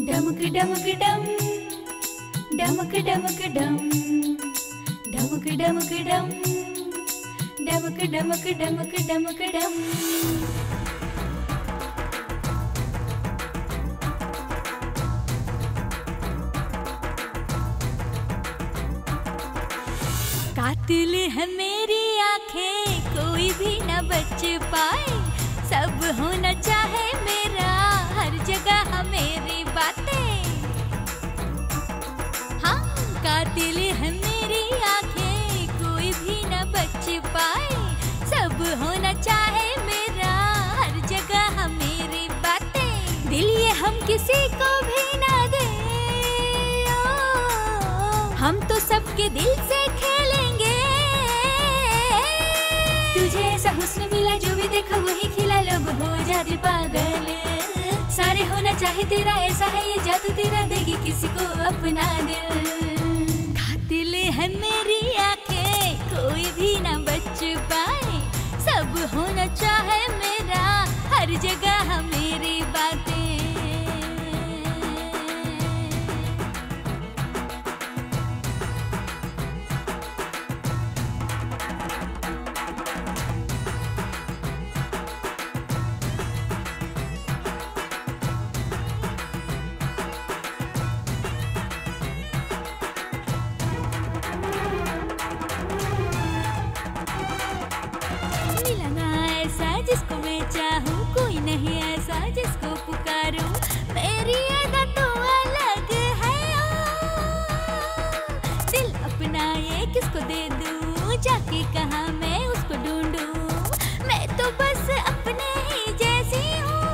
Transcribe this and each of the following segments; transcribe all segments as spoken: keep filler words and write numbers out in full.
डमक डमक डम, डमक डमक डम, डमक डमक डम, डमक डमक डमक डमक डम। कातिल है मेरी आंखें, कोई भी न बच पाए, सब होना चाहे मेरा, हर जगह मेरी बातें। हाँ, कातिल है मेरी आंखें, कोई भी न बच पाए, सब होना चाहे मेरा, हर जगह मेरी बातें। दिल ये हम किसी को भी ना दे, हम तो सबके दिल से खेलेंगे। तुझे ऐसा हुस्न मिला, जो भी देखा वही खिला, लोग हो जाते पागल। सारे होना चाहे तेरा, ऐसा है ये जादू तेरा, देगी किसी को अपना दिल। कातिल है मेरी आंखें, कोई भी ना बच पाए, सब होना चाहे मेरा, हर जगह मेरी बातें। जिसको मैं चाहूँ, कोई नहीं ऐसा जिसको पुकारूं, मेरी अदा तो अलग है। दिल अपना ये किसको दे दूँ, जाके कहाँ मैं उसको ढूंढूं, मैं तो बस अपने ही जैसी हूँ।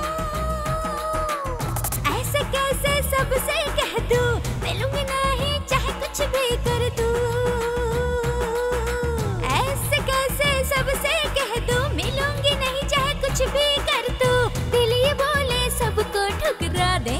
ऐसे कैसे सबसे कह दूँ, मिलूंगी नहीं चाहे कुछ भी कर दूँ। ऐसे कैसे सबसे कह दूँ, मिलूंगी नहीं चाहे कुछ भी कर तू, दिल ये बोले सबको ठुकरा दे।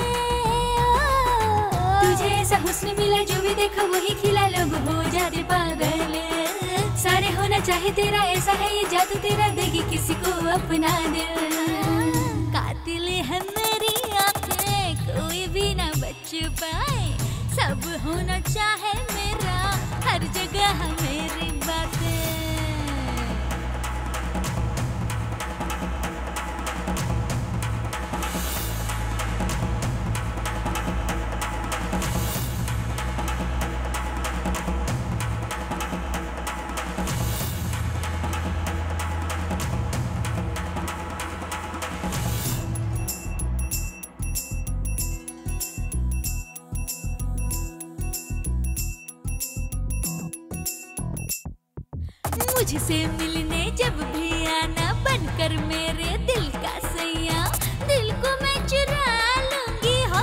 तुझे ऐसा हुस्न मिला, जो भी देखा वही खिला, लोग हो जाते पागल। सारे होना चाहे तेरा, ऐसा है ये जादू तेरा, देगी किसी को अपना दिल। कातिल है मेरी आंखें, कोई भी ना बच पाए, सब होना चाहे मेरा, हर जगह मेरी बातें। मुझसे मिलने जब भी आना, बनकर मेरे दिल का सैया, दिल को मैं चुरा लूंगी हो।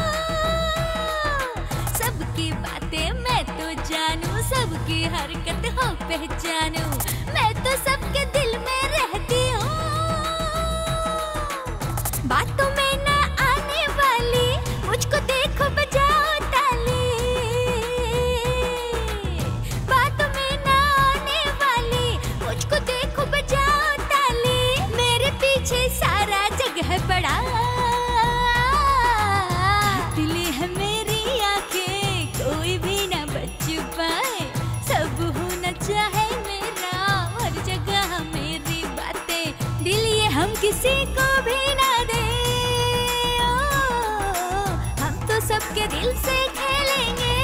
सबकी बातें मैं तो जानू, सबकी हरकत हो पहचानू, मैं तो सबके दिल में रहती हूँ। बातों में ना आने वाली, मुझको देखो बजाओ ताली। बातों में ना आने वाली, मुझको देखो बजाओ ताली, मेरे पीछे सारा जग है बड़ा। दिल है मेरी आंखें, कोई भी ना बच पाए, सब होना चाहे मेरा, हर जगह मेरी बातें। दिल ये हम किसी को भी ना दे, हम तो सबके दिल से खेलेंगे।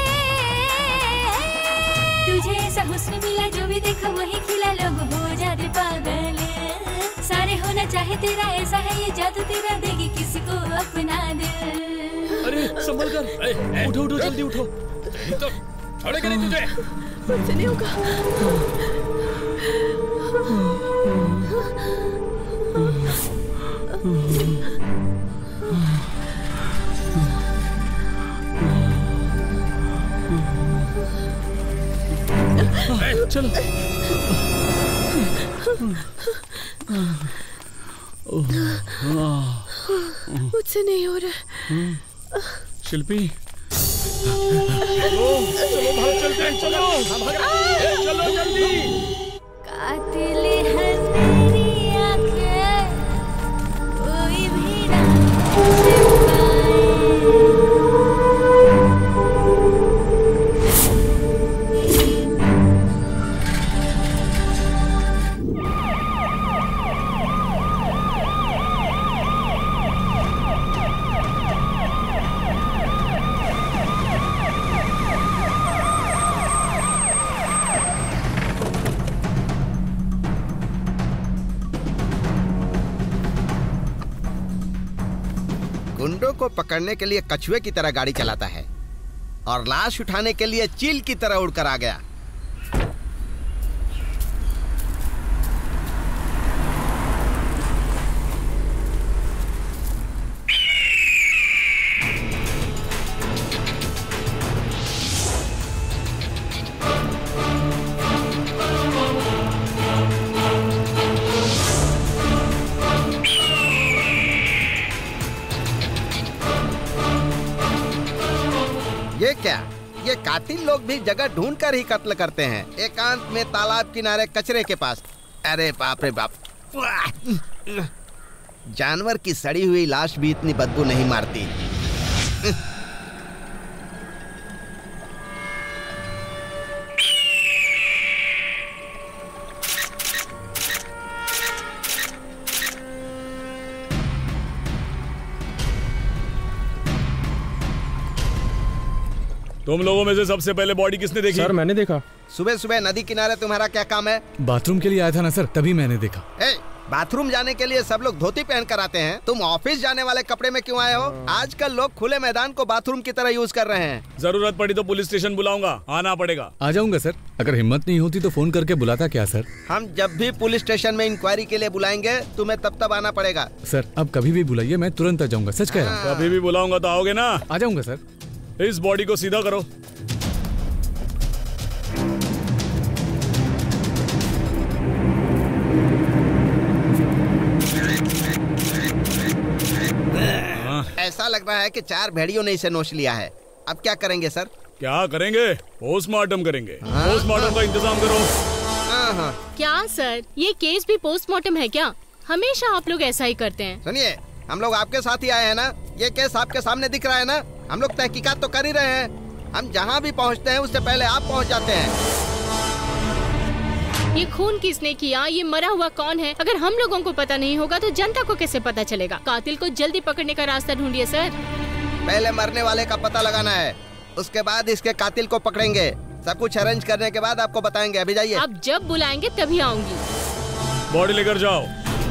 तुझे ऐसा हुस्न मिला, जो भी देखा वही खिला, लोग हो जाते पागल। सारे होना चाहे तेरा, ऐसा है ये जादू तेरा, देगी किसी को अपना दिल। अरे संभल कर, उठो उठो जल्दी उठो, तो छोड़ेगा नहीं तुझे। मुझसे नहीं होगा। चलो। मुझसे नहीं हो रहा। शिल्पी, चलो भाग चलते हैं, चलो चलो जल्दी। कातिल है मेरी आंखें, कोई भी ना बच पाए। चोरों को पकड़ने के लिए कछुए की तरह गाड़ी चलाता है और लाश उठाने के लिए चील की तरह उड़कर आ गया। ये क्या? ये कातिल लोग भी जगह ढूंढकर ही कत्ल करते हैं, एकांत में तालाब किनारे कचरे के पास। अरे बाप रे बाप, जानवर की सड़ी हुई लाश भी इतनी बदबू नहीं मारती। तुम लोगों में से सबसे पहले बॉडी किसने देखी? सर मैंने देखा। सुबह सुबह नदी किनारे तुम्हारा क्या काम है? बाथरूम के लिए आया था ना सर, तभी मैंने देखा। ए, बाथरूम जाने के लिए सब लोग धोती पहन कर आते हैं, तुम ऑफिस जाने वाले कपड़े में क्यों आए हो? आजकल लोग खुले मैदान को बाथरूम की तरह यूज कर रहे हैं। जरूरत पड़ी तो पुलिस स्टेशन बुलाऊंगा, आना पड़ेगा। आ जाऊंगा सर, अगर हिम्मत नहीं होती तो फोन करके बुलाता क्या सर? हम जब भी पुलिस स्टेशन में इंक्वायरी के लिए बुलाएंगे तुम्हें तब तब आना पड़ेगा। सर अब कभी भी बुलाइए, मैं तुरंत आ जाऊंगा, सच कह रहा हूँ। कभी भी बुलाऊंगा तो आओगे ना? आ जाऊंगा सर। इस बॉडी को सीधा करो। ऐसा लग रहा है कि चार भेड़ियों ने इसे नोच लिया है। अब क्या करेंगे सर? क्या करेंगे? पोस्टमार्टम करेंगे। पोस्टमार्टम का इंतजाम करो। हाँ हाँ। क्या सर, ये केस भी पोस्टमार्टम है क्या? हमेशा आप लोग ऐसा ही करते हैं। सुनिए, हम लोग आपके साथ ही आए हैं ना, ये केस आपके सामने दिख रहा है ना, हम लोग तहकीकात तो कर ही रहे हैं। हम जहाँ भी पहुँचते हैं उससे पहले आप पहुँच जाते हैं। ये खून किसने किया, ये मरा हुआ कौन है, अगर हम लोगों को पता नहीं होगा तो जनता को कैसे पता चलेगा? कातिल को जल्दी पकड़ने का रास्ता ढूंढिए सर। पहले मरने वाले का पता लगाना है, उसके बाद इसके कातिल को पकड़ेंगे। सब कुछ अरेंज करने के बाद आपको बताएंगे। अभी जाइए। आप जब बुलाएंगे तभी आऊंगी। बॉडी लेकर जाओ।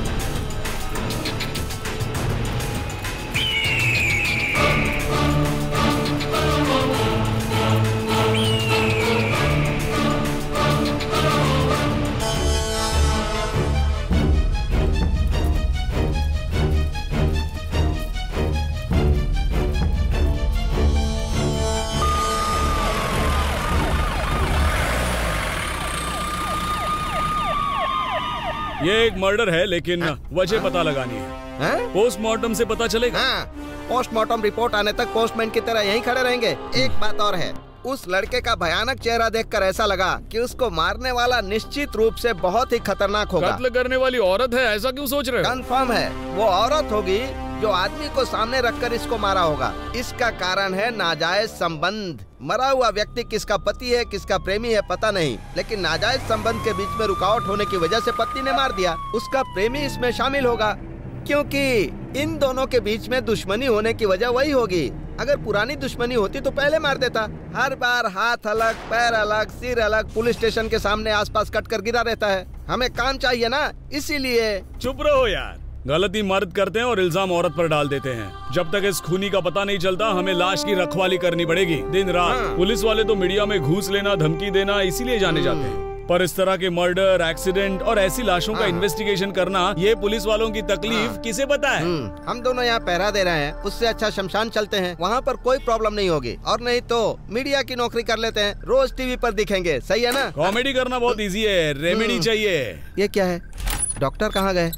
ये एक मर्डर है, लेकिन वजह पता लगानी है। पोस्टमार्टम से पता चलेगा। हाँ, पोस्टमार्टम रिपोर्ट आने तक पोस्टमैन की तरह यहीं खड़े रहेंगे। एक बात और है, उस लड़के का भयानक चेहरा देखकर ऐसा लगा कि उसको मारने वाला निश्चित रूप से बहुत ही खतरनाक होगा। कत्ल करने वाली औरत है, ऐसा क्यों सोच रहे हो? कंफर्म है, वो औरत होगी जो आदमी को सामने रखकर इसको मारा होगा। इसका कारण है नाजायज संबंध। मरा हुआ व्यक्ति किसका पति है किसका प्रेमी है पता नहीं, लेकिन नाजायज संबंध के बीच में रुकावट होने की वजह से पत्नी ने मार दिया। उसका प्रेमी इसमें शामिल होगा, क्योंकि इन दोनों के बीच में दुश्मनी होने की वजह वही होगी। अगर पुरानी दुश्मनी होती तो पहले मार देता। हर बार हाथ अलग, पैर अलग, सिर अलग, पुलिस स्टेशन के सामने आसपास कट कर गिरा रहता है। हमें काम चाहिए ना, इसीलिए। चुप रहो यार। गलती मर्द करते हैं और इल्जाम औरत पर डाल देते हैं। जब तक इस खूनी का पता नहीं चलता हमें लाश की रखवाली करनी पड़ेगी दिन रात। हाँ। पुलिस वाले तो मीडिया में घूस लेना, धमकी देना इसीलिए जाने जाते हैं, पर इस तरह के मर्डर, एक्सीडेंट और ऐसी लाशों का इन्वेस्टिगेशन करना, ये पुलिस वालों की तकलीफ हाँ। किसे पता है? हम दोनों यहाँ पहरा दे रहे हैं, उससे अच्छा शमशान चलते हैं, वहाँ पर कोई प्रॉब्लम नहीं होगी। और नहीं तो मीडिया की नौकरी कर लेते हैं, रोज टीवी पर दिखेंगे। सही है ना? कॉमेडी करना बहुत इजी है, रेमेडी चाहिए। ये क्या है? डॉक्टर कहाँ गए?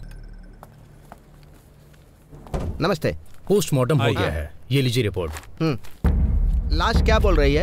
नमस्ते। पोस्टमार्टम हो गया है, ये लीजिए रिपोर्ट। हम्म, लाश क्या बोल रही है?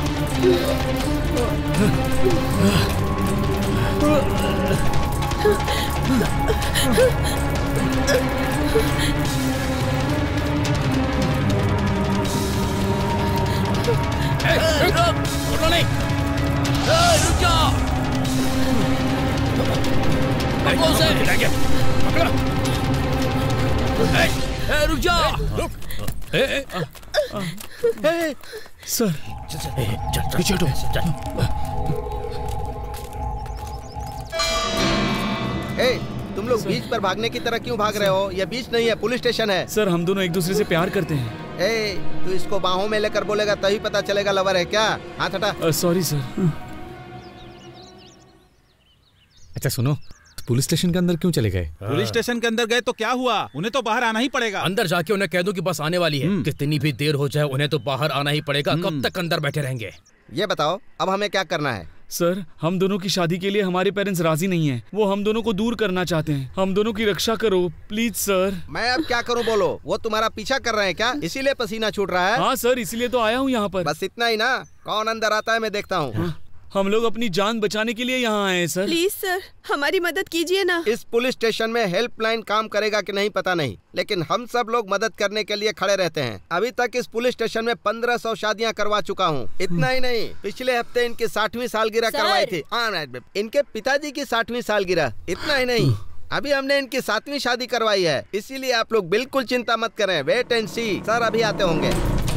Huh? नहीं, रुक जाओ। पकड़ो उसे। रुक जाओ। रुक। सर पीछे हटो। ए, तुम लोग बीच पर भागने की तरह क्यों भाग रहे हो? यह बीच नहीं है, पुलिस स्टेशन है। सर हम दोनों एक दूसरे से प्यार करते हैं। ए, तू इसको बाहों में लेकर बोलेगा तभी पता चलेगा लवर है क्या। हाथ हटा। Sorry sir. अच्छा सुनो, पुलिस स्टेशन के अंदर क्यों चले गए? पुलिस स्टेशन के अंदर गए तो क्या हुआ? उन्हें तो बाहर आना ही पड़ेगा। अंदर जाके उन्हें कह दो कि बस आने वाली है। कितनी भी देर हो जाए उन्हें तो बाहर आना ही पड़ेगा। कब तक अंदर बैठे रहेंगे? ये बताओ अब हमें क्या करना है? सर हम दोनों की शादी के लिए हमारे पेरेंट्स राजी नहीं हैं। वो हम दोनों को दूर करना चाहते हैं। हम दोनों की रक्षा करो प्लीज सर। मैं अब क्या करूं बोलो? वो तुम्हारा पीछा कर रहे हैं क्या? इसीलिए पसीना छूट रहा है? हाँ सर इसीलिए तो आया हूँ यहाँ पर। बस इतना ही ना? कौन अंदर आता है मैं देखता हूँ। हाँ, हम लोग अपनी जान बचाने के लिए यहाँ आए हैं सर। प्लीज सर हमारी मदद कीजिए ना। इस पुलिस स्टेशन में हेल्पलाइन काम करेगा कि नहीं पता नहीं, लेकिन हम सब लोग मदद करने के लिए खड़े रहते हैं। अभी तक इस पुलिस स्टेशन में पंद्रह सौ शादियाँ करवा चुका हूँ। इतना ही नहीं, पिछले हफ्ते इनकी साठवीं सालगिरह करवाई थी। इनके पिताजी की साठवीं सालगिरह। इतना ही नहीं, अभी हमने इनकी सातवीं शादी करवाई है। इसीलिए आप लोग बिल्कुल चिंता मत करें। Wait and C. सर अभी आते होंगे।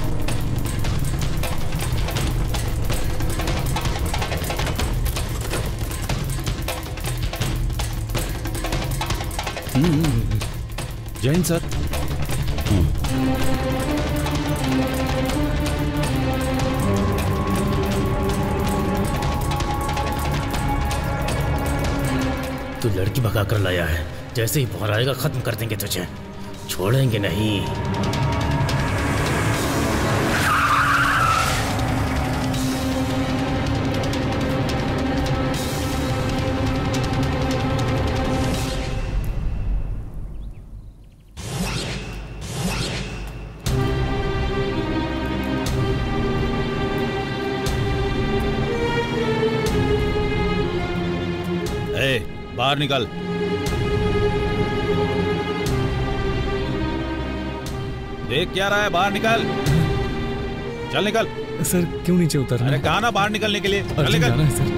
जैन सर। तू लड़की भगा कर लाया है। जैसे ही बाहर आएगा खत्म कर देंगे तुझे, छोड़ेंगे नहीं। बाहर निकल। देख क्या रहा है? बाहर निकल। चल निकल। सर क्यों नीचे उतरना? अरे कहा ना बाहर निकलने के लिए। चल निकल। जाना है सर।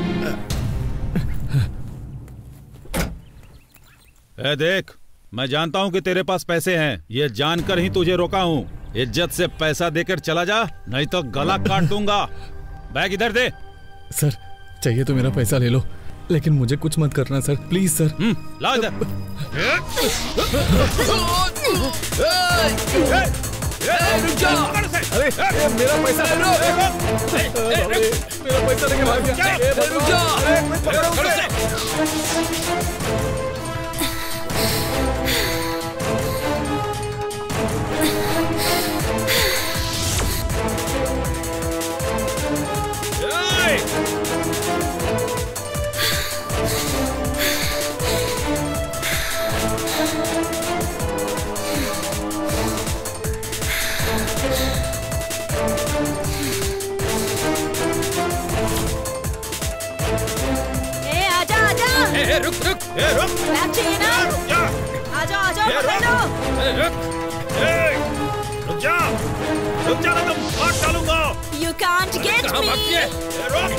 ए देख, मैं जानता हूँ कि तेरे पास पैसे हैं। ये जानकर ही तुझे रोका हूँ। इज्जत से पैसा देकर चला जा, नहीं तो गला काट दूंगा। बैग इधर दे। सर चाहिए तो मेरा पैसा ले लो, लेकिन मुझे कुछ मत करना सर, प्लीज सर। ला इधर। अरे मेरा पैसा लो। मेरा पैसा लेके भाग गया। रुक जा। ए, रुक रुक। ए, रुक। बैग चाहिए ना? आ जाओ आ जाओ, पकड़ लो। रुक। रुक जा। रुक जा ना, तुम मार डालूंगा। You can't get me. ए, रुक।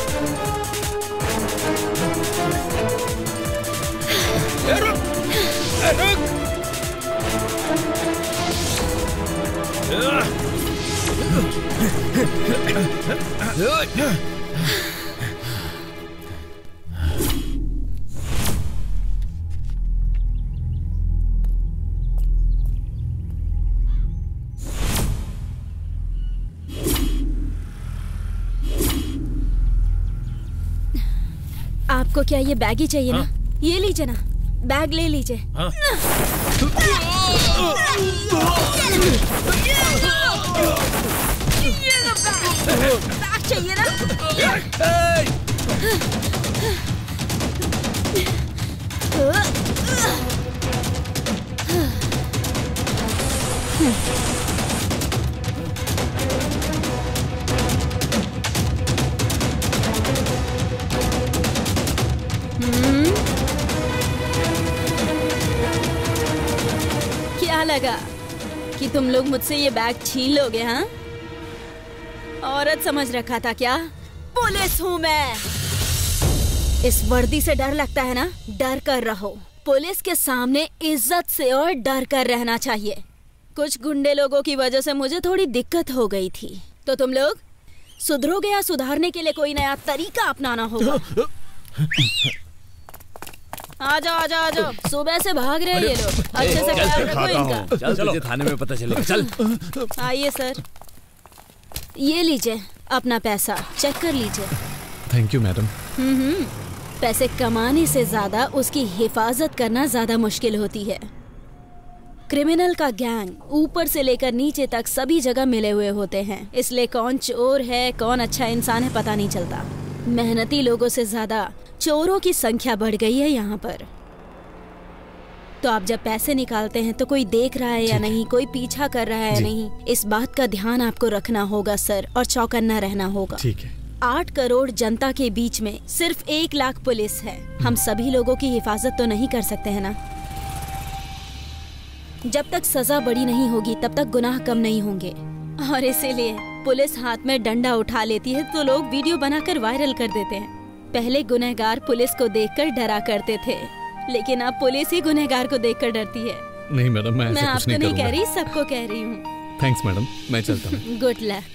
ए, रुक। ए, रुक। आपको क्या ये बैग ही चाहिए? हाँ? ना ये लीजिए ना, बैग ले लीजिए। हाँ? बैग चाहिए ना? लगा कि तुम लोग मुझसे ये बैग छीन लोगे? हाँ, औरत समझ रखा था क्या? पुलिस हूँ मैं। इस वर्दी से डर लगता है ना? डर कर रहो। पुलिस के सामने इज्जत से और डर कर रहना चाहिए। कुछ गुंडे लोगों की वजह से मुझे थोड़ी दिक्कत हो गई थी, तो तुम लोग सुधरोगे या सुधारने के लिए कोई नया तरीका अपनाना होगा। आ जाओ आ जाओ आ जाओ। सुबह से भाग रहे हैं ये लोग। अच्छे से ख्याल रखो इनका। चल तुझे थाने में पता चलेगा। चल आइए सर, ये लीजिए अपना पैसा, चेक कर लीजिए। Thank you madam. हम्म पैसे कमाने से ज्यादा उसकी हिफाजत करना ज्यादा मुश्किल होती है। क्रिमिनल का गैंग ऊपर से लेकर नीचे तक सभी जगह मिले हुए होते हैं, इसलिए कौन चोर है कौन अच्छा इंसान है पता नहीं चलता। मेहनती लोगों से ज्यादा चोरों की संख्या बढ़ गई है यहाँ पर। तो आप जब पैसे निकालते हैं तो कोई देख रहा है या नहीं, कोई पीछा कर रहा है या नहीं, इस बात का ध्यान आपको रखना होगा सर, और चौकन्ना रहना होगा। ठीक है। आठ करोड़ जनता के बीच में सिर्फ एक लाख पुलिस है। हम सभी लोगों की हिफाजत तो नहीं कर सकते हैं ना। जब तक सजा बड़ी नहीं होगी तब तक गुनाह कम नहीं होंगे, और इसीलिए पुलिस हाथ में डंडा उठा लेती है तो लोग वीडियो बनाकर वायरल कर देते हैं। पहले गुनहगार पुलिस को देखकर डरा करते थे, लेकिन अब पुलिस ही गुनहगार को देखकर डरती है। नहीं मैडम, मैं मैं ऐसा कुछ आपको नहीं नहीं करूंगा। कह रही, सबको कह रही हूँ। थैंक्स मैडम, मैं चलता हूँ। Good luck.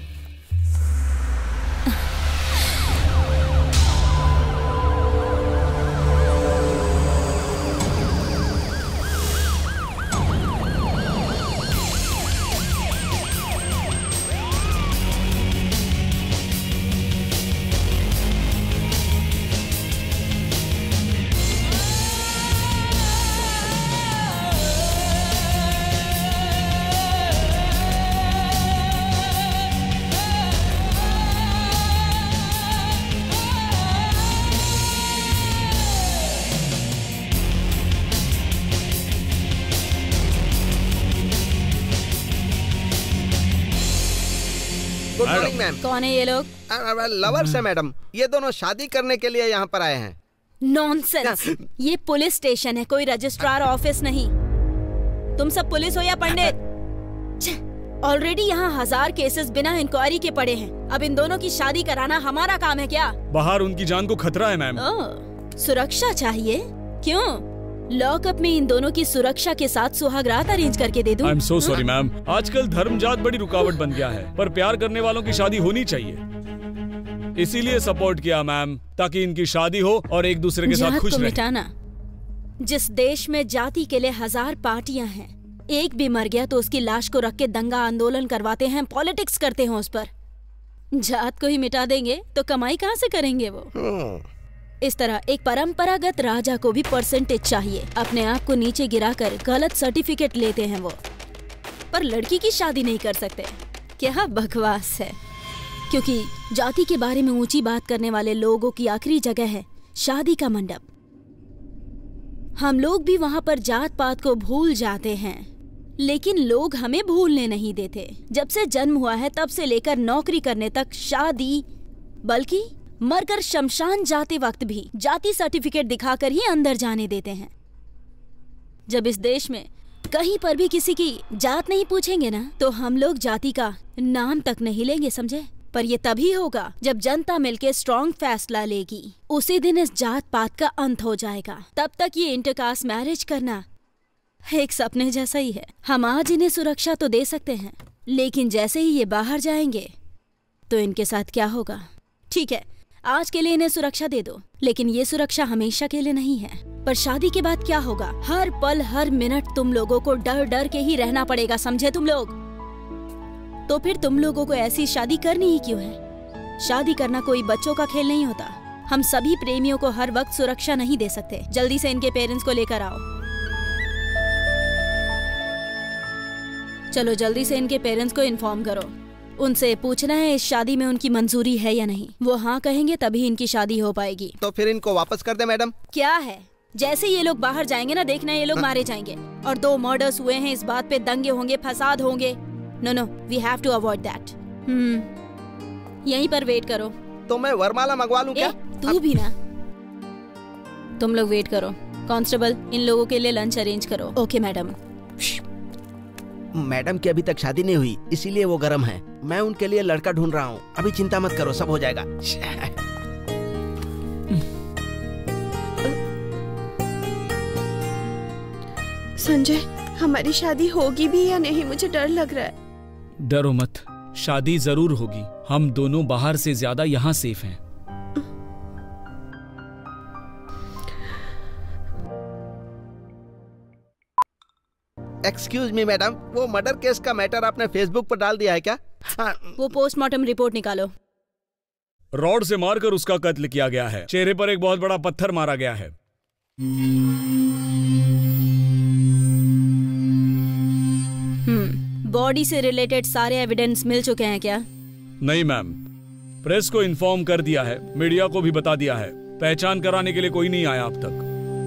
Good morning ma'am. कौन है ये लोग? लवर्स है मैडम, ये दोनों शादी करने के लिए यहाँ पर आए हैं। नॉनसेंस। ये पुलिस स्टेशन है, कोई रजिस्ट्रार ऑफिस नहीं। तुम सब पुलिस हो या पंडित? ऑलरेडी यहाँ हजार केसेस बिना इंक्वायरी के पड़े हैं। अब इन दोनों की शादी कराना हमारा काम है क्या? बाहर उनकी जान को खतरा है मैम। ओह, सुरक्षा चाहिए? क्यों? लॉकअप में इन दोनों की सुरक्षा के साथ सुहागरात अरेंज करके दे दूं? I am so sorry ma'am. आजकल धर्म जात बड़ी रुकावट बन गया है, पर प्यार करने वालों की शादी होनी चाहिए। इसीलिए सपोर्ट किया मैम, ताकि इनकी शादी हो और एक दूसरे के साथ जात खुश को रहें। मिटाना। जिस देश में जाति के लिए हजार पार्टियां हैं, एक भी मर गया तो उसकी लाश को रख के दंगा आंदोलन करवाते हैं, पॉलिटिक्स करते हैं उस पर। जात को ही मिटा देंगे तो कमाई कहाँ से करेंगे वो? इस तरह एक परंपरागत राजा को भी परसेंटेज चाहिए। अपने आप को नीचे गिराकर गलत सर्टिफिकेट लेते हैं वो, पर लड़की की शादी नहीं कर सकते। क्या बकवास है। क्योंकि जाति के बारे में ऊंची बात करने वाले लोगों की आखिरी जगह है शादी का मंडप। हम लोग भी वहाँ पर जात पात को भूल जाते हैं, लेकिन लोग हमें भूलने नहीं देते। जब से जन्म हुआ है तब से लेकर नौकरी करने तक शादी, बल्कि मरकर शमशान जाते वक्त भी जाति सर्टिफिकेट दिखाकर ही अंदर जाने देते हैं। जब इस देश में कहीं पर भी किसी की जात नहीं पूछेंगे ना, तो हम लोग जाति का नाम तक नहीं लेंगे, समझे? पर ये तभी होगा जब जनता मिलके स्ट्रॉन्ग फैसला लेगी। उसी दिन इस जात पात का अंत हो जाएगा। तब तक ये इंटरकास्ट मैरिज करना एक सपने जैसा ही है। हम आज इन्हें सुरक्षा तो दे सकते हैं, लेकिन जैसे ही ये बाहर जाएंगे तो इनके साथ क्या होगा? ठीक है, आज के लिए इन्हें सुरक्षा दे दो, लेकिन ये सुरक्षा हमेशा के लिए नहीं है। पर शादी के बाद क्या होगा? हर पल हर मिनट तुम लोगों को डर डर के ही रहना पड़ेगा, समझे तुम लोग? तो फिर तुम लोगों को ऐसी शादी करनी ही क्यों है? शादी करना कोई बच्चों का खेल नहीं होता। हम सभी प्रेमियों को हर वक्त सुरक्षा नहीं दे सकते। जल्दी से इनके पेरेंट्स को लेकर आओ। चलो जल्दी से इनके पेरेंट्स को इन्फॉर्म करो। उनसे पूछना है इस शादी में उनकी मंजूरी है या नहीं। वो हाँ कहेंगे तभी इनकी शादी हो पाएगी। तो फिर इनको वापस कर दे मैडम। क्या है, जैसे ये लोग बाहर जाएंगे ना, देखना ये लोग मारे जाएंगे। और दो मर्डर्स हुए हैं, इस बात पे दंगे होंगे, फसाद होंगे। No no, we have to avoid that. Hmm यहीं पर वेट करो। तो मैं वरमाला मंगवा लूं क्या? तू भी ना। तुम लोग वेट करो। कांस्टेबल, इन लोगों के लिए लंच अरेंज करो। Okay madam. मैडम की अभी तक शादी नहीं हुई, इसीलिए वो गर्म है। मैं उनके लिए लड़का ढूंढ रहा हूँ। अभी चिंता मत करो, सब हो जाएगा। संजय, हमारी शादी होगी भी या नहीं, मुझे डर लग रहा है। डरो मत, शादी जरूर होगी। हम दोनों बाहर से ज्यादा यहाँ सेफ हैं। एक्सक्यूज मी मैडम, वो मर्डर केस का मैटर आपने फेसबुक पर डाल दिया है क्या? हाँ। वो पोस्टमार्टम रिपोर्ट निकालो। रॉड से मारकर उसका कत्ल किया गया है। चेहरे पर एक बहुत बड़ा पत्थर मारा गया है। हम्म, बॉडी से रिलेटेड सारे एविडेंस मिल चुके हैं क्या? नहीं मैम, प्रेस को इन्फॉर्म कर दिया है, मीडिया को भी बता दिया है। पहचान कराने के लिए कोई नहीं आया अब तक।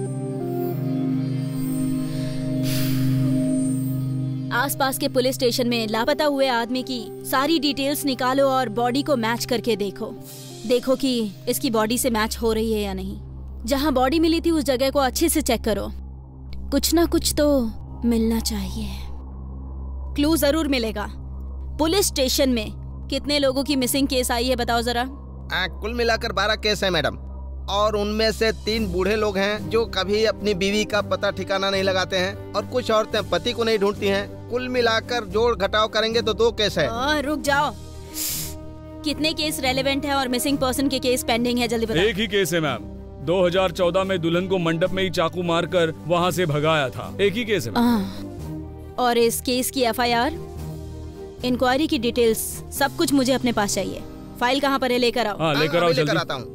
आसपास के पुलिस स्टेशन में लापता हुए आदमी की सारी डिटेल्स निकालो और बॉडी को मैच करके देखो। देखो कि इसकी बॉडी से मैच हो रही है या नहीं। जहां बॉडी मिली थी उस जगह को अच्छे से चेक करो। कुछ ना कुछ तो मिलना चाहिए। क्लू जरूर मिलेगा। पुलिस स्टेशन में कितने लोगों की मिसिंग केस आई है बताओ जरा। आ, कुल मिलाकर बारह केस है मैडम, और उनमें से तीन बूढ़े लोग हैं जो कभी अपनी बीवी का पता ठिकाना नहीं लगाते हैं, और कुछ औरतें पति को नहीं ढूंढती हैं। कुल मिलाकर जोड़ घटाव करेंगे तो दो केस है। आ, रुक जाओ, कितने केस रेलेवेंट है और मिसिंग पर्सन के केस पेंडिंग है, जल्दी बताओ। एक ही केस है मैम। दो हज़ार चौदह में दुल्हन को मंडप में ही चाकू मारकर वहाँ से भगाया था। एक ही केस है मैम। और इस केस की एफ आई आर, इंक्वायरी की डिटेल्स, सब कुछ मुझे अपने पास चाहिए। फाइल कहाँ पर है, लेकर आओ। हाँ, लेकर आओ जल्दी। लेकर आता हूँ।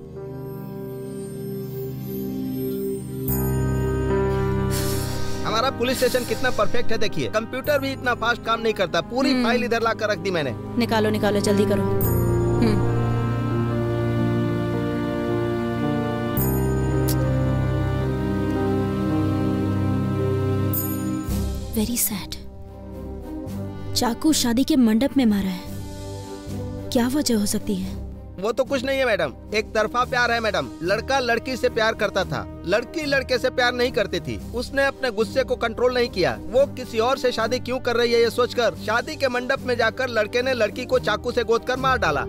हमारा पुलिस स्टेशन कितना परफेक्ट है देखिए। कंप्यूटर भी इतना फास्ट काम नहीं करता। पूरी फाइल इधर ला कर रख दी मैंने। निकालो निकालो, जल्दी करो। Very sad. चाकू शादी के मंडप में मारा है। क्या वजह हो सकती है? वो तो कुछ नहीं है मैडम, एक तरफा प्यार है मैडम। लड़का लड़की से प्यार करता था, लड़की लड़के से प्यार नहीं करती थी। उसने अपने गुस्से को कंट्रोल नहीं किया। वो किसी और से शादी क्यों कर रही है ये सोचकर शादी के मंडप में जाकर लड़के ने लड़की को चाकू से गोद कर मार डाला।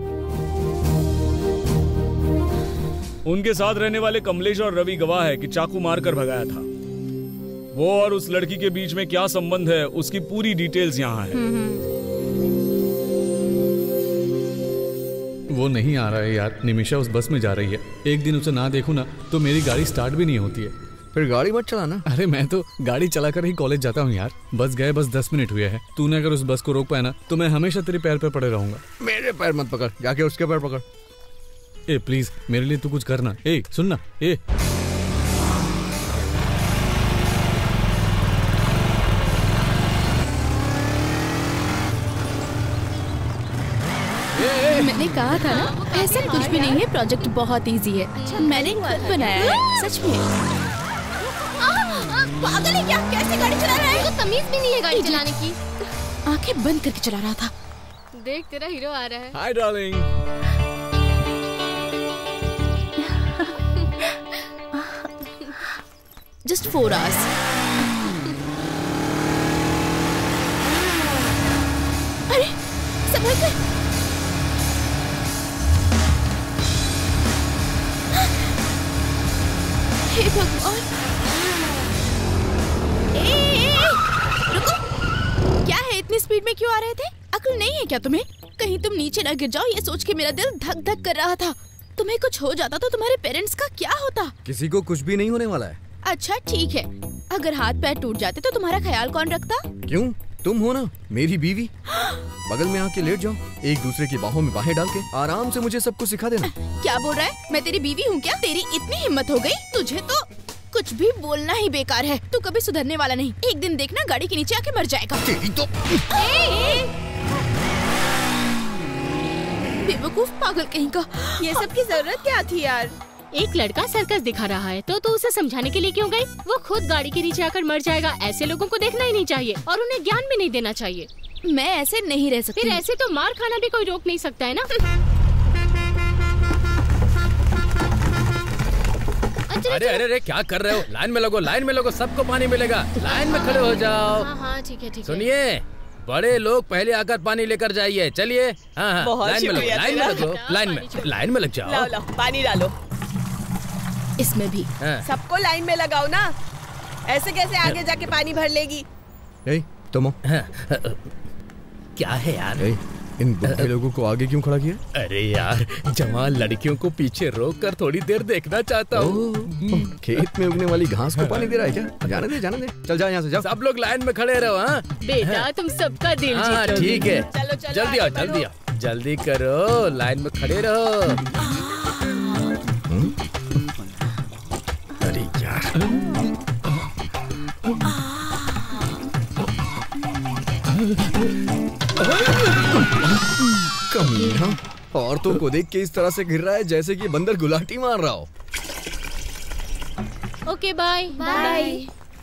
उनके साथ रहने वाले कमलेश और रवि गवाह है कि चाकू मारकर भगाया था। वो और उस लड़की के बीच में क्या संबंध है उसकी पूरी डिटेल्स यहाँ है। वो नहीं आ रहा है यार। निमिषा उस बस में जा रही है। एक दिन उसे ना देखूं ना तो मेरी गाड़ी स्टार्ट भी नहीं होती है। फिर गाड़ी मत चलाना। अरे मैं तो गाड़ी चलाकर ही कॉलेज जाता हूँ यार। बस गए बस दस मिनट हुए हैं। तूने अगर उस बस को रोक पाया ना तो मैं हमेशा तेरे पैर पे पड़े रहूंगा। मेरे पैर मत पकड़, जाके उसके पैर पकड़। ए प्लीज मेरे लिए तू कुछ करना। ए सुनना। ए मैंने कहा था ना, ऐसा कुछ भी नहीं है। प्रोजेक्ट बहुत इजी है। अच्छा, मैंने खुद बनाया है, सच में। पागल है क्या? कैसे गाड़ी चला रहा है? तो तमीज भी नहीं है गाड़ी चलाने की। आंखें बंद करके चला रहा था। देख, तेरा हीरो आ रहा है। Hi darling. Just four hours. अरे संभल कर। हे भगवान। ए, ए, ए, रुको। क्या है, इतनी स्पीड में क्यों आ रहे थे? अक्ल नहीं है क्या तुम्हें? कहीं तुम नीचे ना गिर जाओ, ये सोच के मेरा दिल धक धक कर रहा था। तुम्हें कुछ हो जाता तो तुम्हारे पेरेंट्स का क्या होता? किसी को कुछ भी नहीं होने वाला है। अच्छा ठीक है, अगर हाथ पैर टूट जाते तो तुम्हारा ख्याल कौन रखता? क्यों, तुम हो ना मेरी बीवी। बगल में आके लेट जाओ, एक दूसरे की बाहों में बाहें डाल के आराम से मुझे सब कुछ सिखा देना। क्या बोल रहा है? मैं तेरी बीवी हूँ क्या? तेरी इतनी हिम्मत हो गई? तुझे तो कुछ भी बोलना ही बेकार है। तू कभी सुधरने वाला नहीं। एक दिन देखना गाड़ी के नीचे आके मर जाएगा। तेरी तो बेवकूफ पागल कहीं का। ये सब की जरूरत क्या थी यार? एक लड़का सर्कस दिखा रहा है तो तू उसे समझाने के लिए क्यों गई? वो खुद गाड़ी के नीचे आकर मर जाएगा। ऐसे लोगों को देखना ही नहीं चाहिए और उन्हें ज्ञान भी नहीं देना चाहिए। मैं ऐसे नहीं रह सकती। फिर ऐसे तो मार खाना भी कोई रोक नहीं सकता है ना। अरे अरे अरे क्या कर रहे हो? लाइन में लगो, लाइन में लगो, सबको पानी मिलेगा। लाइन में खड़े हो जाओ। हाँ हाँ ठीक है ठीक है। सुनिए, बड़े लोग पहले आकर पानी लेकर जाइए। चलिए। हाँ हाँ, बहुत लाइन में लगो, शुक्रिया लाइन में तेरा। लगो, लाइन में लाइन में लग जाओ। लाओ लाओ पानी डालो। इसमें भी हाँ। सबको लाइन में लगाओ ना, ऐसे कैसे आगे जाके पानी भर लेगी। ए, तुम आओ। हाँ, क्या है यार? ए, इन बुढ़े लोगों को आगे क्यों खड़ा किया? अरे यार, जवान लड़कियों को पीछे रोक कर थोड़ी देर देखना चाहता हूँ। खेत में उगने वाली घास को पानी दे रहा है क्या? जाने दे, जाने दे। चल जा यहाँ से, जा। सब लोग लाइन में खड़े रहो। हाँ बेटा, तुम सबका दिल हाँ, जीतोगे। ठीक है। चलो, चलो, जल्दी आओ, आगे बढ़ो। जल्दी आओ, जल्दी करो, लाइन में खड़े रहो। अरे यार, कमीना, औरतों को देख के इस तरह से गिर रहा है जैसे कि बंदर गुलाटी मार रहा हो। Okay bye bye.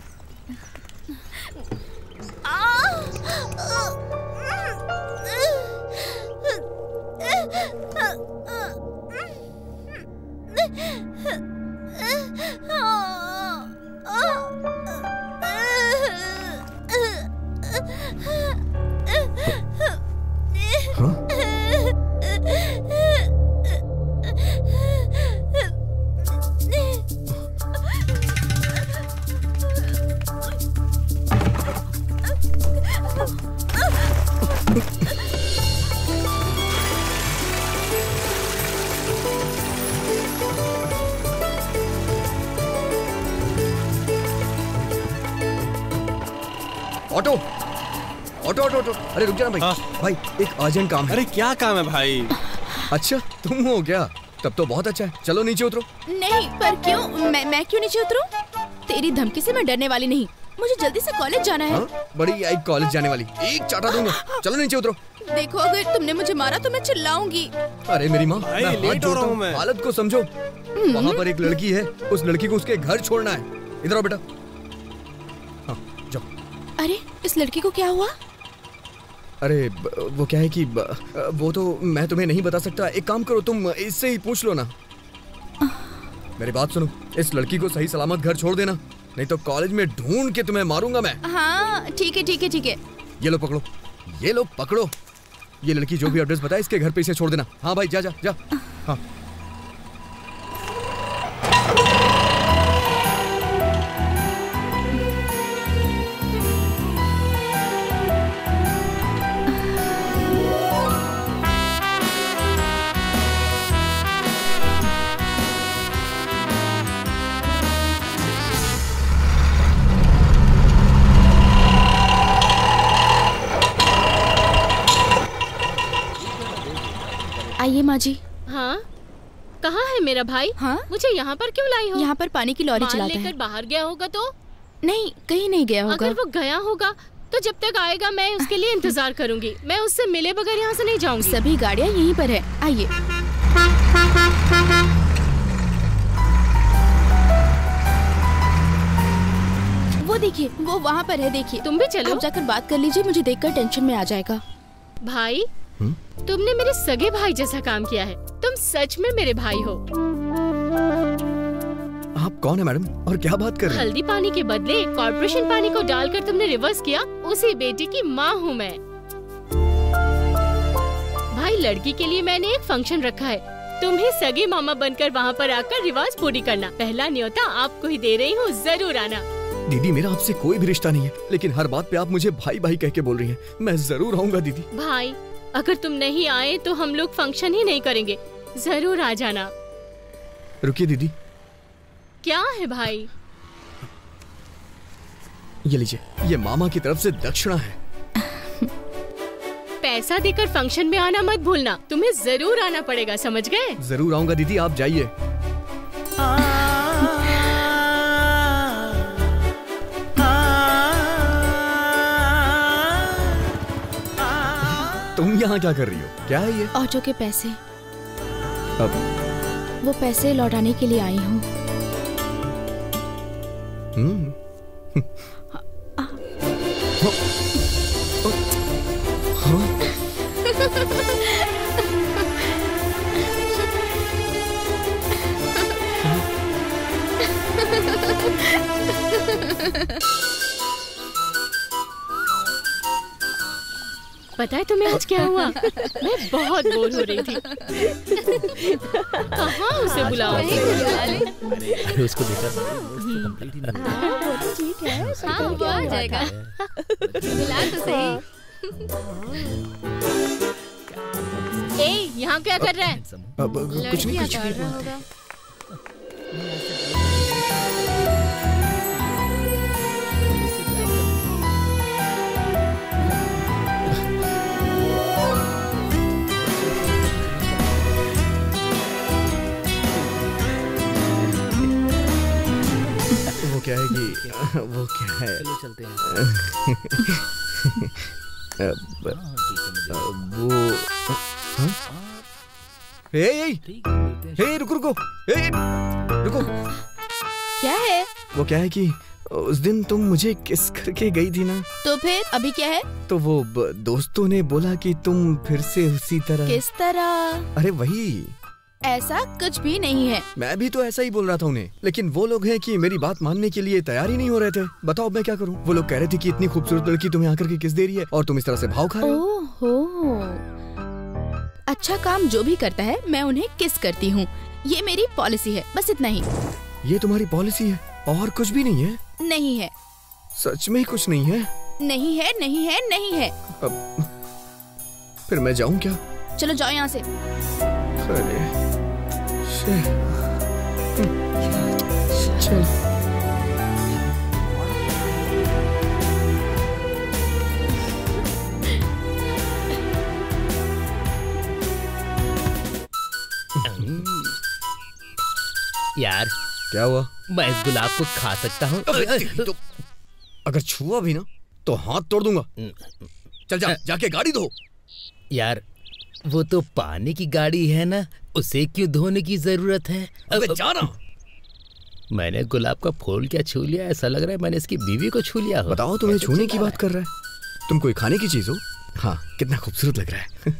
Auto auto auto auto अरे रुक जा ना भाई। हाँ। भाई एक अर्जेंट काम है। अरे क्या काम है भाई? अच्छा तुम हो क्या? तब तो बहुत अच्छा है, चलो नीचे उतरो। नहीं, पर क्यों? मैं मैं क्यों नीचे उतरूं? तेरी धमकी से मैं डरने वाली नहीं, मुझे जल्दी से कॉलेज जाना है। हाँ? बड़ी आई कॉलेज जाने वाली, एक चाटा दूंगा। चलो नीचे उतरो। देखो, अगर तुमने मुझे मारा तो मैं चिल्लाऊंगी। अरे मेरी माँ, भाई, मैं हाथ लेट हो जोड़ता रहा हूँ हूँ, मैं। हालत को समझो। वहाँ पर एक लड़की है, उस लड़की को उसके घर छोड़ना है। इधर आओ बेटा। हाँ, जाओ। अरे इस लड़की को क्या हुआ? अरे ब- वो क्या है कि ब- वो तो मैं तुम्हें नहीं बता सकता। एक काम करो, तुम इससे ही पूछ लो ना। मेरी बात सुनो, इस लड़की को सही सलामत घर छोड़ देना, नहीं तो कॉलेज में ढूंढ के तुम्हें मारूंगा मैं। हाँ ठीक है ठीक है ठीक है। ये लो पकड़ो, ये लो पकड़ो। ये लड़की जो भी एड्रेस बताए इसके घर पे इसे छोड़ देना। हाँ भाई जा जा जा। हाँ आइए माँ जी। हाँ, कहाँ है मेरा भाई? हाँ? मुझे यहाँ पर क्यों लाई हो? यहाँ पर पानी की लॉरी माल चलाता लेकर है। बाहर गया होगा तो? नहीं, कहीं नहीं गया होगा। अगर वो गया होगा तो जब तक आएगा मैं उसके लिए इंतजार करूंगी। मैं उससे मिले बगैर यहाँ से नहीं जाऊंगी। सभी गाड़ियाँ यहीं पर है, आइए। वो देखिए, वो वहाँ पर है, देखिए। तुम भी चलो। आप जाकर बात कर लीजिए, मुझे देखकर टेंशन में आ जाएगा। भाई, तुमने मेरे सगे भाई जैसा काम किया है। तुम सच में मेरे भाई हो। आप कौन है मैडम और क्या बात कर रही हैं? हल्दी पानी के बदले कॉर्पोरेशन पानी को डालकर तुमने रिवर्स किया, उसी बेटी की माँ हूँ मैं। भाई, लड़की के लिए मैंने एक फंक्शन रखा है, तुम ही सगे मामा बनकर वहाँ पर आकर रिवाज पूरी करना। पहला न्योता आपको ही दे रही हूँ, जरूर आना। दीदी मेरा आपसे कोई भी रिश्ता नहीं है, लेकिन हर बात पे आप मुझे भाई भाई कह के बोल रही हैं। मैं जरूर आऊंगा दीदी। भाई, अगर तुम नहीं आए तो हम लोग फंक्शन ही नहीं करेंगे, जरूर आ जाना। रुकिए दीदी। क्या है भाई? ये लीजिए, ये मामा की तरफ से दक्षिणा है। पैसा देकर फंक्शन में आना मत भूलना, तुम्हें जरूर आना पड़ेगा, समझ गए? जरूर आऊंगा दीदी, आप जाइए। तुम यहाँ क्या कर रही हो? क्या है ये? ऑटो के पैसे। अब वो पैसे लौटाने के लिए आई हूँ। हम्म पता है तुम्हें आज क्या हुआ? मैं बहुत बोर हो रही थी। कहाँ उसे बुलाओ? अरे उसको देखा कंप्लीट ही नहीं। वो तो ठीक है। हाँ वो आ जाएगा। बुला तो सही। ए, यहाँ क्या कर रहा है? अब कुछ नहीं कुछ नहीं होगा। वो क्या है कि वो क्या है चलो चलते हैं। अब, अब वो हाँ? हे हे रुको रुको हे रुको। क्या है? वो क्या है कि उस दिन तुम मुझे किस करके गई थी ना, तो फिर अभी क्या है? तो वो ब- दोस्तों ने बोला कि तुम फिर से उसी तरह। किस तरह? अरे वही, ऐसा कुछ भी नहीं है। मैं भी तो ऐसा ही बोल रहा था उन्हें, लेकिन वो लोग हैं कि मेरी बात मानने के लिए तैयार ही नहीं हो रहे थे। बताओ मैं क्या करूं? वो लोग कह रहे थे कि इतनी खूबसूरत लड़की तुम्हें आकर के किस दे रही है और तुम इस तरह से भाव खा रहे हो। ओहो, अच्छा काम जो भी करता है मैं उन्हें किस करती हूँ। ये मेरी पॉलिसी है, बस इतना ही। ये तुम्हारी पॉलिसी है और कुछ भी नहीं है? नहीं है। सच में कुछ नहीं है? नहीं है, नहीं है, नहीं है। अब फिर मैं जाऊं क्या? चलो जाओ यहाँ से। अरे शे, चल। यार क्या हुआ? मैं इस गुलाब को खा सकता हूँ? तो अगर छुआ भी ना तो हाथ तोड़ दूंगा। चल जा, जाके गाड़ी धो। यार वो तो पानी की गाड़ी है ना, उसे क्यों धोने की जरूरत है? अबे जाना। मैंने गुलाब का फूल क्या छू लिया? ऐसा लग रहा है मैंने इसकी बीवी को छू लिया हो। बताओ तुम्हें छूने की बात कर रहा है? तुम कोई खाने की चीज हो? हाँ, कितना खूबसूरत लग रहा है।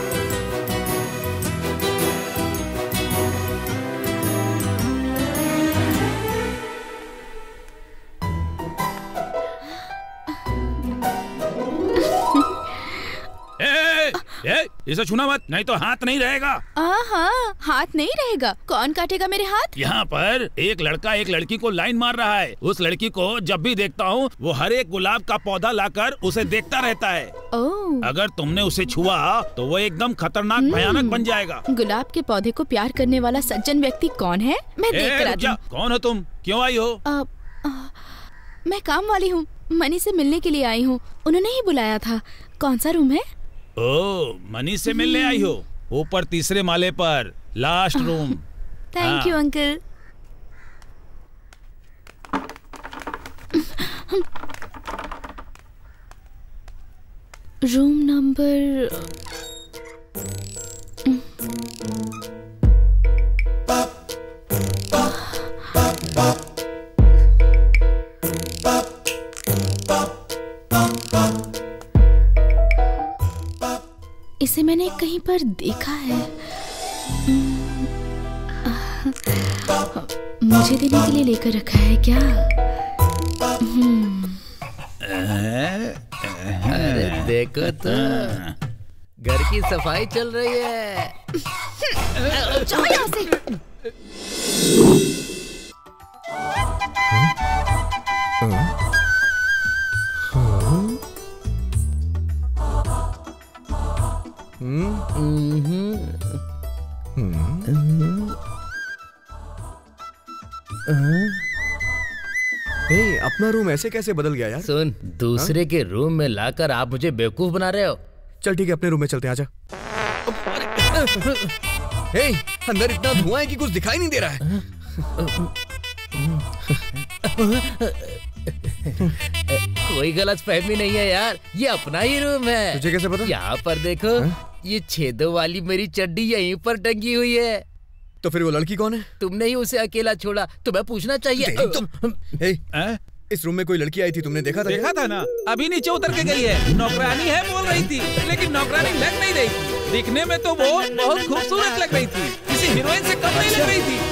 ए, इसे छूना मत, नहीं तो हाथ नहीं रहेगा। हाँ, हाथ नहीं रहेगा। कौन काटेगा मेरे हाथ? यहाँ पर एक लड़का एक लड़की को लाइन मार रहा है। उस लड़की को जब भी देखता हूँ वो हर एक गुलाब का पौधा लाकर उसे देखता रहता है। ओह। अगर तुमने उसे छुआ तो वो एकदम खतरनाक भयानक बन जाएगा। गुलाब के पौधे को प्यार करने वाला सज्जन व्यक्ति कौन है? मैं ए, देख कर आती हूँ। कौन हो तुम? क्यों आई हो? आ, आ, मैं काम वाली हूँ, मनी से मिलने के लिए आई हूँ। उन्होंने ही बुलाया था। कौन सा रूम है? ओ, मनी से मिलने आई हो? ऊपर तीसरे माले पर, last room. Thank you uncle. Room number इसे मैंने कहीं पर देखा है। मुझे देने के लिए लेकर रखा है क्या? अरे देखो तो, घर की सफाई चल रही है। जाओ यहाँ से। ए, अपना रूम ऐसे कैसे बदल गया यार? सुन, दूसरे के रूम में लाकर आप मुझे बेवकूफ बना रहे हो। चल ठीक है, अपने रूम में चलते हैं, आजा। ए, अंदर इतना धुआं है कि कुछ दिखाई नहीं दे रहा है। कोई गलत फहमी नहीं है यार, ये अपना ही रूम है। तुझे कैसे पता? यहाँ पर देखो, ये छेदों वाली मेरी चड्डी यहीं पर टंगी हुई है। तो फिर वो लड़की कौन है? तुमने ही उसे अकेला छोड़ा, तुम्हें पूछना चाहिए। तुम ए, इस रूम में कोई लड़की आई थी, तुमने देखा था? देखा था ना, अभी नीचे उतर के गई है। नौकरानी है बोल रही थी, लेकिन नौकरानी लग नहीं रही थी। दिखने में तो वो बहुत खूबसूरत लग रही थी, किसी हीरोइन से कम नहीं लग रही थी।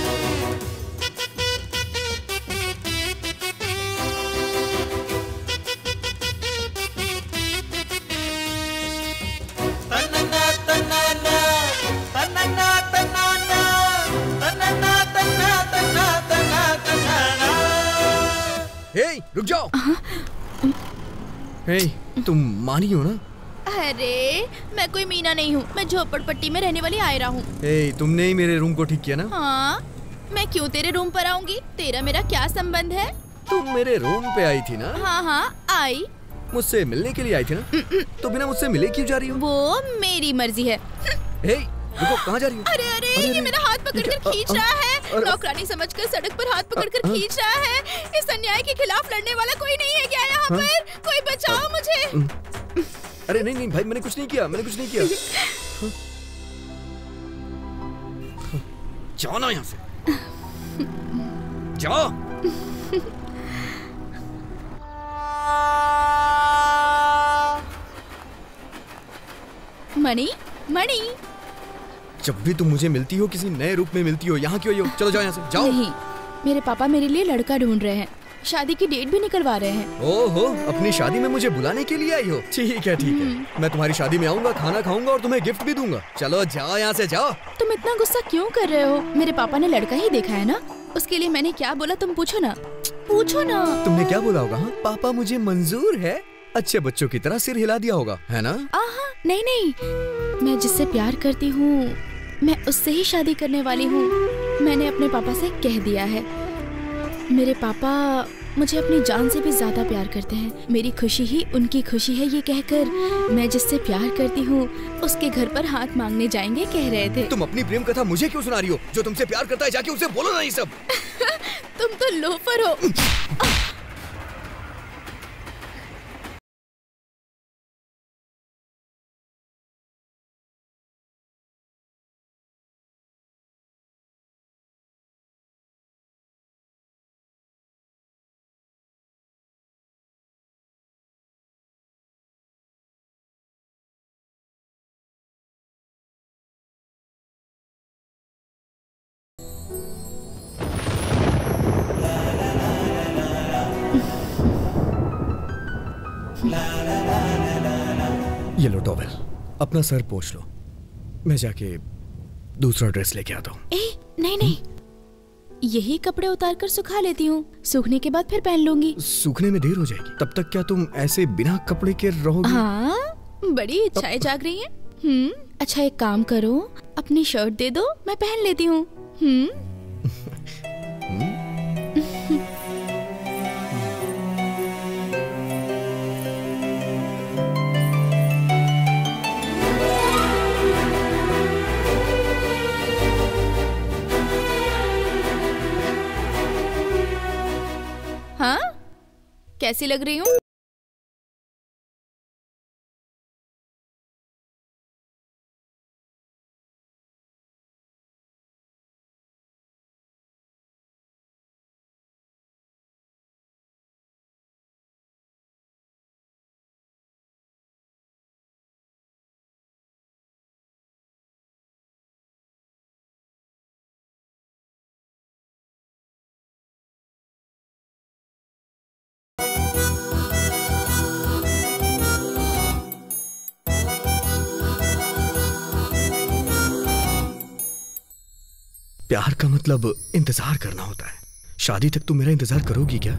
हे, तुम मानी हो ना? अरे मैं कोई मीना नहीं हूँ, मैं झोपड़पट्टी में रहने वाली आयरा हूँ। हे, तुमने ही मेरे रूम को ठीक किया ना? हाँ, मैं क्यों तेरे रूम पर आऊंगी? तेरा मेरा क्या संबंध है? तुम मेरे रूम पे आई थी ना? हाँ हाँ आई। मुझसे मिलने के लिए आई थी ना? तो बिना मुझसे मिले क्यों जा रही हो? वो मेरी मर्जी है। हे, रुको, कहाँ जा रही हो? अरे अरे, अरे ये मेरा हाथ पकड़कर खींच रहा है। नौकरानी समझकर सड़क पर हाथ पकड़कर खींच रहा है। इस अन्याय के खिलाफ लड़ने वाला कोई नहीं है क्या यहाँ पर? कोई बचाओ मुझे। अरे नहीं नहीं भाई, मैंने कुछ नहीं किया, मैंने कुछ नहीं किया। जाओ ना यहाँ से, जाओ। मणि, मणि। जब भी तुम मुझे मिलती हो किसी नए रूप में मिलती हो, यहाँ क्यों आई हो? चलो जाओ यहाँ से, जाओ। नहीं, मेरे पापा मेरे लिए लड़का ढूंढ रहे हैं, शादी की डेट भी निकलवा रहे हैं। ओहो, अपनी शादी में मुझे बुलाने के लिए आई हो? ठीक है ठीक है, मैं तुम्हारी शादी में आऊंगा, खाना खाऊंगा और तुम्हें गिफ्ट भी दूंगा। चलो जाओ यहाँ से, जाओ। तुम इतना गुस्सा क्यों कर रहे हो? मेरे पापा ने लड़का ही देखा है ना, उसके लिए मैंने क्या बोला तुम पूछो ना, पूछो ना। तुमने क्या बोला होगा? हाँ? पापा मुझे मंजूर है। अच्छे बच्चों की तरह सिर हिला दिया होगा, है ना? आहा, नहीं नहीं, मैं जिससे प्यार करती हूँ मैं उससे ही शादी करने वाली हूँ। मैंने अपने पापा से कह दिया है। मेरे पापा मुझे अपनी जान से भी ज्यादा प्यार करते हैं। मेरी खुशी ही उनकी खुशी है, ये कहकर मैं जिससे प्यार करती हूँ उसके घर पर हाथ मांगने जाएंगे कह रहे थे। तुम अपनी प्रेम कथा मुझे क्यों सुना रही हो? जो तुमसे प्यार करता है जाके उसे बोलो ना ये सब। तुम तो लोफर हो। ये लो टॉवेल, अपना सर पोंछ लो, मैं जाके दूसरा ड्रेस लेके आता हूँ। ए, नहीं नहीं, यही कपड़े उतार कर सुखा लेती हूँ, सूखने के बाद फिर पहन लूंगी। सूखने में देर हो जाएगी, तब तक क्या तुम ऐसे बिना कपड़े के रहोगी? हाँ, बड़ी इच्छाएं जाग रही हैं। हम्म, अच्छा एक काम करो, अपनी शर्ट दे दो, मैं पहन लेती हूँ। हम्म। हाँ, कैसी लग रही हूँ? प्यार का मतलब इंतजार करना होता है। शादी तक तुम मेरा इंतजार करोगी क्या?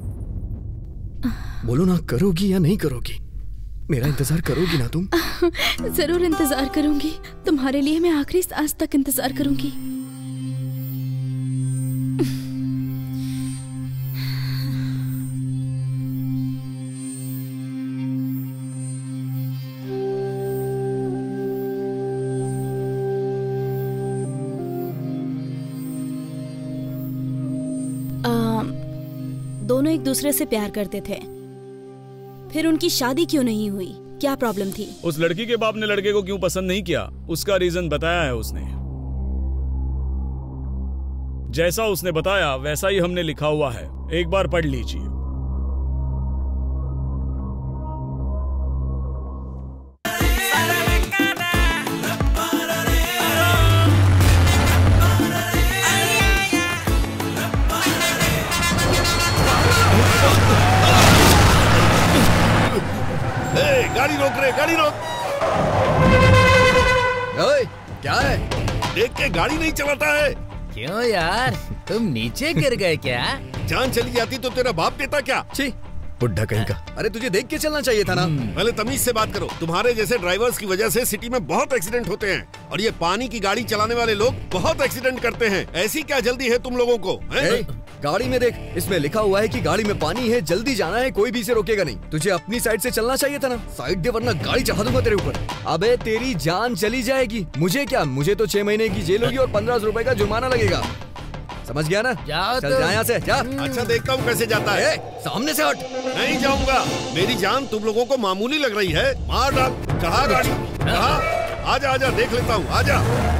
बोलो ना, करोगी या नहीं करोगी? मेरा इंतजार करोगी ना तुम? जरूर इंतजार करूंगी, तुम्हारे लिए मैं आखिरी सांस तक इंतजार करूंगी। दोनों एक दूसरे से प्यार करते थे, फिर उनकी शादी क्यों नहीं हुई? क्या प्रॉब्लम थी? उस लड़की के बाप ने लड़के को क्यों पसंद नहीं किया, उसका रीजन बताया है उसने। जैसा उसने बताया वैसा ही हमने लिखा हुआ है, एक बार पढ़ लीजिए। गाड़ी रोक रे, गाड़ी रोक। ओए, क्या है? देख के गाड़ी नहीं चलाता है। क्यों यार, तुम नीचे गिर गए क्या? जान चली जाती तो तेरा बाप देता क्या? छी, बुड्ढा कहीं का। अरे तुझे देख के चलना चाहिए था ना। पहले तमीज से बात करो। तुम्हारे जैसे ड्राइवर्स की वजह से सिटी में बहुत एक्सीडेंट होते हैं और ये पानी की गाड़ी चलाने वाले लोग बहुत एक्सीडेंट करते हैं। ऐसी क्या जल्दी है तुम लोगों को? ए, गाड़ी में देख, इसमें लिखा हुआ है कि गाड़ी में पानी है, जल्दी जाना है, कोई भी इसे रोकेगा नहीं। तुझे अपनी साइड से चलना चाहिए था ना। साइड दे वरना गाड़ी चढ़ा दूंगा तेरे ऊपर। अबे तेरी जान चली जाएगी। मुझे क्या, मुझे तो छह महीने की जेल होगी और पंद्रह सौ रुपए का जुर्माना लगेगा। समझ गया ना? जाओ चल तो। जा यहाँ से जा। अच्छा देखता हूँ कैसे जाता है। ए, सामने से हट। नहीं जाऊंगा। मेरी जान तुम लोगों को मामूली लग रही है। मार डाल, चढ़ा गाड़ी, चढ़ा। आजा आजा, देख लेता हूँ, आजा।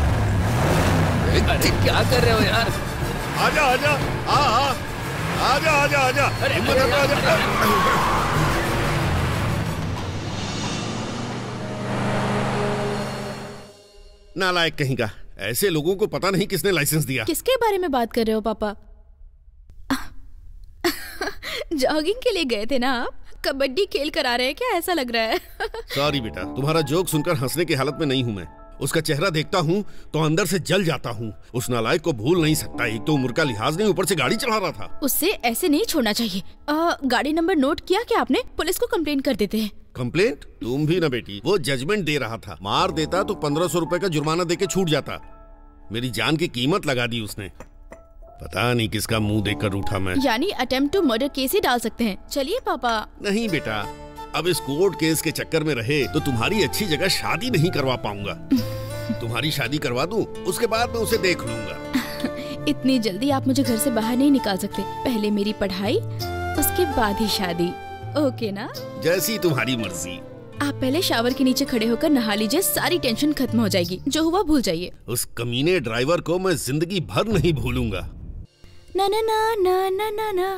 अरे क्या कर रहे हो यार? आजा आजा, आ आ, आजा आजा आजा, हिम्मत है तो आजा। नालायक कहीं का। ऐसे लोगों को पता नहीं किसने लाइसेंस दिया। किसके बारे में बात कर रहे हो पापा? जॉगिंग के लिए गए थे ना आप? कबड्डी खेल कर आ रहे हैं क्या? ऐसा लग रहा है। सॉरी बेटा, तुम्हारा जोक सुनकर हंसने की हालत में नहीं हूँ मैं। उसका चेहरा देखता हूँ तो अंदर से जल जाता हूँ। उस नालायक को भूल नहीं सकता। एक तो उम्र का लिहाज नहीं, ऊपर से गाड़ी चढ़ा रहा था। उससे ऐसे नहीं छोड़ना चाहिए। आ, गाड़ी नंबर नोट किया क्या आपने? पुलिस को कंप्लेंट कर देते हैं। कंप्लेंट? तुम भी ना बेटी, वो जजमेंट दे रहा था। मार देता तो पंद्रह सौ रुपए का जुर्माना देके छूट जाता। मेरी जान की कीमत लगा दी उसने। पता नहीं किसका मुंह देखकर रूठा मैं। यानी अटेम्प्ट टू मर्डर केस ही डाल सकते हैं। चलिए पापा। नहीं बेटा, अब इस कोर्ट केस के चक्कर में रहे तो तुम्हारी अच्छी जगह शादी नहीं करवा पाऊंगा। तुम्हारी शादी करवा दूं, उसके बाद मैं उसे देख लूंगा। इतनी जल्दी आप मुझे घर से बाहर नहीं निकाल सकते। पहले मेरी पढ़ाई, उसके बाद ही शादी। ओके ना? जैसी तुम्हारी मर्जी। आप पहले शावर के नीचे खड़े होकर नहा लीजिए, सारी टेंशन खत्म हो जाएगी। जो हुआ भूल जाइए। उस कमीने ड्राइवर को मैं जिंदगी भर नहीं भूलूंगा। ना ना ना ना ना ना ना।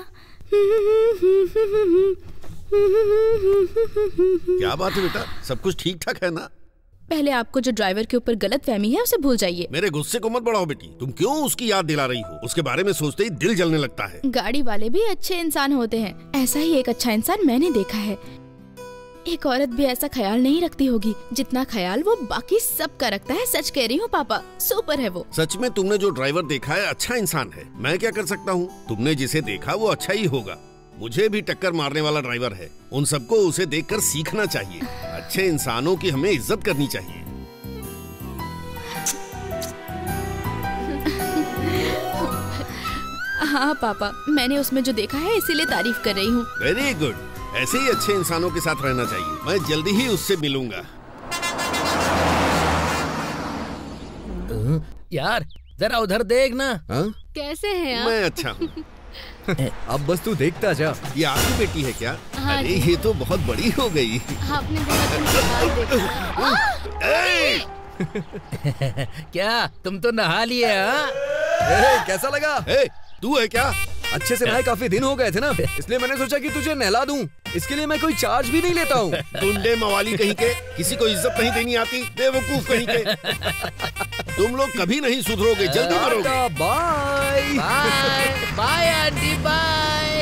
क्या बात है बेटा, सब कुछ ठीक ठाक है ना? पहले आपको जो ड्राइवर के ऊपर गलत फहमी है उसे भूल जाइए। मेरे गुस्से को मत बढ़ाओ बेटी। तुम क्यों उसकी याद दिला रही हो? उसके बारे में सोचते ही दिल जलने लगता है। गाड़ी वाले भी अच्छे इंसान होते हैं। ऐसा ही एक अच्छा इंसान मैंने देखा है। एक औरत भी ऐसा ख्याल नहीं रखती होगी जितना ख्याल वो बाकी सब का रखता है। सच कह रही हूँ पापा, सुपर है वो। सच में तुमने जो ड्राइवर देखा है अच्छा इंसान है। मैं क्या कर सकता हूँ? तुमने जिसे देखा वो अच्छा ही होगा। मुझे भी टक्कर मारने वाला ड्राइवर है। उन सबको उसे देखकर सीखना चाहिए। अच्छे इंसानों की हमें इज्जत करनी चाहिए। हाँ पापा, मैंने उसमें जो देखा है इसीलिए तारीफ कर रही हूँ। Very good. ऐसे ही अच्छे इंसानों के साथ रहना चाहिए। मैं जल्दी ही उससे मिलूंगा। यार जरा उधर देख ना। कैसे हैं आप? मैं अच्छा हूँ। अब बस तू देखता जा। ये आपकी बेटी है क्या? हाँ अरे ये तो बहुत बड़ी हो गई। आपने देखा क्या तुम तो नहा लिए? हाँ? ए, कैसा लगा? ए, तू है क्या? अच्छे से नहाए काफी दिन हो गए थे ना, इसलिए मैंने सोचा कि तुझे नहला दूं। इसके लिए मैं कोई चार्ज भी नहीं लेता हूँ। टुंडे मवाली कहीं के, किसी को इज्जत नहीं देनी आती, बेवकूफ कहीं के। तुम लोग कभी नहीं सुधरोगे, जल्दी करोगे। Bye bye bye aunty bye.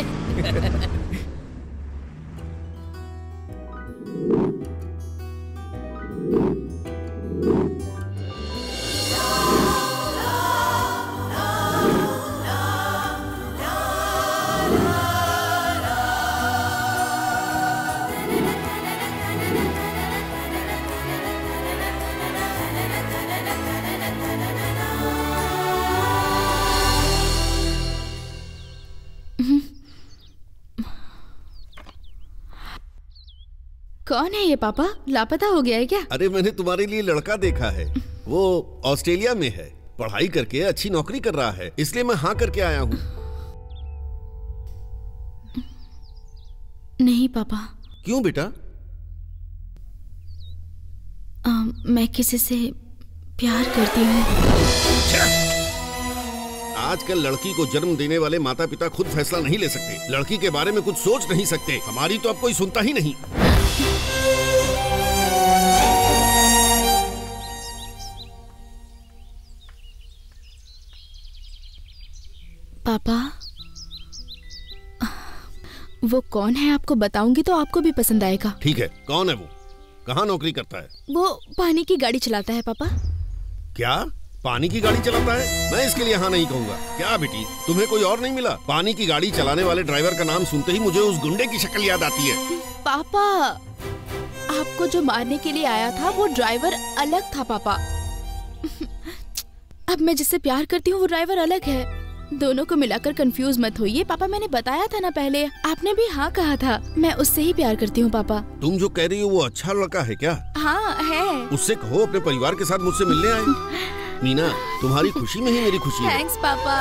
कौन है ये पापा? लापता हो गया है क्या? अरे मैंने तुम्हारे लिए लड़का देखा है। वो ऑस्ट्रेलिया में है, पढ़ाई करके अच्छी नौकरी कर रहा है, इसलिए मैं हाँ करके आया हूँ। नहीं पापा। क्यों बेटा? आ, मैं किसी से प्यार करती हूँ। आजकल लड़की को जन्म देने वाले माता पिता खुद फैसला नहीं ले सकते, लड़की के बारे में कुछ सोच नहीं सकते। हमारी तो अब कोई सुनता ही नहीं। पापा, वो कौन है आपको बताऊंगी तो आपको भी पसंद आएगा। ठीक है, कौन है वो? कहाँ नौकरी करता है? वो पानी की गाड़ी चलाता है पापा। क्या? पानी की गाड़ी चलाता है? मैं इसके लिए हाँ नहीं कहूँगा। क्या बेटी, तुम्हें कोई और नहीं मिला? पानी की गाड़ी चलाने वाले ड्राइवर का नाम सुनते ही मुझे उस गुंडे की शक्ल याद आती है। पापा, आपको जो मारने के लिए आया था वो ड्राइवर अलग था पापा। अब मैं जिससे प्यार करती हूँ वो ड्राइवर अलग है। दोनों को मिलाकर कंफ्यूज मत होइए पापा, मैंने बताया था ना पहले, आपने भी हाँ कहा था। मैं उससे ही प्यार करती हूँ पापा। तुम जो कह रही हो वो अच्छा लड़का है क्या? हाँ है। उससे कहो अपने परिवार के साथ मुझसे मिलने आए। मीना, तुम्हारी खुशी में ही मेरी खुशी है। थैंक्स पापा।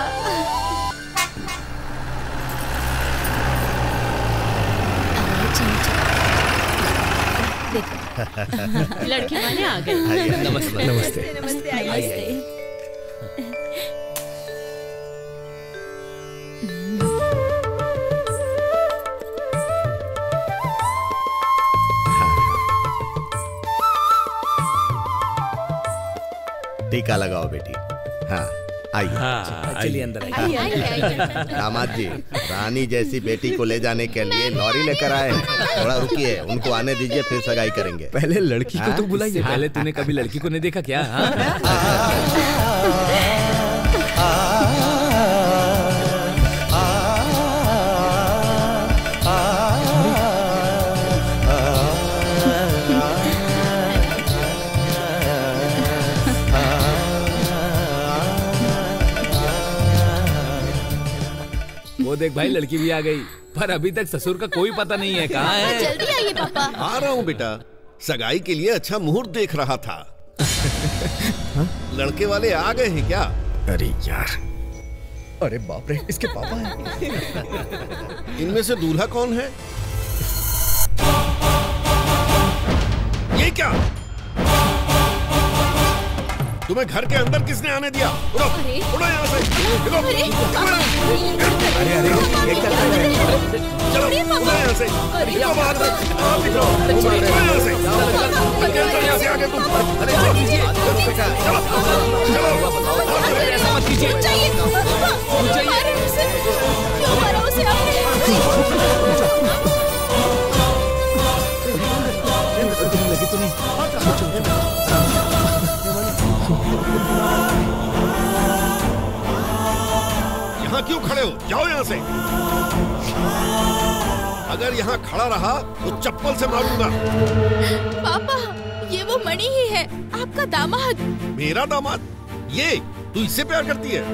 लड़के वाले आ गए। नमस्ते नमस्ते नमस्ते, आइए। टीका लगाओ बेटी। हाँ आइए। हाँ, चलिए अंदर आइए। दामाद जी, रानी जैसी बेटी को ले जाने के लिए लॉरी लेकर आए हैं। थोड़ा रुकिए, उनको आने दीजिए, फिर सगाई करेंगे। पहले लड़की को तो बुलाइए। पहले तूने कभी लड़की को नहीं देखा क्या? वो देख भाई, लड़की भी आ गई, पर अभी तक ससुर का कोई पता नहीं है। कहाँ है? जल्दी आइए पापा। आ रहा हूँ बेटा, सगाई के लिए अच्छा मुहूर्त देख रहा था। लड़के वाले आ गए हैं क्या? अरे यार, अरे बाप रे, इसके पापा हैं। इनमें से दूल्हा कौन है? ये क्या? तुम्हें घर के अंदर किसने आने दिया? उड़ो, उड़ो यहाँ से। चलो, अरे अरे, ये क्या कर रहे हैं? चलो, उड़ो यहाँ से। निकलो बाहर से। आप निकलो, उड़ो यहाँ से। निकलो यहाँ से आगे तुम। अरे चलो, चलो, ऐसा मत कीजिए। क्यों मारा उसे आपने? लगी तो नहीं? यहाँ क्यों खड़े हो? जाओ यहाँ से। अगर यहाँ खड़ा रहा तो चप्पल से मारूंगा। पापा, ये वो मणि ही है, आपका दामाद। मेरा दामाद? ये तू इससे प्यार करती है?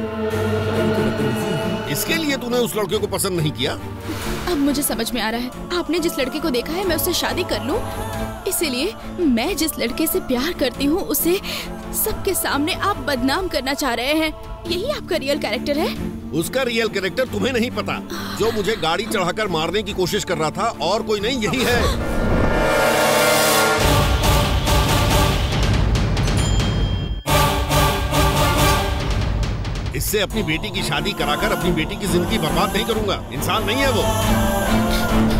इसके लिए तूने उस लड़के को पसंद नहीं किया? अब मुझे समझ में आ रहा है, आपने जिस लड़के को देखा है मैं उससे शादी कर लूं, इसीलिए मैं जिस लड़के से प्यार करती हूँ उसे सबके सामने आप बदनाम करना चाह रहे हैं। यही आपका रियल कैरेक्टर है? उसका रियल कैरेक्टर तुम्हें नहीं पता। जो मुझे गाड़ी चढ़ाकर मारने की कोशिश कर रहा था और कोई नहीं, यही है। इससे अपनी बेटी की शादी कराकर अपनी बेटी की जिंदगी बर्बाद नहीं करूंगा। इंसान नहीं है वो।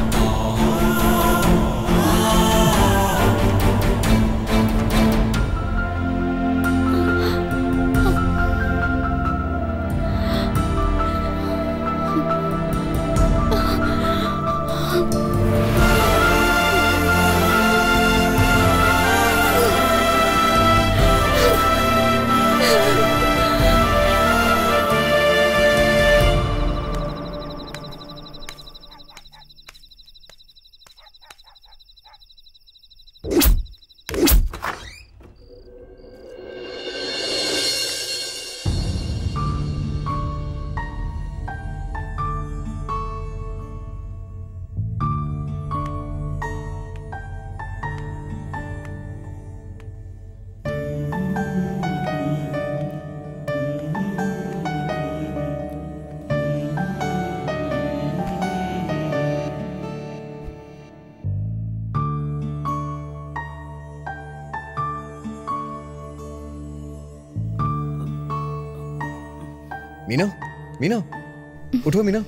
मीना, मीना, उठो मीना।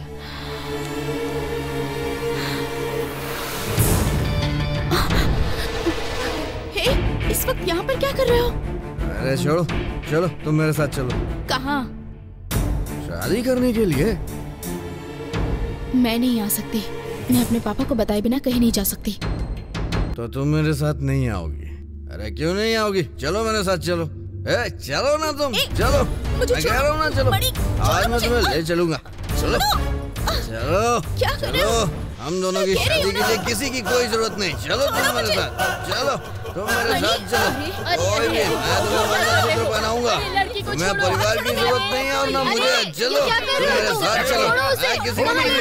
हे, इस वक्त यहाँ पर क्या कर रहे हो? अरे छोड़ो, चलो तुम मेरे साथ चलो। कहाँ? शादी करने के लिए। मैं नहीं आ सकती, मैं अपने पापा को बताए बिना कहीं नहीं जा सकती। तो तुम मेरे साथ नहीं आओगी? अरे क्यों नहीं आओगी? चलो मेरे साथ चलो। ए, चलो ना तुम, चलो। मैं कह रहा हूँ ना, चलो। आज मैं तुम्हें ले चलूंगा। चलो चलो क्या कर रहे हो? हम दोनों की शादी के लिए किसी की कोई जरूरत नहीं। चलो तुम मेरे साथ, चलो तुम मेरे साथ चलो। कोई नहीं, मैं तुम्हें मंगलसूत्र पहनाऊंगा। तुम्हें परिवार की जरूरत नहीं है और ना मुझे। चलो तुम मेरे साथ चलो। मैं किसी को नहीं,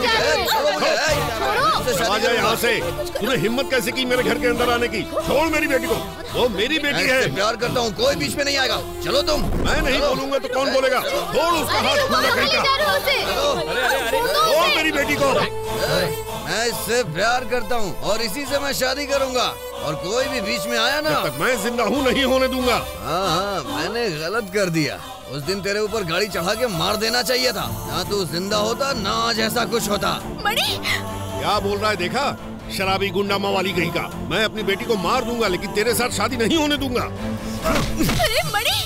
आ जा यहाँ से। तूने हिम्मत कैसे की मेरे घर के अंदर आने की? छोड़ मेरी बेटी को, वो मेरी बेटी है। प्यार करता हूँ, कोई बीच में नहीं आएगा। चलो तुम। मैं नहीं बोलूंगा तो कौन बोलेगा? छोड़ उसका हाथ, खून कहीं का। छोड़ मेरी बेटी को। मैं इससे प्यार करता हूँ और इसी से मैं शादी करूंगा और कोई भी बीच में आया ना, जब तक मैं जिंदा हूँ नहीं होने दूंगा। हाँ हाँ, मैंने गलत कर दिया। उस दिन तेरे ऊपर गाड़ी चढ़ा के मार देना चाहिए था। ना तू जिंदा होता ना आज ऐसा कुछ होता। मणि क्या बोल रहा है देखा? शराबी गुंडा मवाली कहीं का। मैं अपनी बेटी को मार दूंगा लेकिन तेरे साथ शादी नहीं होने दूंगा। अरे मणि,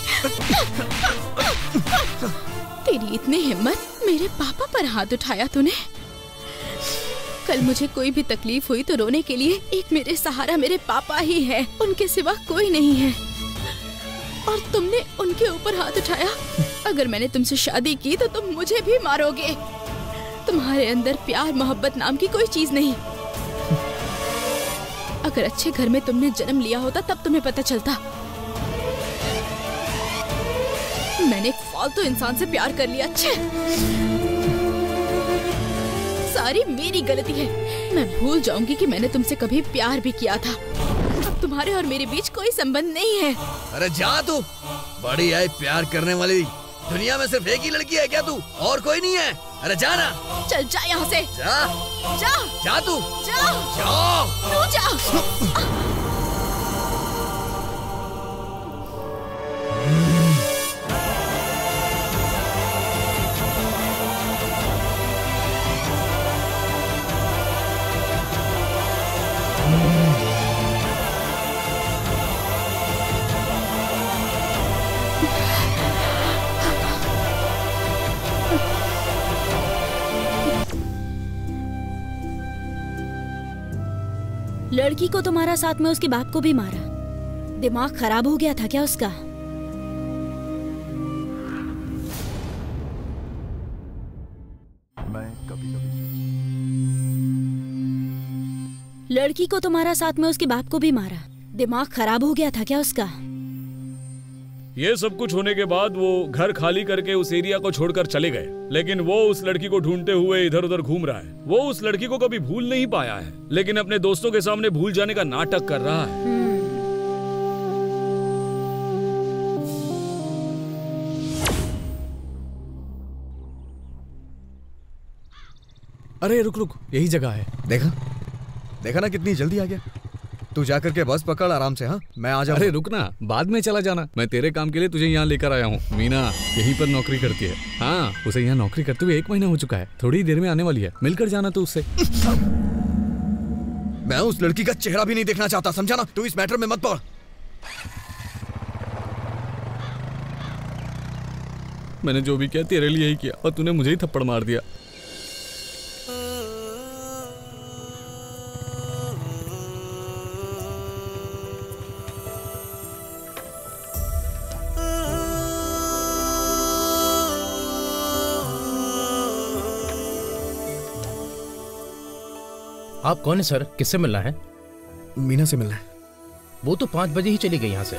तेरी इतनी हिम्मत, मेरे पापा पर हाथ उठाया तूने। कल मुझे कोई भी तकलीफ हुई तो रोने के लिए एक मेरे सहारा मेरे पापा ही है, उनके सिवा कोई नहीं है। और तुमने उनके ऊपर हाथ उठाया। अगर मैंने तुमसे शादी की तो तुम मुझे भी मारोगे। तुम्हारे अंदर प्यार मोहब्बत नाम की कोई चीज नहीं। अगर अच्छे घर में तुमने जन्म लिया होता तब तुम्हें पता चलता। मैंने एक फालतू इंसान से प्यार कर लिया। अच्छे, सारी मेरी गलती है। मैं भूल जाऊंगी कि मैंने तुमसे कभी प्यार भी किया था। अब तुम्हारे और मेरे बीच कोई संबंध नहीं है। अरे जा तू, बड़ी है प्यार करने वाली। दुनिया में सिर्फ एक ही लड़की है क्या तू? और कोई नहीं है? अरे जा ना। चल जा यहाँ से। जा जा जा तू जा जा तू जा। लड़की को तो मारा, साथ में उसके बाप को भी मारा। दिमाग खराब हो गया था क्या उसका? मैं कभी कभी लड़की को तो मारा, साथ में उसके बाप को भी मारा। दिमाग खराब हो गया था क्या उसका? ये सब कुछ होने के बाद वो घर खाली करके उस एरिया को छोड़कर चले गए, लेकिन वो उस लड़की को ढूंढते हुए इधर उधर घूम रहा है। वो उस लड़की को कभी भूल नहीं पाया है, लेकिन अपने दोस्तों के सामने भूल जाने का नाटक कर रहा है। अरे रुक रुक, यही जगह है। देखा देखा ना कितनी जल्दी आ गया। तू जाकर के बस पकड़ आराम से। हाँ मैं आ जाऊँ। अरे रुक ना, बाद में चला जाना। मैं तेरे काम के लिए तुझे यहाँ लेकर आया हूँ। मीना यहीं पर नौकरी करती है। हाँ, उसे यहाँ नौकरी करते हुए एक महीना हो चुका है। थोड़ी देर में आने वाली है, मिलकर जाना तू उससे। मैं उस लड़की का चेहरा भी नहीं देखना चाहता, समझा ना? तू इस मैटर में मत पड़। मैंने जो भी किया तेरे लिए ही किया और तूने मुझे ही थप्पड़ मार दिया। आप कौन है सर? किससे मिलना है? मीना से मिलना है। वो तो पाँच बजे ही चली गई यहाँ से।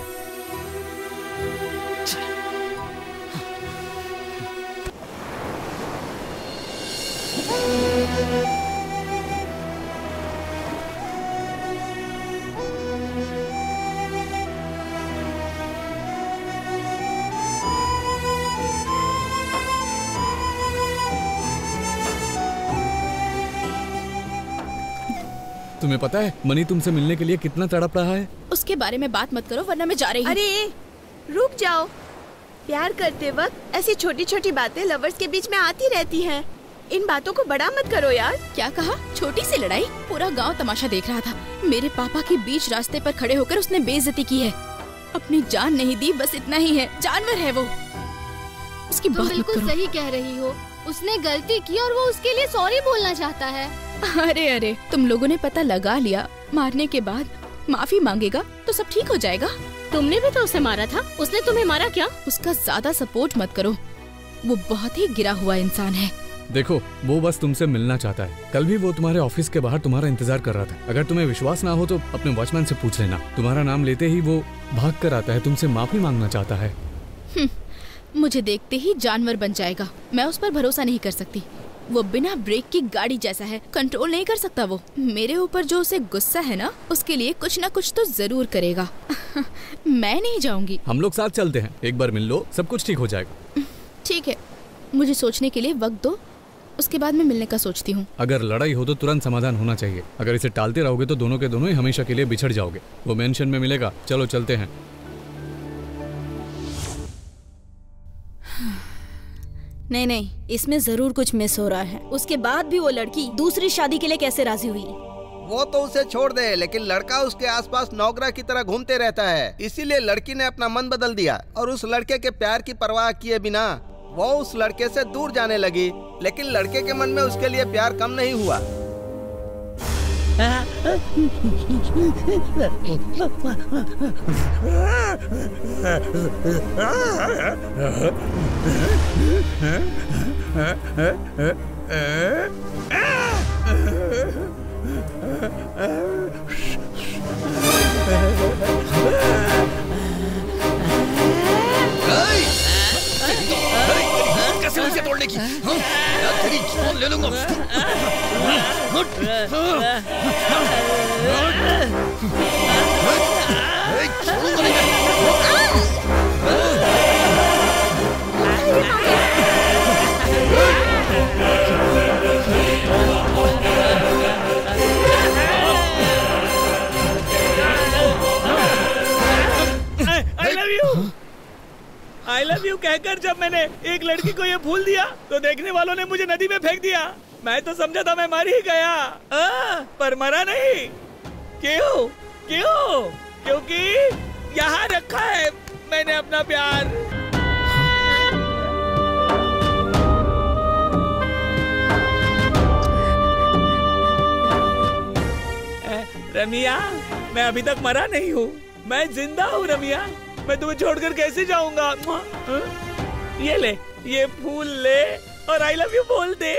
तुम्हें पता है मनी तुमसे मिलने के लिए कितना तड़प रहा है? उसके बारे में बात मत करो वरना मैं जा रही हूँ। अरे रुक जाओ। प्यार करते वक्त ऐसी छोटी छोटी बातें लवर्स के बीच में आती रहती हैं। इन बातों को बड़ा मत करो यार। क्या कहा? छोटी सी लड़ाई? पूरा गांव तमाशा देख रहा था। मेरे पापा के बीच रास्ते पर खड़े होकर उसने बेइज्जती की है। अपनी जान नहीं दी, बस इतना ही है। जानवर है वो। उसकी तुम बात मत बिल्कुल करो। सही कह रही हो। उसने गलती की और वो उसके लिए सॉरी बोलना चाहता है। अरे अरे, तुम लोगों ने पता लगा लिया। मारने के बाद माफी मांगेगा तो सब ठीक हो जाएगा। तुमने भी तो उसे मारा था, उसने तुम्हें मारा क्या? उसका ज्यादा सपोर्ट मत करो, वो बहुत ही गिरा हुआ इंसान है। देखो, वो बस तुमसे मिलना चाहता है। कल भी वो तुम्हारे ऑफिस के बाहर तुम्हारा इंतजार कर रहा था। अगर तुम्हें विश्वास ना हो तो अपने वॉचमैन से पूछ लेना। तुम्हारा नाम लेते ही वो भाग कर आता है, तुमसे माफी मांगना चाहता है। मुझे देखते ही जानवर बन जाएगा, मैं उस पर भरोसा नहीं कर सकती। वो बिना ब्रेक की गाड़ी जैसा है, कंट्रोल नहीं कर सकता। वो मेरे ऊपर जो उसे गुस्सा है ना, उसके लिए कुछ ना कुछ तो जरूर करेगा। मैं नहीं जाऊंगी। हम लोग साथ चलते हैं, एक बार मिल लो, सब कुछ ठीक हो जाएगा। ठीक है, मुझे सोचने के लिए वक्त दो, उसके बाद मैं मिलने का सोचती हूँ। अगर लड़ाई हो तो तुरंत समाधान होना चाहिए। अगर इसे टालते रहोगे तो दोनों के दोनों ही हमेशा के लिए बिछड़ जाओगे। वो मेंशन में मिलेगा। चलो चलते हैं। नहीं नहीं, इसमें जरूर कुछ मिस हो रहा है। उसके बाद भी वो लड़की दूसरी शादी के लिए कैसे राजी हुई? वो तो उसे छोड़ दे, लेकिन लड़का उसके आसपास नौकरा की तरह घूमते रहता है। इसीलिए लड़की ने अपना मन बदल दिया और उस लड़के के प्यार की परवाह किए बिना वो उस लड़के से दूर जाने लगी। लेकिन लड़के के मन में उसके लिए प्यार कम नहीं हुआ। कैसे उसे तोड़ने की? हाँ? तेरी जान ले लूंगा। I love you, I love you कहकर जब मैंने एक लड़की को ये भूल दिया तो देखने वालों ने मुझे नदी में फेंक दिया। मैं तो समझा था मैं मर ही गया, आ, पर मरा नहीं। क्यों? क्यों? क्योंकि यहाँ रखा है मैंने अपना प्यार। रमिया, मैं अभी तक मरा नहीं हूँ, मैं जिंदा हूँ रमिया। मैं तुम्हें छोड़कर कैसे जाऊंगा? ये ले, ये फूल ले और आई लव यू बोल दे।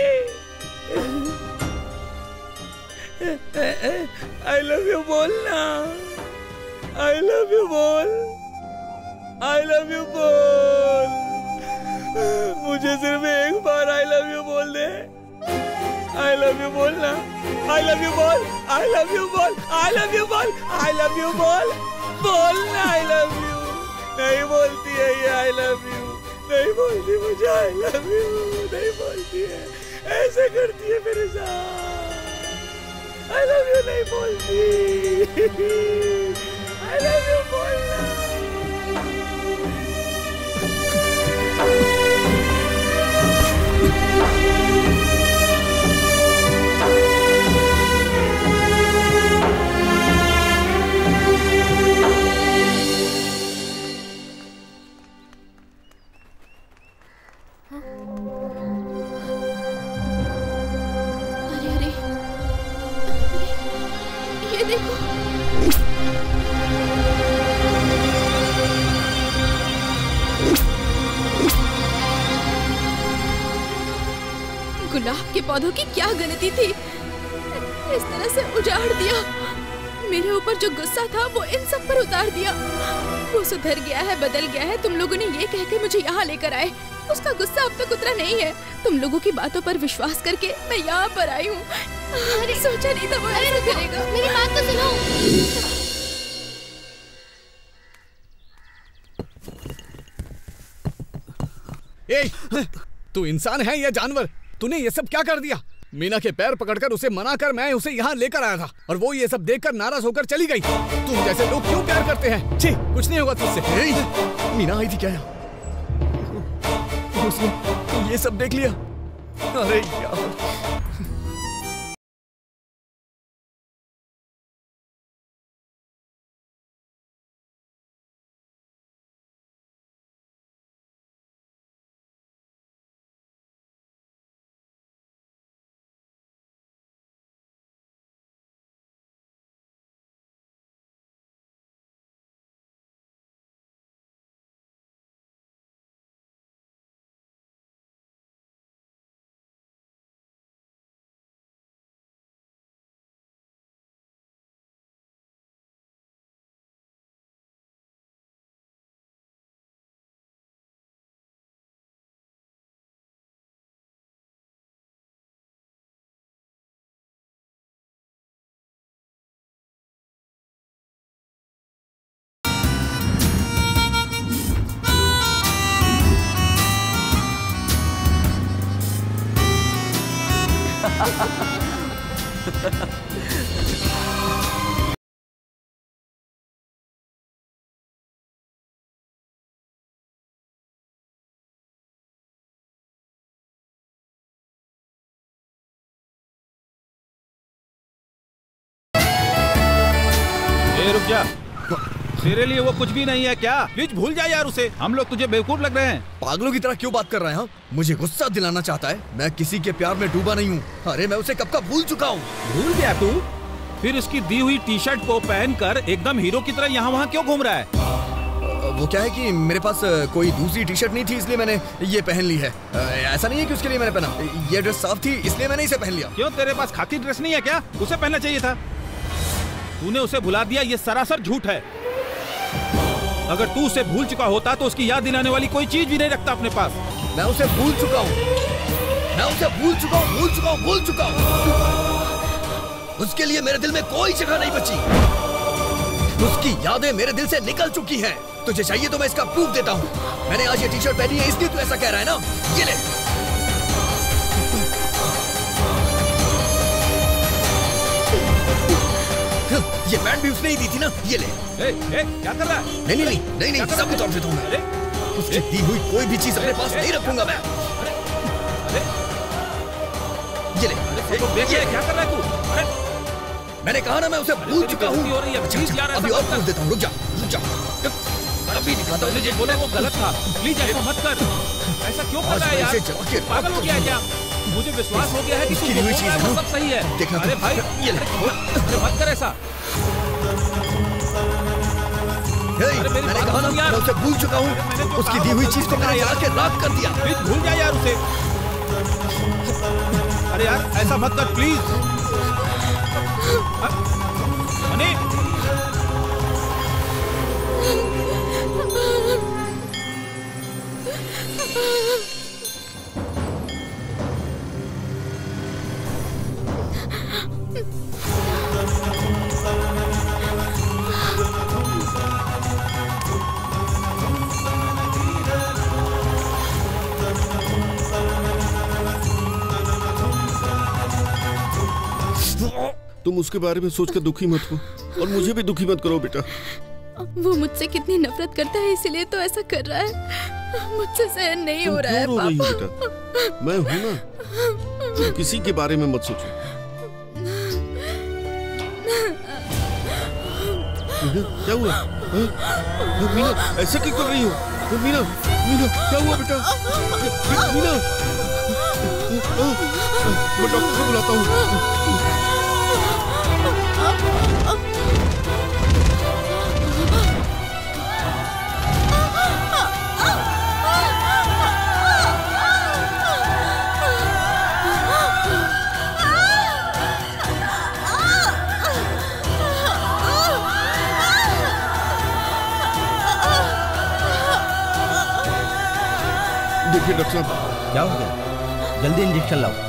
आई लव यू बोलना, आई लव यू बोल, आई लव यू बोल। मुझे सिर्फ एक बार आई लव यू बोल दे। आई लव यू बोलना, आई लव यू बोल, आई लव यू बोल, आई लव यू बोल, आई लव यू बोल, बोलना आई लव यू। नहीं बोलती है ये आई लव यू, नहीं बोलती मुझे आई लव यू, नहीं बोलती है, ऐसे करती है मेरे साथ। आई लव यू नहीं बोलती। आई लव यू बोलना। गुलाब के पौधों की क्या गलती थी, इस तरह से उजाड़ दिया। मेरे ऊपर जो गुस्सा था वो इन सब पर उतार दिया। वो सुधर गया है, बदल गया है, तुम लोगों ने ये कह के मुझे यहाँ लेकर आए। उसका गुस्सा अब तक उतरा नहीं है। तुम लोगों की बातों पर विश्वास करके मैं यहाँ पर आई हूँ। अरे सोचा नहीं था वो ऐसा करेगा। मेरी बात तो सुनो। ए, तू इंसान है या जानवर? तूने ये सब क्या कर दिया? मीना के पैर पकड़कर उसे मना कर मैं उसे यहाँ लेकर आया था और वो ये सब देखकर नाराज होकर चली गई। तुम जैसे लोग क्यों प्यार करते हैं? छी, कुछ नहीं होगा तुझसे। मीना आई थी क्या यहाँ? उसने ये सब देख लिया? अरे यार। ए, रुक जा। तेरे लिए वो कुछ भी नहीं है क्या? प्लीज भूल जा यार उसे। हम लोग तुझे बेवकूफ लग रहे हैं। पागलों की तरह क्यों बात कर रहे हैं? हाँ? मुझे गुस्सा दिलाना चाहता है? मैं किसी के प्यार में डूबा नहीं हूँ। अरे मैं उसे कब का भूल चुका हूँ। भूल गया तू? फिर उसकी दी हुई टी शर्ट को पहनकर एकदम हीरो की तरह यहाँ वहाँ क्यों घूम रहा है? वो क्या है कि मेरे पास कोई दूसरी टी शर्ट नहीं थी, इसलिए मैंने ये पहन ली है। ऐसा नहीं है कि उसके लिए मैंने पहना। ये ड्रेस साफ थी, इसलिए मैंने इसे पहन लिया। क्यों, तेरे पास खाकी ड्रेस नहीं है क्या? उसे पहनना चाहिए था। तूने उसे भुला दिया, ये सरासर झूठ है। अगर तू उसे भूल चुका होता तो उसकी याद दिलाने वाली कोई चीज भी नहीं रखता अपने पास। मैं उसे भूल चुका हूँ, मैं उसे भूल चुका हूँ, भूल चुका हूँ, भूल चुका हूँ। उसके लिए मेरे दिल में कोई जगह नहीं बची। उसकी यादें मेरे दिल से निकल चुकी हैं। तुझे चाहिए तो मैं इसका प्रूफ देता हूँ। मैंने आज ये टी शर्ट पहनी है, इसलिए तू ऐसा कह रहा है ना? ये ले। ये पैंट भी उसने ही दी थी ना? ये ले। ए, ए, क्या कर रहा है? नहीं नहीं नहीं नहीं, नहीं सब तौर से दूंगा। उसकी दी हुई कोई भी चीज अपने पास नहीं रखूंगा मैं। ये ले। ये क्या कर रहा है तू? अरे मैंने कहा ना मैं उसे भूल चुका हूँ। अभी और प्रूफ देता हूँ, रुक जा रुक जा। अभी दिखाता हूँ। जो बोला वो गलत था। प्लीज ऐसा मत कर। ऐसा क्यों कर रहा है यार? पागल हो गया है क्या? मुझे विश्वास हो गया है कि तू जो बोल रहा है वो सब सही है। देखना। अरे भाई ये मत कर ऐसा। मैंने कहा ना मैं उसे भूल चुका हूँ। उसकी दी हुई चीज को मैंने जला के राख कर दिया। प्लीज भूल जा यार उसे। अरे यार ऐसा मत कर प्लीज। मनी तुम उसके बारे में सोचकर दुखी मत हो और मुझे भी दुखी मत करो बेटा। वो मुझसे कितनी नफरत करता है, इसलिए तो ऐसा कर रहा है। मुझसे सहन नहीं हो रहा है रो रही हो पापा। बेटा? मैं हूं ना, तुम किसी के बारे में मत सोचो। क्या हुआ? हाँ? मीना ऐसा क्यों कर रही हो? मीना मीना क्या हुआ बेटा? मीना मैं डॉक्टर को बुलाता हूँ। देखिए डॉक्टर साहब। क्या हो गया? जल्दी इंजेक्शन लाओ।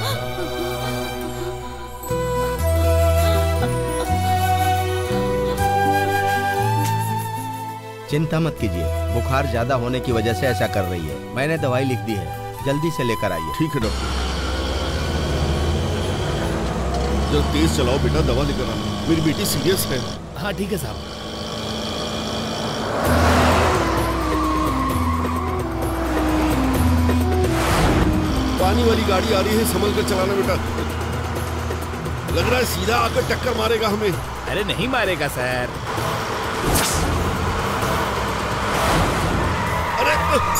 चिंता मत कीजिए, बुखार ज्यादा होने की वजह से ऐसा कर रही है। मैंने दवाई लिख दी है, जल्दी से लेकर आइए। ठीक है डॉक्टर। जब तेज चलाओ बेटा, दवा लेकर आना। मेरी बेटी सीरियस है। हाँ ठीक है साहब। पानी वाली गाड़ी आ रही है, संभल कर चलाना बेटा। लग रहा है सीधा आकर टक्कर मारेगा हमें। अरे नहीं मारेगा सर। अरे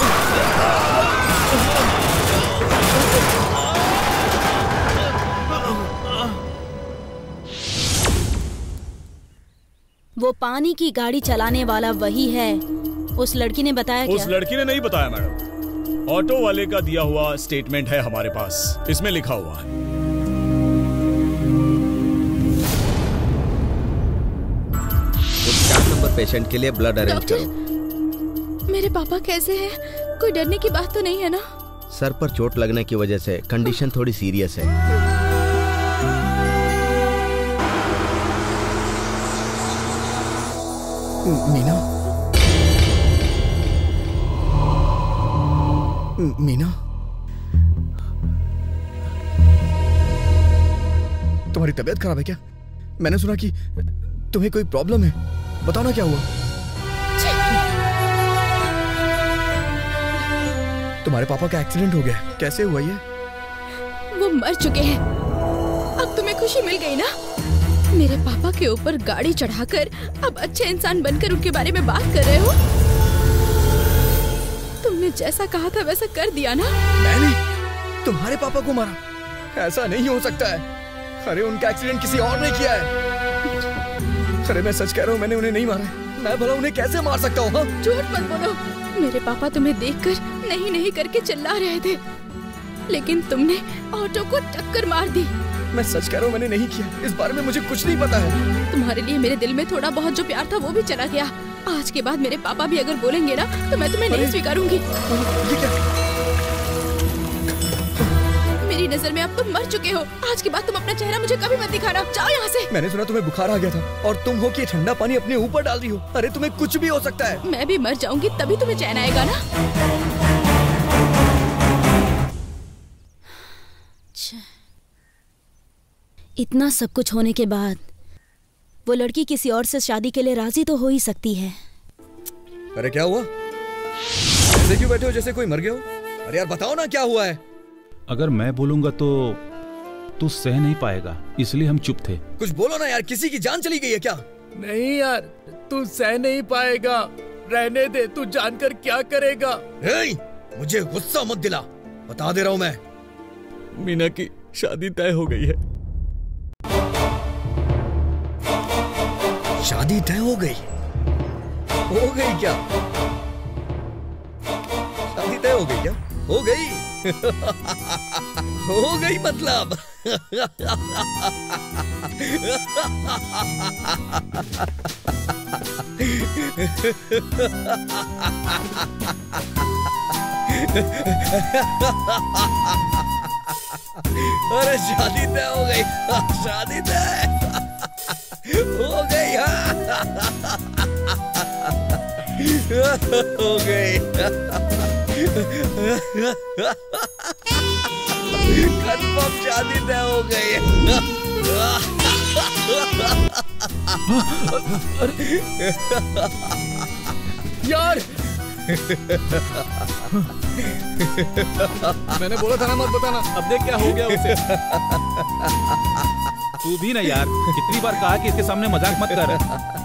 वो पानी की गाड़ी चलाने वाला वही है। उस लड़की ने बताया क्या? उस लड़की ने नहीं बताया मैडम। ऑटो वाले का दिया हुआ स्टेटमेंट है हमारे पास, इसमें लिखा हुआ है। उस चार नंबर पेशेंट के लिए ब्लड अरेंज करो। मेरे पापा कैसे हैं? कोई डरने की बात तो नहीं है ना? सर पर चोट लगने की वजह से कंडीशन थोड़ी सीरियस है। मीना मीना तुम्हारी तबीयत खराब है क्या? मैंने सुना कि तुम्हें कोई प्रॉब्लम है। बताओ ना क्या हुआ। तुम्हारे पापा का एक्सीडेंट हो गया। कैसे हुआ ये? वो मर चुके हैं। अब तुम्हें खुशी मिल गई ना? मेरे पापा के ऊपर गाड़ी चढ़ाकर अब अच्छे इंसान बनकर उनके बारे में बात कर रहे हो? तुमने जैसा कहा था वैसा कर दिया ना? मैंने तुम्हारे पापा को मारा? ऐसा नहीं हो सकता है। अरे उनका एक्सीडेंट किसी और ने किया है। अरे मैं सच कह रहा हूँ, मैंने उन्हें नहीं मारा है। मैं भला उन्हें कैसे मार सकता हूँ? झूठ मत बोलो। मेरे पापा तुम्हें देखकर नहीं नहीं करके चिल्ला रहे थे, लेकिन तुमने ऑटो को टक्कर मार दी। मैं सच कह रहा हूँ, मैंने नहीं किया। इस बारे में मुझे कुछ नहीं पता है। तुम्हारे लिए मेरे दिल में थोड़ा बहुत जो प्यार था वो भी चला गया। आज के बाद मेरे पापा भी अगर बोलेंगे ना तो मैं तुम्हें नहीं स्वीकारूंगी। ये क्या? मेरी नजर में अब तुम मर चुके हो। आज के बाद तुम अपना चेहरा मुझे कभी मत दिखाना। जाओ यहाँ से। मैंने सुना तुम्हें बुखार आ गया था और तुम हो कि ठंडा पानी अपने ऊपर डाल रही हो। अरे तुम्हें कुछ भी हो सकता है। मैं भी मर जाऊंगी तभी तुम्हें चैन आएगा ना। इतना सब कुछ होने के बाद वो लड़की किसी और से शादी के लिए राजी तो हो ही सकती है। अरे क्या हुआ? ऐसे क्यों बैठे हो जैसे कोई मर गया हो? अरे यार बताओ ना क्या हुआ है? अगर मैं बोलूंगा तो तू सह नहीं पाएगा, इसलिए हम चुप थे। कुछ बोलो ना यार, किसी की जान चली गई है क्या? नहीं यार, तू सह नहीं पाएगा। रहने दे, तू जानकर क्या करेगा? ए, मुझे गुस्सा मत दिला, बता दे रहा हूँ मैं। मीना की शादी तय हो गई है। शादी तय हो गई? हो गई क्या? शादी तय हो गई क्या? हो गई? हो गई मतलब? अरे शादी तय हो गई। शादी तय हो गई। हो गई। कंफर्म शादी तय हो गई। यार मैंने बोला था ना मत बताना। अब देख क्या हो गया उसे। तू भी ना यार, कितनी बार कहा कि इसके सामने मजाक मत कर।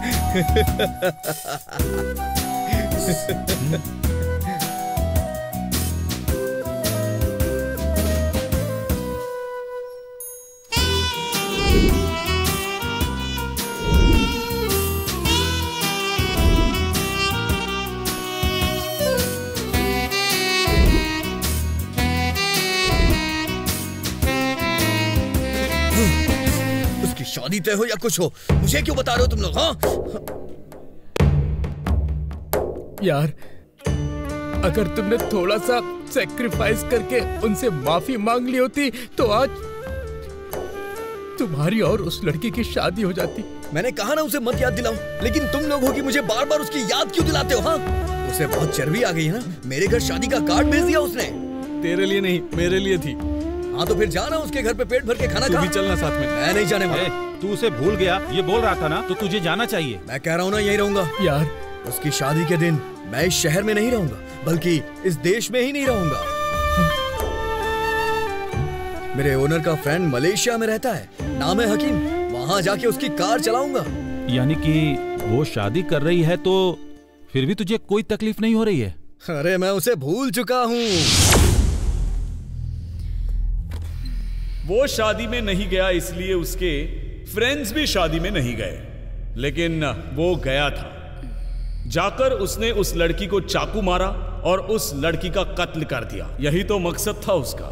शादी तय हो या कुछ हो, मुझे क्यों बता रहे हो तुम लोग? हाँ यार, अगर तुमने थोड़ा सा सैक्रिफाइस करके उनसे माफी मांग ली होती तो आज तुम्हारी और उस लड़की की शादी हो जाती। मैंने कहा ना उसे मत याद दिलाओ, लेकिन तुम लोग हो कि मुझे बार बार उसकी याद क्यों दिलाते हो? हाँ, उसे बहुत चर्बी आ गई है ना। मेरे घर शादी का कार्ड भेज दिया उसने। तेरे लिए नहीं, मेरे लिए थी। हाँ तो फिर जाना उसके घर पे पेट भर के खाना खा। तू भी चलना साथ में। मैं नहीं जाने वाला। तू उसे भूल गया ये बोल रहा था ना, तो तुझे जाना चाहिए। मैं कह रहा हूँ ना यही रहूंगा। यार उसकी शादी के दिन मैं इस शहर में नहीं रहूंगा, बल्कि इस देश में ही नहीं रहूंगा। मेरे ओनर का फ्रेंड मलेशिया में रहता है, नाम है हकीम। वहाँ जाके उसकी कार चलाऊंगा। यानी कि वो शादी कर रही है तो फिर भी तुझे कोई तकलीफ नहीं हो रही है? अरे मैं उसे भूल चुका हूँ। वो शादी में नहीं गया इसलिए उसके फ्रेंड्स भी शादी में नहीं गए, लेकिन वो गया था। जाकर उसने उस लड़की को चाकू मारा और उस लड़की का कत्ल कर दिया। यही तो मकसद था उसका।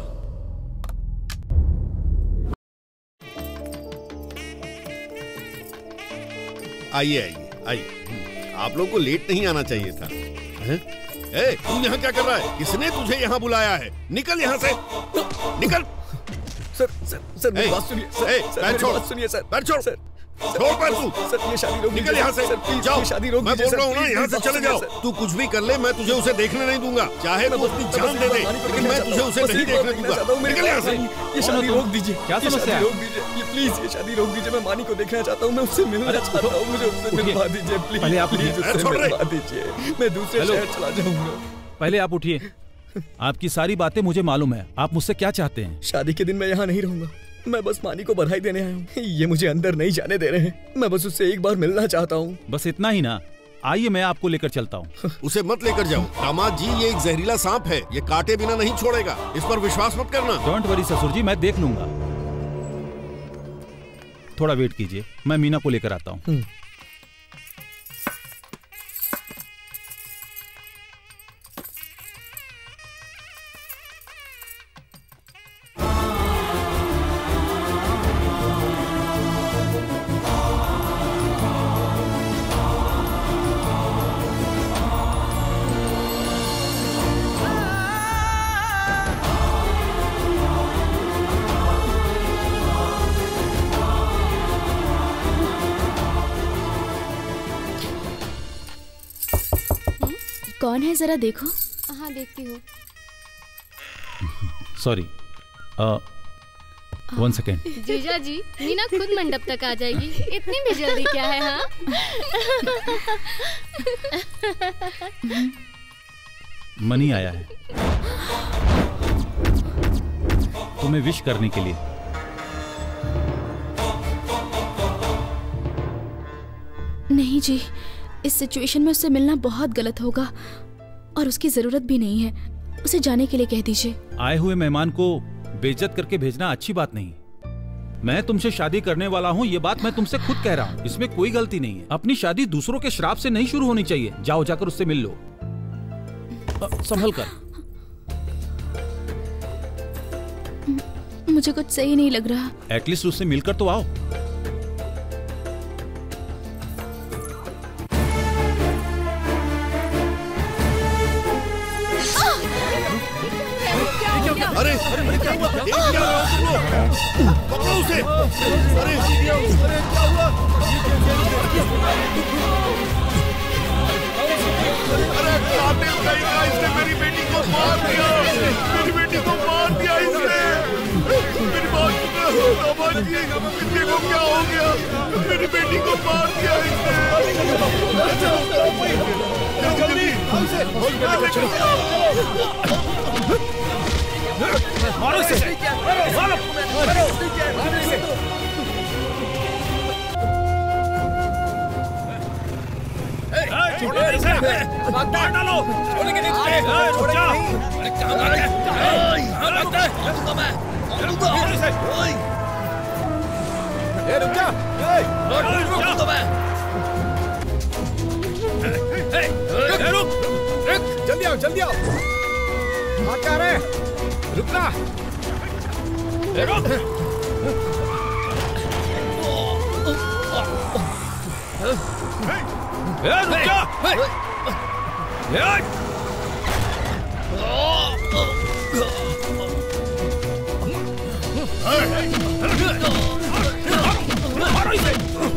आइए आइए आइए, आप लोग को लेट नहीं आना चाहिए था। ए, तू यहाँ क्या कर रहा है? किसने तुझे यहाँ बुलाया है? निकल यहाँ से, निकल। सर सर सर मेरी बात सुनिए। सर, सर मेरी बात सुनिए सर। बैठ छोड़। सर छोड़ पर तू। सर ये शादी रोक निकल यहाँ से। जाओ, शादी रोक मैं बोल रहा हूँ ना, यहाँ से चले जाओ। तू कुछ भी कर ले, मैं तुझे उसे देखने नहीं दूंगा, चाहे तू अपनी जान दे दे, लेकिन मैं तुझे उसे नहीं देखने दूंगा। निकल यहाँ से। ये शादी रोक दीजिए। क्या समस्या है? रोक दीजिए, ये प्लीज ये शादी रोक दीजिए। मैं मानी को देखना चाहता हूँ, मैं उससे मिलना चाहता हूँ, मुझे उससे मिलवा दीजिए प्लीज। पहले आप प्लीज उससे मिलवा दीजिए, मैं दूसरे शहर चला जाऊंगा। पहले आप उठिए। आपकी सारी बातें मुझे मालूम है, आप मुझसे क्या चाहते हैं? शादी के दिन मैं यहाँ नहीं रहूंगा, मैं बस मानी को बधाई देने आया हूँ। ये मुझे अंदर नहीं जाने दे रहे हैं, मैं बस उससे एक बार मिलना चाहता हूँ। बस इतना ही ना? आइए मैं आपको लेकर चलता हूँ। उसे मत लेकर जाओ दामाद जी, ये एक जहरीला सांप है, ये काटे बिना नहीं छोड़ेगा, इस पर विश्वास मत करना। डोंट वरी ससुर जी, मैं देख लूंगा। थोड़ा वेट कीजिए, मैं मीना को लेकर आता हूँ। कौन है जरा देखो। हाँ देखती हूँ। Sorry, one second. जीजा जी, मीना खुद मंडप तक आ जाएगी, इतनी भी जल्दी क्या है? हाँ मनी आया है तुम्हें विश करने के लिए। नहीं जी, इस सिचुएशन में उससे मिलना बहुत गलत होगा और उसकी जरूरत भी नहीं है, उसे जाने के लिए कह दीजिए। आए हुए मेहमान को बेइज्जत करके भेजना अच्छी बात नहीं। मैं तुमसे शादी करने वाला हूँ, ये बात मैं तुमसे खुद कह रहा हूँ, इसमें कोई गलती नहीं है। अपनी शादी दूसरों के श्राप से नहीं शुरू होनी चाहिए। जाओ जाकर उससे मिल लो, संभल कर। मुझे कुछ सही नहीं लग रहा। एटलीस्ट उससे मिलकर तो आओ। अरे अरे क्या हुआ? ये क्या हुआ? पकड़ो उसे। अरे अरे क्या हुआ? अरे काटे कहीं का, इसने मेरी बेटी को मार दिया, मेरी बेटी को मार दिया इसने। मेरी बात सुनो दामाद जी, बेटी को क्या हो गया? मेरी बेटी को मार दिया इसने। जल्दी मारो इसे, मारो, मारो, छोड़ो इसे, मार डालो, छोड़ेंगे नहीं तुझे, रुक जा, अरे कहाँ भाग गया? कहाँ भागता है? मारूंगा मैं, मारूंगा, मारो इसे, ए रुक जा, मारूंगा मैं, ए रुक, रुक, जल्दी आओ, जल्दी आओ, भाग क्या रहे? रुकना! ए रुक! ए रुक जा! ए! मारो इसे!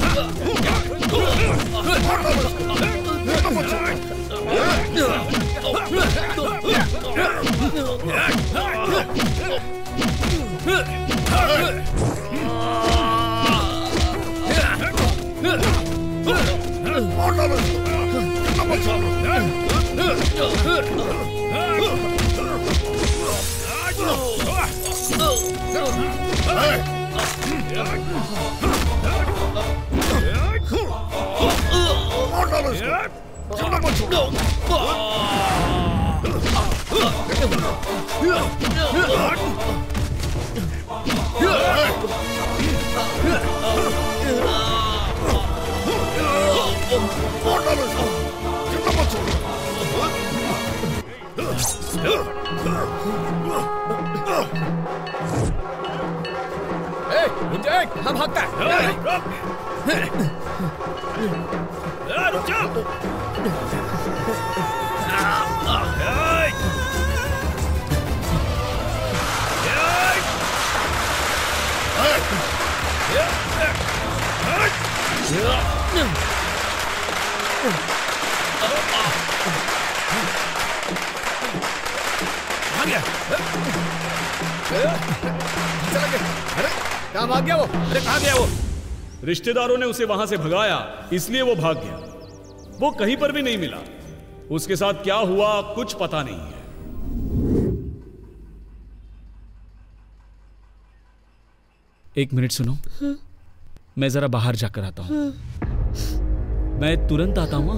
हम भागता है। रुक जा। कहाँ गया? चला गया। अरे कहाँ भाग गया वो? अरे कहाँ गया वो? रिश्तेदारों ने उसे वहां से भगाया, इसलिए वो भाग गया। वो कहीं पर भी नहीं मिला। उसके साथ क्या हुआ कुछ पता नहीं है। एक मिनट सुनो। हाँ? मैं जरा बाहर जाकर आता हूँ। हाँ? मैं तुरंत आता हूँ।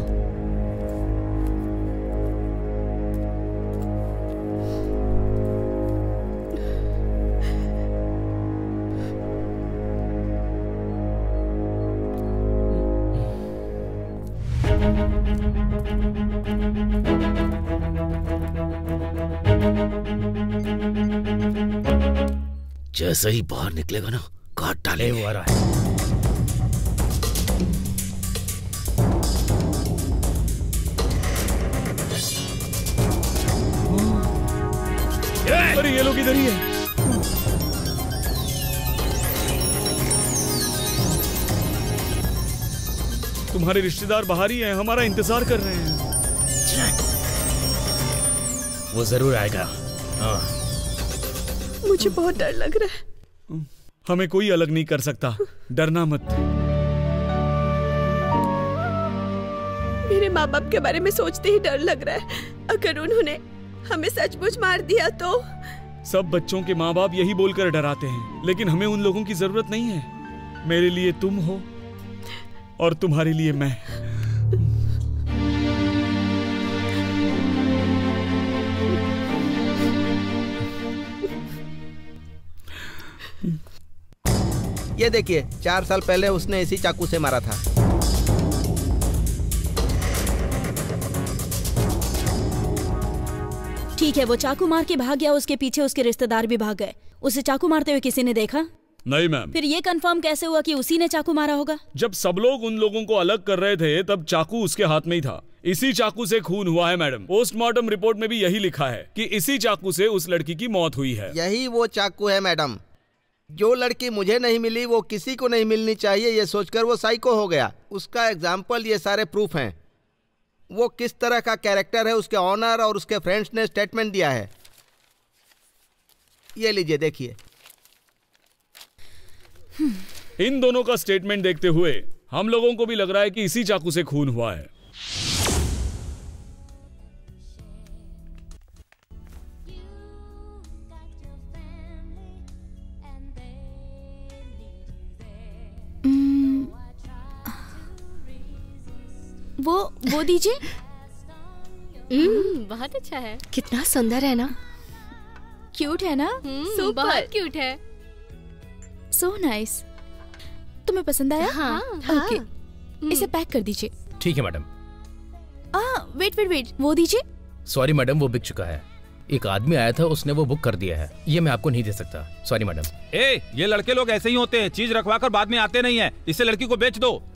जैसे ही बाहर निकलेगा ना, काट डाले। वो आ रहा है। अरे ये लोग इधर ही है। तुम्हारे रिश्तेदार बाहर ही हैं, हमारा इंतजार कर रहे हैं। वो जरूर आएगा। हाँ। मुझे बहुत डर लग रहा है। हमें कोई अलग नहीं कर सकता, डरना मत। मेरे माँ बाप के बारे में सोचते ही डर लग रहा है। अगर उन्होंने हमें सचमुच मार दिया तो। सब बच्चों के माँ बाप यही बोलकर डराते हैं, लेकिन हमें उन लोगों की जरूरत नहीं है। मेरे लिए तुम हो और तुम्हारे लिए मैं। ये देखिए, चार साल पहले उसने इसी चाकू से मारा था। ठीक है, वो चाकू मार के भाग गया, उसके पीछे उसके रिश्तेदार भी भाग गए। उसे चाकू मारते हुए किसी ने देखा? नहीं मैम। फिर ये कंफर्म कैसे हुआ कि उसी ने चाकू मारा होगा? जब सब लोग उन लोगों को अलग कर रहे थे तब चाकू उसके हाथ में ही था। इसी चाकू से खून हुआ है मैडम। पोस्टमार्टम रिपोर्ट में भी यही लिखा है कि इसी चाकू से उस लड़की की मौत हुई है। यही वो चाकू है मैडम। जो लड़की मुझे नहीं मिली वो किसी को नहीं मिलनी चाहिए, ये सोचकर वो साइको हो गया। उसका एग्जाम्पल ये सारे प्रूफ हैं। वो किस तरह का कैरेक्टर है, उसके ऑनर और उसके फ्रेंड्स ने स्टेटमेंट दिया है। ये लीजिए देखिए। इन दोनों का स्टेटमेंट देखते हुए हम लोगों को भी लग रहा है कि इसी चाकू से खून हुआ है। वो वो दीजिए। बहुत अच्छा है। कितना सुंदर है ना, क्यूट है ना, सुपर बहुत क्यूट है। So nice. तुम्हें पसंद आया? हाँ, ओके, इसे पैक कर दीजिए। ठीक है madam. Ah, wait wait wait, वो दीजिए। सॉरी मैडम, वो बिक चुका है। एक आदमी आया था, उसने वो बुक कर दिया है। ये मैं आपको नहीं दे सकता, सॉरी मैडम। ए, ये लड़के लोग ऐसे ही होते हैं, चीज रखवा कर बाद में आते नहीं है। इसे लड़की को बेच दो।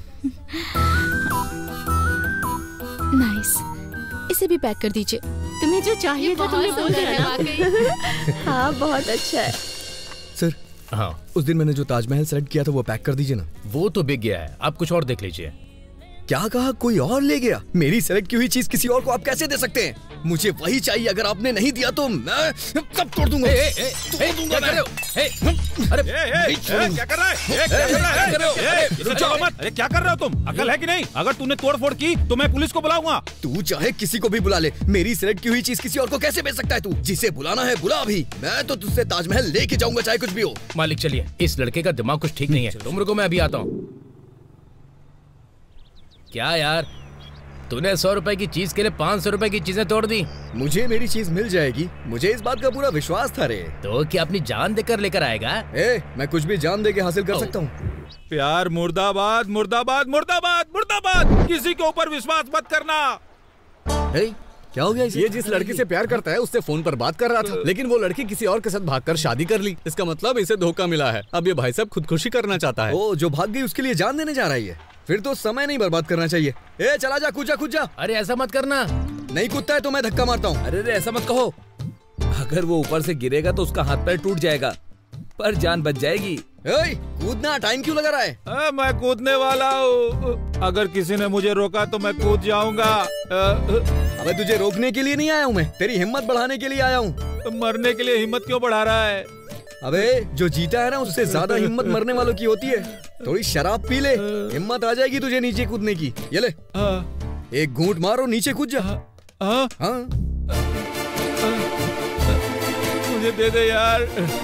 नाइस, इसे भी पैक कर दीजिए। तुम्हें जो चाहिए था तुमने बोल दिया वाकई। हाँ, बहुत अच्छा है। सर, हाँ, उस दिन मैंने जो ताजमहल सेलेक्ट किया था वो पैक कर दीजिए ना। वो तो बिक गया है, आप कुछ और देख लीजिए। क्या कहा? कोई और ले गया? मेरी सेलेक्ट की हुई चीज किसी और को आप कैसे दे सकते हैं? मुझे वही चाहिए। अगर आपने नहीं दिया तो मैं सब तोड़ दूंगा। ए, ए, तोड़ दूंगा मैं। अरे क्या कर रहा है? क्या कर रहा है? रुको मत। अरे क्या कर रहे हो तुम? अकल है कि नहीं? अगर तूने तोड़फोड़ की तो मैं पुलिस को बुलाऊंगा। तू चाहे किसी को भी बुला ले, मेरी सेलेक्ट की हुई चीज किसी और को कैसे बेच सकता है तू? जिसे बुलाना है बुला अभी। मैं तो तुझसे ताजमहल लेके जाऊंगा चाहे कुछ भी हो। मालिक चलिए, इस लड़के का दिमाग कुछ ठीक नहीं है। तुम रुको, मैं अभी आता हूँ। क्या यार, तूने सौ रुपए की चीज के लिए पाँच सौ रुपए की चीजें तोड़ दी। मुझे मेरी चीज मिल जाएगी, मुझे इस बात का पूरा विश्वास था रे। तो क्या अपनी जान देकर लेकर आएगा? ए, मैं कुछ भी जान दे के हासिल कर सकता हूँ। प्यार मुर्दाबाद, मुर्दाबाद, मुर्दाबाद, मुर्दाबाद। किसी के ऊपर विश्वास मत करना। ए, क्या हो गया इसे? ये जिस लड़की से प्यार करता है उससे फोन पर बात कर रहा था, लेकिन वो लड़की किसी और के साथ भागकर शादी कर ली। इसका मतलब इसे धोखा मिला है। अब ये भाई साहब खुदकुशी करना चाहता है। ओ, जो भाग गई उसके लिए जान देने जा रही है। फिर तो समय नहीं बर्बाद करना चाहिए। ए, चला जा, कूद जा, कूद जा। अरे ऐसा मत करना। नहीं कूदता है तो मैं धक्का मारता हूँ। अरे ऐसा मत कहो। अगर वो ऊपर से गिरेगा तो उसका हाथ पैर टूट जाएगा, पर जान बच जाएगी। ए, कूदना, टाइम क्यों लगा रहा है? आ, मैं कूदने वाला हूँ। अगर किसी ने मुझे रोका तो मैं कूद जाऊंगा। अबे तुझे रोकने के लिए नहीं आया हूँ मैं, तेरी हिम्मत बढ़ाने के लिए आया हूँ। तो मरने के लिए हिम्मत क्यों बढ़ा रहा है? अबे जो जीता है ना उससे ज्यादा हिम्मत मरने वालों की होती है। थोड़ी शराब पी ले, हिम्मत आ जाएगी तुझे नीचे कूदने की। ये ले एक घूंट मारो, नीचे कूद जा। हाँ हाँ मुझे दे दे यार।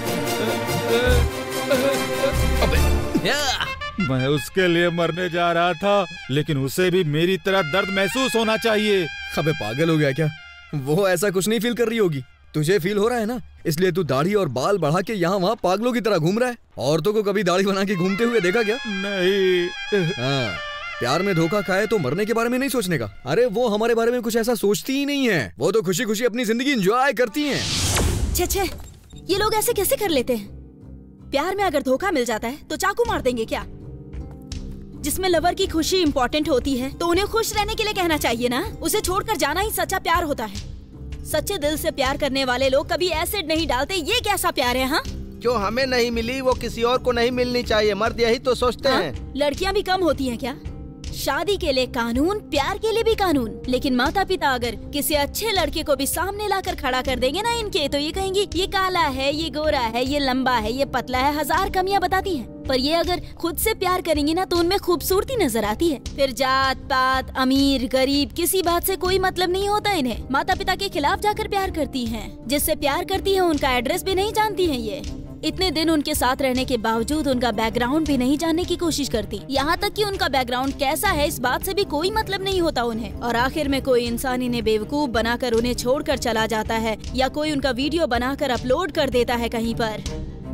अबे मैं उसके लिए मरने जा रहा था, लेकिन उसे भी मेरी तरह दर्द महसूस होना चाहिए। अबे पागल हो गया क्या? वो ऐसा कुछ नहीं फील कर रही होगी, तुझे फील हो रहा है ना, इसलिए तू दाढ़ी और बाल बढ़ा के यहाँ वहाँ पागलों की तरह घूम रहा है। औरतों को कभी दाढ़ी बना के घूमते हुए देखा क्या? नहीं। हाँ, प्यार में धोखा खाए तो मरने के बारे में नहीं सोचने का। अरे वो हमारे बारे में कुछ ऐसा सोचती ही नहीं है, वो तो खुशी खुशी अपनी जिंदगी एंजॉय करती हैं। छे छे, ये लोग ऐसे कैसे कर लेते हैं? प्यार में अगर धोखा मिल जाता है तो चाकू मार देंगे क्या? जिसमें लवर की खुशी इम्पोर्टेंट होती है तो उन्हें खुश रहने के लिए कहना चाहिए ना। उसे छोड़कर जाना ही सच्चा प्यार होता है। सच्चे दिल से प्यार करने वाले लोग कभी एसिड नहीं डालते। ये कैसा प्यार है? हाँ, जो हमें नहीं मिली वो किसी और को नहीं मिलनी चाहिए, मर्द यही तो सोचते हाँ? हैं। लड़कियां भी कम होती हैं क्या? शादी के लिए कानून, प्यार के लिए भी कानून, लेकिन माता पिता अगर किसी अच्छे लड़के को भी सामने लाकर खड़ा कर देंगे ना इनके, तो ये कहेंगी ये काला है, ये गोरा है, ये लंबा है, ये पतला है, हजार कमियां बताती हैं। पर ये अगर खुद से प्यार करेंगी ना तो उनमें खूबसूरती नजर आती है। फिर जात पात, अमीर गरीब, किसी बात से कोई मतलब नहीं होता इन्हें। माता पिता के खिलाफ जाकर प्यार करती हैं। जिससे प्यार करती हैं उनका एड्रेस भी नहीं जानती हैं। ये इतने दिन उनके साथ रहने के बावजूद उनका बैकग्राउंड भी नहीं जानने की कोशिश करती। यहाँ तक कि उनका बैकग्राउंड कैसा है इस बात से भी कोई मतलब नहीं होता उन्हें। और आखिर में कोई इंसान इन्हें बेवकूफ बनाकर उन्हें छोड़कर चला जाता है, या कोई उनका वीडियो बनाकर अपलोड कर देता है कहीं पर।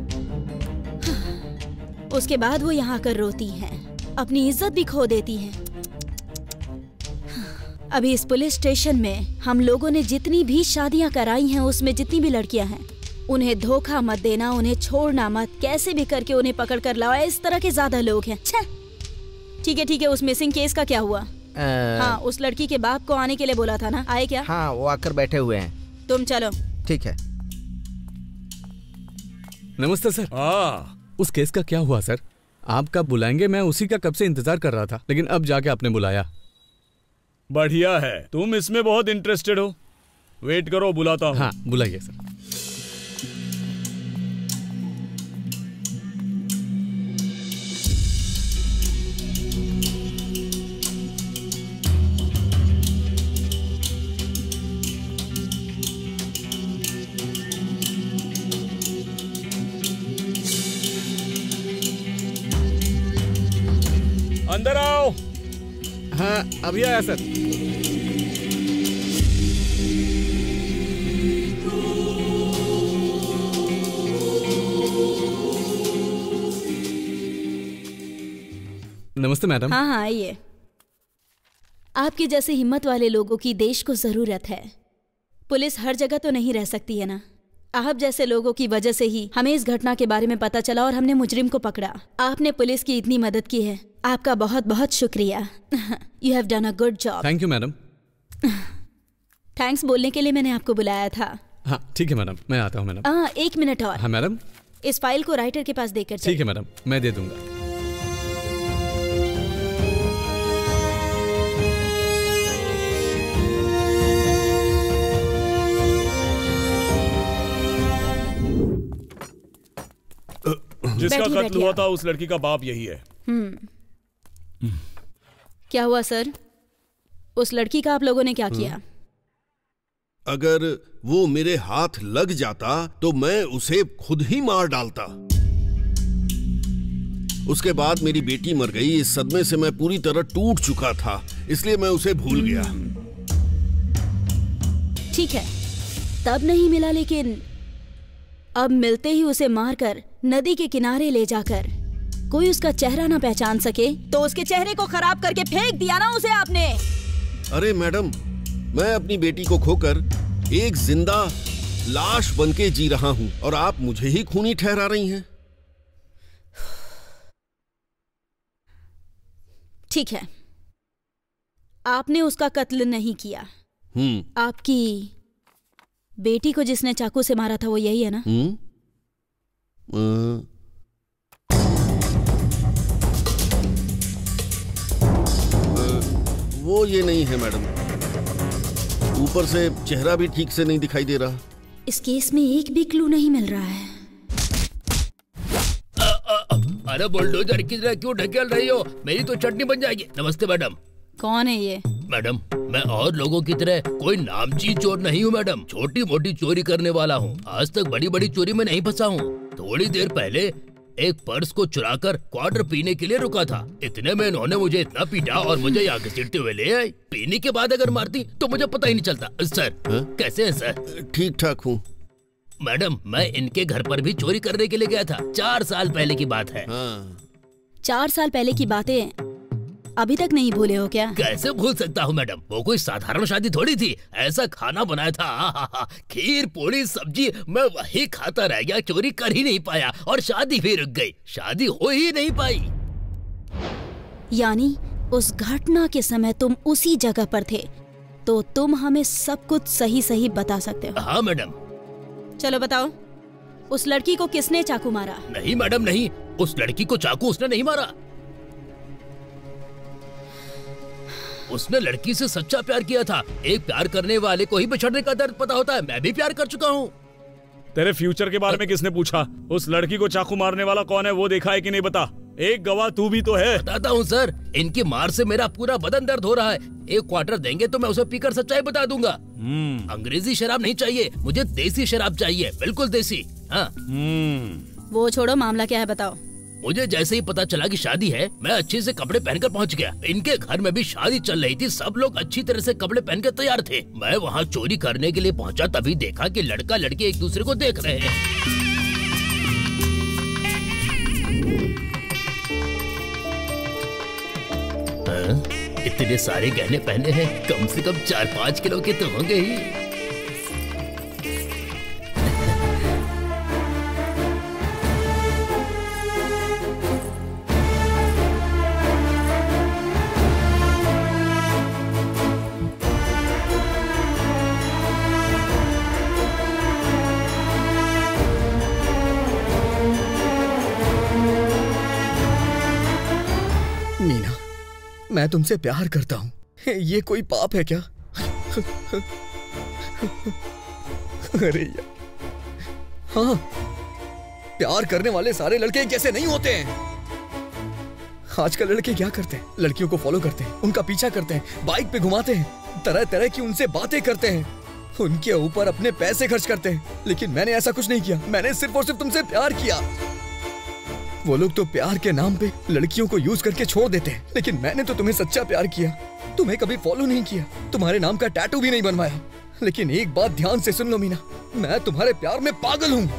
उसके बाद वो यहाँ कर रोती हैं, अपनी इज्जत भी खो देती हैं। अभी इस पुलिस स्टेशन में हम लोगों ने जितनी भी शादियाँ कराई हैं, उसमें जितनी भी लड़कियाँ हैं, उन्हें धोखा मत देना, उन्हें छोड़ना मत, कैसे भी करके उन्हें पकड़ कर लाओ। इस तरह के ज्यादा लोग हैं। ठीक है ठीक है, उस मिसिंग केस का क्या हुआ? आ... हाँ, उस लड़की के बाप को आने के लिए बोला था ना, आए क्या? हाँ, वो आकर बैठे हुए हैं। तुम चलो। ठीक है। नमस्ते सर। हाँ, उस केस का क्या हुआ सर? आप कब बुलाएंगे? मैं उसी का कब से इंतजार कर रहा था, लेकिन अब जाके आपने बुलाया। बढ़िया है, तुम इसमें बहुत इंटरेस्टेड हो। वेट करो, बुलाता हूँ। हाँ, बुलाइए सर। अंदर आओ। हाँ, अभी आया सर। नमस्ते मैडम। हाँ हाँ, आइए। आपके जैसे हिम्मत वाले लोगों की देश को जरूरत है। पुलिस हर जगह तो नहीं रह सकती है ना। आप जैसे लोगों की वजह से ही हमें इस घटना के बारे में पता चला और हमने मुजरिम को पकड़ा। आपने पुलिस की इतनी मदद की है, आपका बहुत बहुत शुक्रिया। You have done a good job. Thank you madam. Thanks बोलने के लिए मैंने आपको बुलाया था। हाँ ठीक है मैडम, मैं आता हूँ मैडम। हाँ, एक मिनट और। हाँ मैडम। इस फाइल को राइटर के पास देकर ठीक है मैडम, मैं दे दूंगा। जिसका कत्ल हुआ था उस लड़की का बाप यही है। हम्म। क्या हुआ सर? उस लड़की का आप लोगों ने क्या किया? अगर वो मेरे हाथ लग जाता तो मैं उसे खुद ही मार डालता। उसके बाद मेरी बेटी मर गई। इस सदमे से मैं पूरी तरह टूट चुका था, इसलिए मैं उसे भूल गया। ठीक है, तब नहीं मिला, लेकिन अब मिलते ही उसे मारकर नदी के किनारे ले जाकर कोई उसका चेहरा ना पहचान सके तो उसके चेहरे को खराब करके फेंक दिया ना उसे आपने। अरे मैडम, मैं अपनी बेटी को खोकर एक जिंदा लाश बनके जी रहा हूं और आप मुझे ही खूनी ठहरा रही हैं। ठीक है, आपने उसका कत्ल नहीं किया। हम्म। आपकी बेटी को जिसने चाकू से मारा था वो यही है ना? हम्म। वो ये नहीं है मैडम। ऊपर से चेहरा भी ठीक से नहीं दिखाई दे रहा। इस केस में एक भी क्लू नहीं मिल रहा है। अरे बुलडोजर की तरह क्यों ढकेल रही हो? मेरी तो चटनी बन जाएगी। नमस्ते मैडम। कौन है ये? मैडम, मैं और लोगों की तरह कोई नामची चोर नहीं हूँ मैडम। छोटी मोटी चोरी करने वाला हूँ। आज तक बड़ी बड़ी चोरी में नहीं फंसा हूँ। थोड़ी देर पहले एक पर्स को चुराकर क्वार्टर पीने के लिए रुका था। इतने में इन्होंने मुझे इतना पीटा और मुझे यहाँ घसीटते हुए ले आए। पीने के बाद अगर मारती तो मुझे पता ही नहीं चलता। सर हा? कैसे हैं सर? ठीक ठाक हूँ मैडम। मैं इनके घर पर भी चोरी करने के लिए गया था। चार साल पहले की बात है। हाँ। चार साल पहले की बातें अभी तक नहीं भूले हो क्या? कैसे भूल सकता हूँ मैडम, वो कोई साधारण शादी थोड़ी थी। ऐसा खाना बनाया था, खीर पूरी सब्जी, मैं वही खाता रह गया, चोरी कर ही नहीं पाया और शादी भी रुक गई। शादी हो ही नहीं पाई। यानी उस घटना के समय तुम उसी जगह पर थे, तो तुम हमें सब कुछ सही सही बता सकते हो? हाँ मैडम। चलो बताओ, उस लड़की को किसने चाकू मारा? नहीं मैडम नहीं, उस लड़की को चाकू उसने नहीं मारा। उसने लड़की से सच्चा प्यार किया था। एक प्यार करने वाले को ही बिछड़ने का दर्द पता होता है। मैं भी प्यार कर चुका हूँ। तेरे फ्यूचर के बारे में किसने पूछा? उस लड़की को चाकू मारने वाला कौन है वो देखा है कि नहीं? बता। एक गवाह तू भी तो है। बताता हूँ सर। इनकी मार से मेरा पूरा बदन दर्द हो रहा है। एक क्वार्टर देंगे तो मैं उसे पीकर सच्चाई बता दूंगा। अंग्रेजी शराब नहीं चाहिए, मुझे देसी शराब चाहिए, बिल्कुल देसी। हाँ। वो छोड़ो, मामला क्या है बताओ। मुझे जैसे ही पता चला कि शादी है, मैं अच्छे से कपड़े पहनकर पहुंच गया। इनके घर में भी शादी चल रही थी। सब लोग अच्छी तरह से कपड़े पहनकर तैयार थे। मैं वहां चोरी करने के लिए पहुंचा, तभी देखा कि लड़का लड़की एक दूसरे को देख रहे हैं। हाँ? इतने सारे गहने पहने हैं, कम से कम चार पाँच किलो के तो होंगे ही। मीना, मैं तुमसे प्यार करता हूँ। ये कोई पाप है क्या? अरे यार, हाँ, प्यार करने वाले सारे लड़के जैसे नहीं होते हैं। आजकल लड़के क्या करते हैं? लड़कियों को फॉलो करते हैं, उनका पीछा करते हैं, बाइक पे घुमाते हैं, तरह तरह की उनसे बातें करते हैं, उनके ऊपर अपने पैसे खर्च करते हैं। लेकिन मैंने ऐसा कुछ नहीं किया। मैंने सिर्फ और सिर्फ तुमसे प्यार किया। वो लोग तो प्यार के नाम पे लड़कियों को यूज करके छोड़ देते हैं, लेकिन मैंने तो तुम्हें सच्चा प्यार किया। तुम्हें कभी फॉलो नहीं किया, तुम्हारे नाम का टैटू भी नहीं बनवाया। लेकिन एक बात ध्यान से सुन लो मीना, मैं तुम्हारे प्यार में पागल हूँ।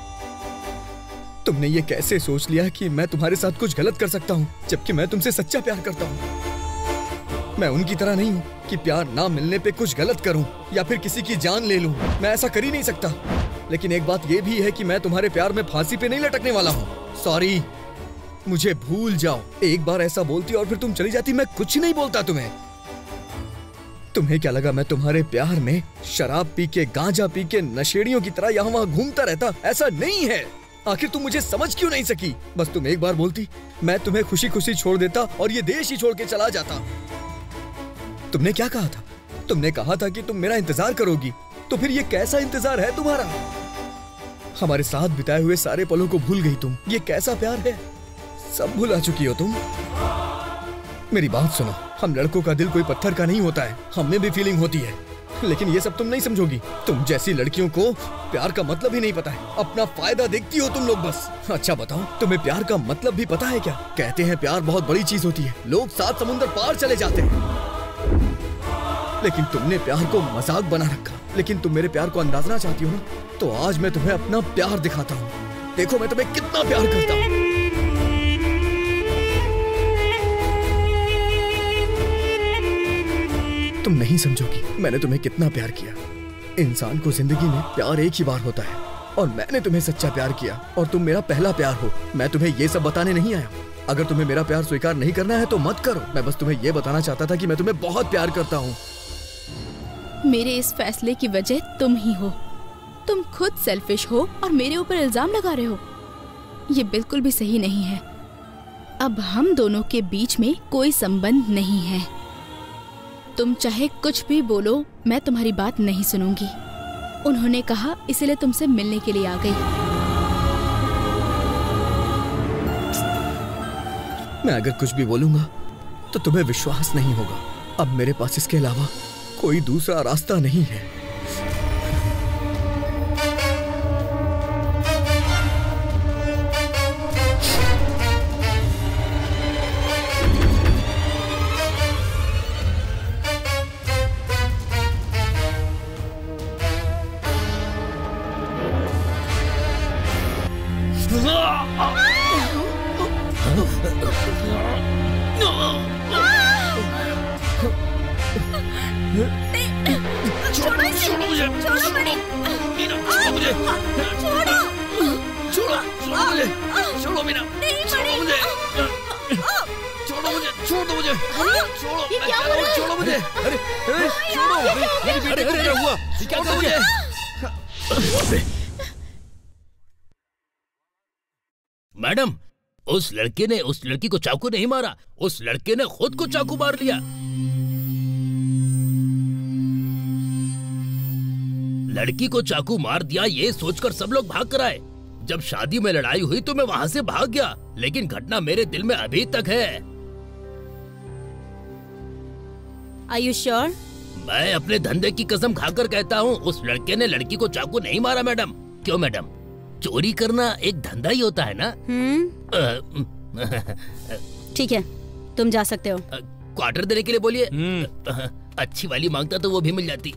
तुमने ये कैसे सोच लिया कि मैं तुम्हारे साथ कुछ गलत कर सकता हूँ, जबकि मैं तुमसे सच्चा प्यार करता हूँ। मैं उनकी तरह नहीं हूँ कि प्यार ना मिलने पे कुछ गलत करूँ या फिर किसी की जान ले लूँ। मैं ऐसा कर ही नहीं सकता। लेकिन एक बात ये भी है कि मैं तुम्हारे प्यार में फांसी पे नहीं लटकने वाला हूँ। सॉरी, मुझे भूल जाओ। एक बार ऐसा बोलती और फिर तुम चली जाती, मैं कुछ नहीं बोलता तुम्हें। तुम्हें क्या लगा मैं तुम्हारे प्यार में शराब पी के, गांजा पी के, नशेड़ियों की तरह यहाँ वहाँ घूमता रहता? ऐसा नहीं है। आखिर तुम मुझे समझ क्यों नहीं सकी? बस तुम एक बार बोलती, मैं तुम्हें खुशी खुशी छोड़ देता और ये देश ही छोड़ के चला जाता। तुमने क्या कहा था? तुमने कहा था कि तुम मेरा इंतजार करोगी। तो फिर ये कैसा इंतजार है तुम्हारा? हमारे साथ बिताए हुए सारे पलों को भूल गई तुम। ये कैसा प्यार है? सब भुला चुकी हो तुम। मेरी बात सुनो, हम लड़कों का दिल कोई पत्थर का नहीं होता है। हमें भी फीलिंग होती है, लेकिन ये सब तुम नहीं समझोगी। तुम जैसी लड़कियों को प्यार का मतलब ही नहीं पता है। अपना फायदा देखती हो तुम लोग बस। अच्छा बताओ, तुम्हें प्यार का मतलब भी पता है क्या? कहते हैं प्यार बहुत बड़ी चीज होती है, लोग सात समुंदर पार चले जाते हैं। लेकिन तुमने प्यार को मजाक बना रखा। लेकिन तुम मेरे प्यार को अंदाजना चाहती हो ना, तो आज मैं तुम्हें अपना प्यार दिखाता हूँ। देखो मैं तुम्हें कितना प्यार करता हूँ। तुम नहीं समझोगी मैंने तुम्हें कितना प्यार किया। इंसान को जिंदगी में प्यार एक ही बार होता है और मैंने तुम्हें सच्चा प्यार किया और तुम मेरा पहला प्यार हो। मैं तुम्हें ये सब बताने नहीं आया। अगर तुम्हें मेरा प्यार स्वीकार नहीं करना है तो मत करो। मैं बस तुम्हें ये बताना चाहता था कि मैं तुम्हें बहुत प्यार करता हूँ। मेरे इस फैसले की वजह तुम ही हो। तुम खुद सेल्फिश हो और मेरे ऊपर इल्जाम लगा रहे हो। ये बिल्कुल भी सही नहीं है। अब हम दोनों के बीच में कोई संबंध नहीं है। तुम चाहे कुछ भी बोलो, मैं तुम्हारी बात नहीं सुनूंगी। उन्होंने कहा इसलिए तुमसे मिलने के लिए आ गई। मैं अगर कुछ भी बोलूंगा तो तुम्हें विश्वास नहीं होगा। अब मेरे पास इसके अलावा कोई दूसरा रास्ता नहीं है। छोड़ो इसे, छोड़ो मणि, छोड़ो, छोड़ो, छोड़ो, छोड़ो मुझे, छोड़ो मीना, छोड़ो मुझे, छोड़ो मुझे, छोड़ दो मुझे, छोड़ो, ये क्या हो रहा है? छोड़ो मुझे, अरे, अरे, छोड़ो, मेरी बेटी को क्या हुआ? क्या कर मुझे? मैडम, उस लड़के ने उस लड़की को चाकू नहीं मारा, उस लड़के ने खुद को चाकू मार लिया। लड़की को चाकू मार दिया ये सोचकर सब लोग भाग कर आए। जब शादी में लड़ाई हुई तो मैं वहां से भाग गया, लेकिन घटना मेरे दिल में अभी तक है। Are you sure? मैं अपने धंधे की कसम खाकर कहता हूँ, उस लड़के ने लड़की को चाकू नहीं मारा मैडम। क्यों मैडम, चोरी करना एक धंधा ही होता है ना? हम्म, ठीक है, तुम जा सकते हो। क्वार्टर देने के लिए बोलिए। अच्छी वाली मांगता तो वो भी मिल जाती।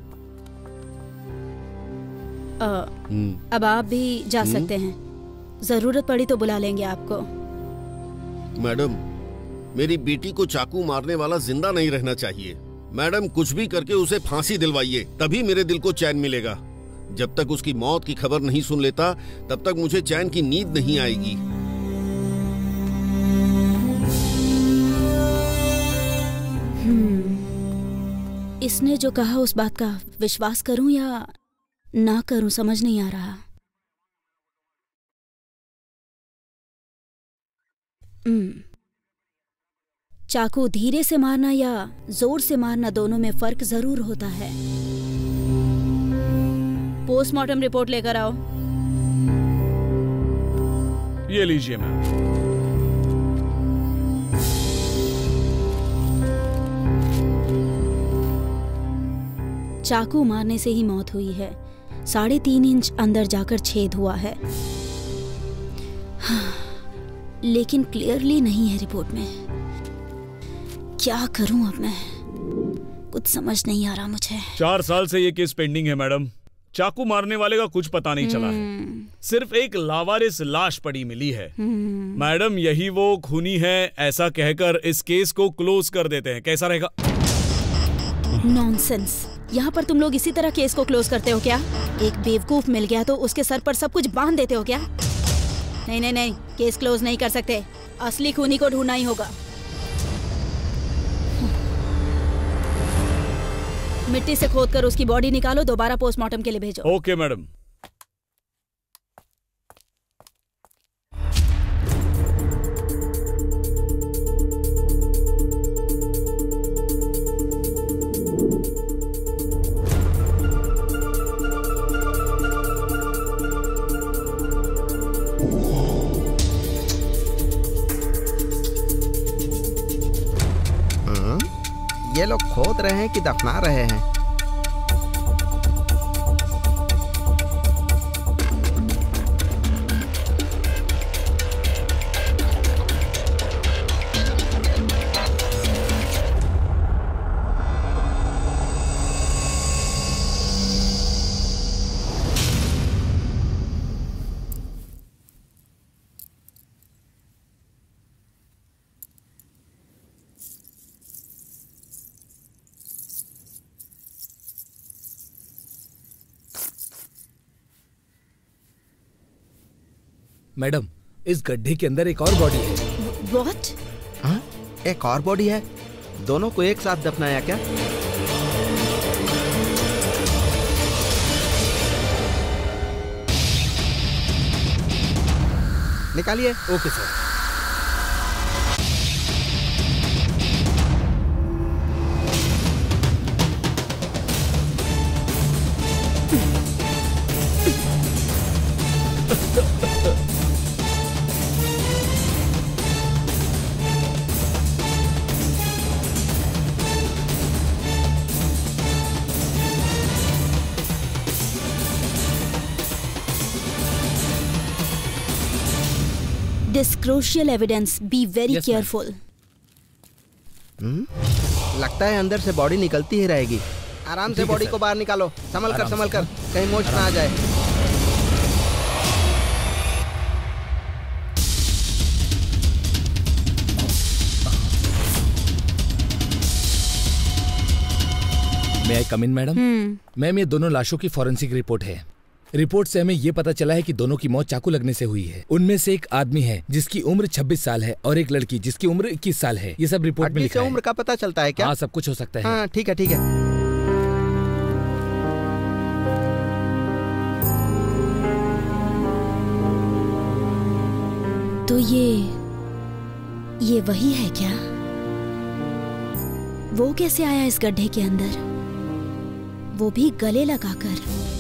आ, अब आप भी जा सकते हैं। जरूरत पड़ी तो बुला लेंगे आपको। मैडम, मेरी बेटी को चाकू मारने वाला जिंदा नहीं रहना चाहिए। मैडम, कुछ भी करके उसे फांसी दिलवाइए, तभी मेरे दिल को चैन मिलेगा। जब तक उसकी मौत की खबर नहीं सुन लेता, तब तक मुझे चैन की नींद नहीं आएगी। हम्म, इसने जो कहा उस बात का विश्वास करूं या ना करूं, समझ नहीं आ रहा। हम्म, चाकू धीरे से मारना या जोर से मारना, दोनों में फर्क जरूर होता है। पोस्टमार्टम रिपोर्ट लेकर आओ। ये लीजिए मैम। चाकू मारने से ही मौत हुई है। साढ़े तीन इंच अंदर जाकर छेद हुआ है, लेकिन क्लियरली नहीं है रिपोर्ट में। क्या करूं अब मैं, कुछ समझ नहीं आ रहा मुझे। चार साल से ये केस पेंडिंग है मैडम। चाकू मारने वाले का कुछ पता नहीं चला है, सिर्फ एक लावारिस लाश पड़ी मिली है। मैडम, यही वो खूनी है ऐसा कहकर इस केस को क्लोज कर देते हैं, कैसा रहेगा? नॉनसेंस, यहाँ पर तुम लोग इसी तरह केस को क्लोज करते हो क्या? एक बेवकूफ मिल गया तो उसके सर पर सब कुछ बांध देते हो क्या? नहीं नहीं नहीं, केस क्लोज नहीं कर सकते। असली खूनी को ढूंढना ही होगा। मिट्टी से खोदकर उसकी बॉडी निकालो, दोबारा पोस्टमार्टम के लिए भेजो। Okay madam. ये लोग खोद रहे हैं कि दफना रहे हैं? मैडम, इस गड्ढे के अंदर एक और बॉडी है। What? हाँ? एक और बॉडी है? दोनों को एक साथ दफनाया क्या? निकालिए। Okay sir. This crucial evidence. Be very Yes, careful. Hmm? लगता है अंदर से बॉडी निकलती ही रहेगी। आराम से ठीक है, बॉडी सर। को बाहर निकालो, संभल कर आराम संभल से, कर, कहीं मोच ना आ जाए। मैं आई कम इन मैडम? मैम, ये दोनों लाशों की फॉरेंसिक रिपोर्ट है। रिपोर्ट से हमें ये पता चला है कि दोनों की मौत चाकू लगने से हुई है। उनमें से एक आदमी है जिसकी उम्र छब्बीस साल है और एक लड़की जिसकी उम्र इक्कीस साल है। ये सब रिपोर्ट में हड्डी लिखा से है। उम्र का पता चलता है क्या? हाँ, सब कुछ हो सकता है। हाँ ठीक है ठीक है। तो ये ये वही है क्या? वो कैसे आया इस गड्ढे के अंदर, वो भी गले लगाकर?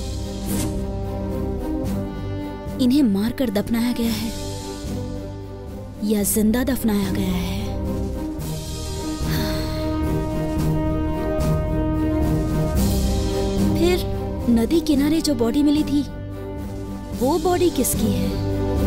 इन्हें मारकर दफनाया गया है या जिंदा दफनाया गया है? फिर नदी किनारे जो बॉडी मिली थी, वो बॉडी किसकी है?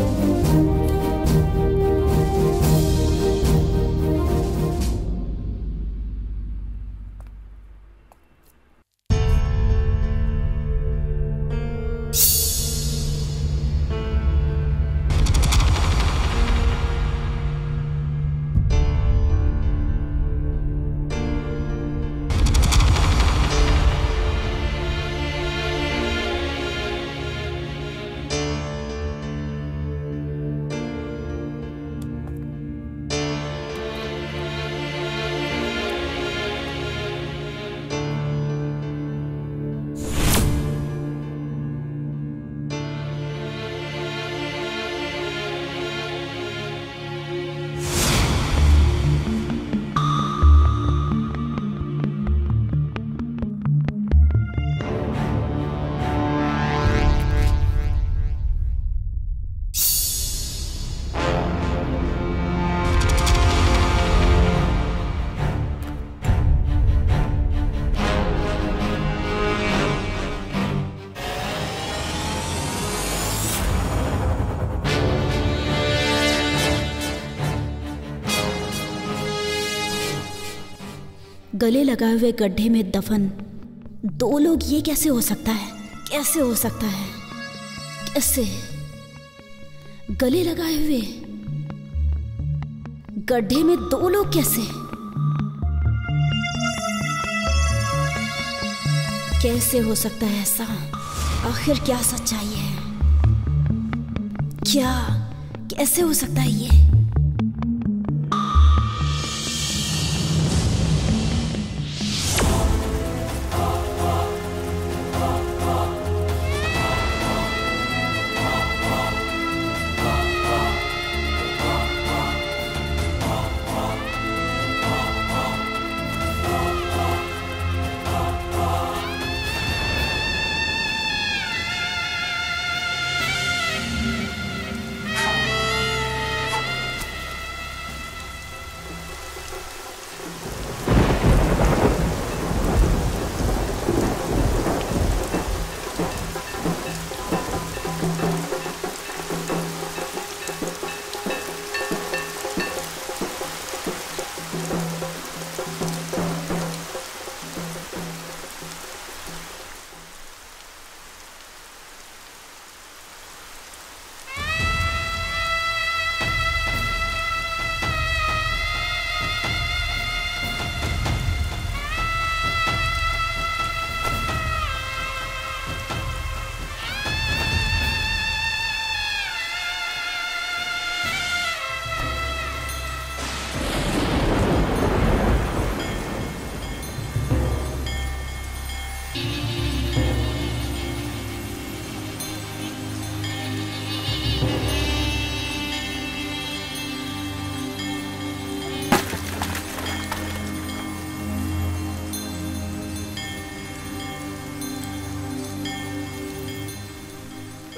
गले लगाए हुए गड्ढे में दफन दो लोग, ये कैसे हो सकता है? कैसे हो सकता है? कैसे? गले लगाए हुए गड्ढे में दो लोग कैसे? कैसे हो सकता है ऐसा? आखिर क्या सच्चाई है? क्या कैसे हो सकता है ये?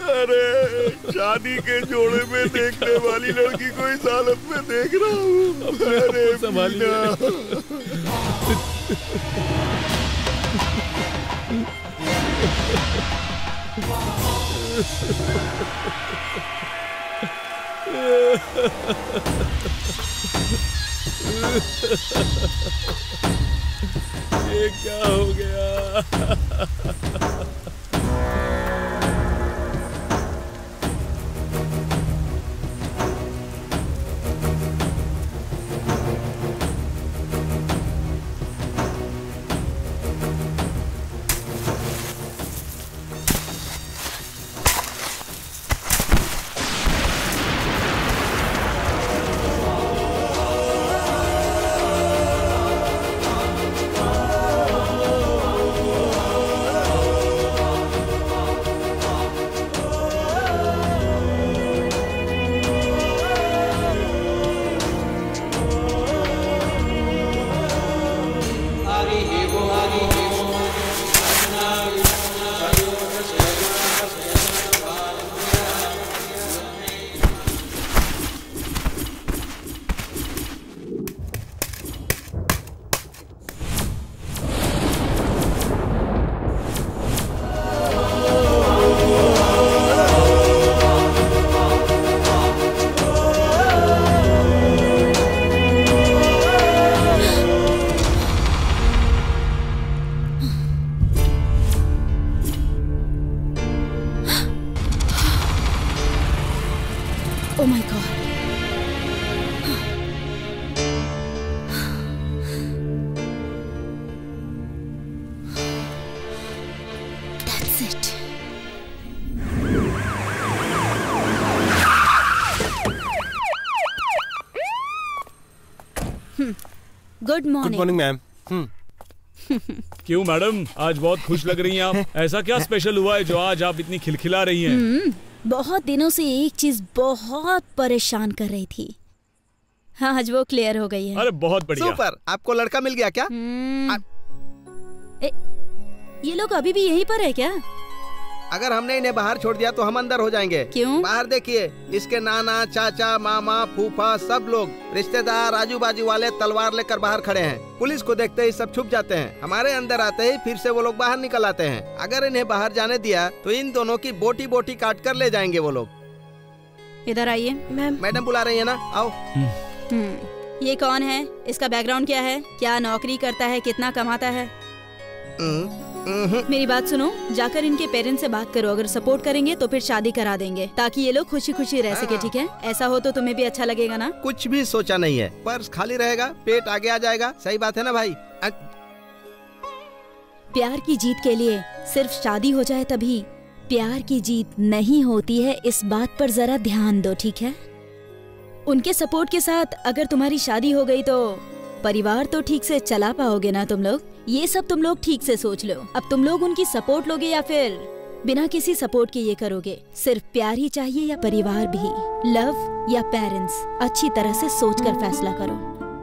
अरे शादी के जोड़े में देखने वाली लड़की को इस हालत में देख रहा हूँ। अरे संभालिए। ये क्या हो गया? Oh my God. That's it. Good good morning. Morning ma'am. क्यों मैडम, आज बहुत खुश लग रही हैं आप। ऐसा क्या स्पेशल हुआ है जो आज आप इतनी खिलखिला रही हैं? हम्म, बहुत दिनों से एक चीज बहुत परेशान कर रही थी। हाँ, आज वो क्लियर हो गई है। अरे बहुत बढ़िया। सुपर, आपको लड़का मिल गया क्या? ए, ये लोग अभी भी यहीं पर है क्या? अगर हमने इन्हें बाहर छोड़ दिया तो हम अंदर हो जाएंगे। क्यों? बाहर देखिए, इसके नाना, चाचा, मामा, फूफा, सब लोग रिश्तेदार, आजू बाजू वाले तलवार लेकर बाहर खड़े हैं। पुलिस को देखते ही सब छुप जाते हैं। हमारे अंदर आते ही फिर से वो लोग बाहर निकल आते हैं। अगर इन्हें बाहर जाने दिया तो इन दोनों की बोटी बोटी काट कर ले जाएंगे वो लोग। इधर आइए। मैम मैडम बुला रही है ना, आओ। हम्म, ये कौन है? इसका बैकग्राउंड क्या है? क्या नौकरी करता है? कितना कमाता है? मेरी बात सुनो, जाकर इनके पेरेंट्स से बात करो। अगर सपोर्ट करेंगे तो फिर शादी करा देंगे, ताकि ये लोग खुशी खुशी रह सके। ठीक है? ऐसा हो तो तुम्हें भी अच्छा लगेगा ना? कुछ भी सोचा नहीं है, पर्स खाली रहेगा, पेट आगे आ जाएगा। सही बात है ना भाई? प्यार की जीत के लिए सिर्फ शादी हो जाए तभी प्यार की जीत नहीं होती है। इस बात पर जरा ध्यान दो, ठीक है? उनके सपोर्ट के साथ अगर तुम्हारी शादी हो गई तो परिवार तो ठीक से चला पाओगे ना तुम लोग? ये सब तुम लोग ठीक से सोच लो। अब तुम लोग उनकी सपोर्ट लोगे या फिर बिना किसी सपोर्ट के ये करोगे? सिर्फ प्यार ही चाहिए या परिवार भी? लव या पेरेंट्स? अच्छी तरह से सोचकर फैसला करो।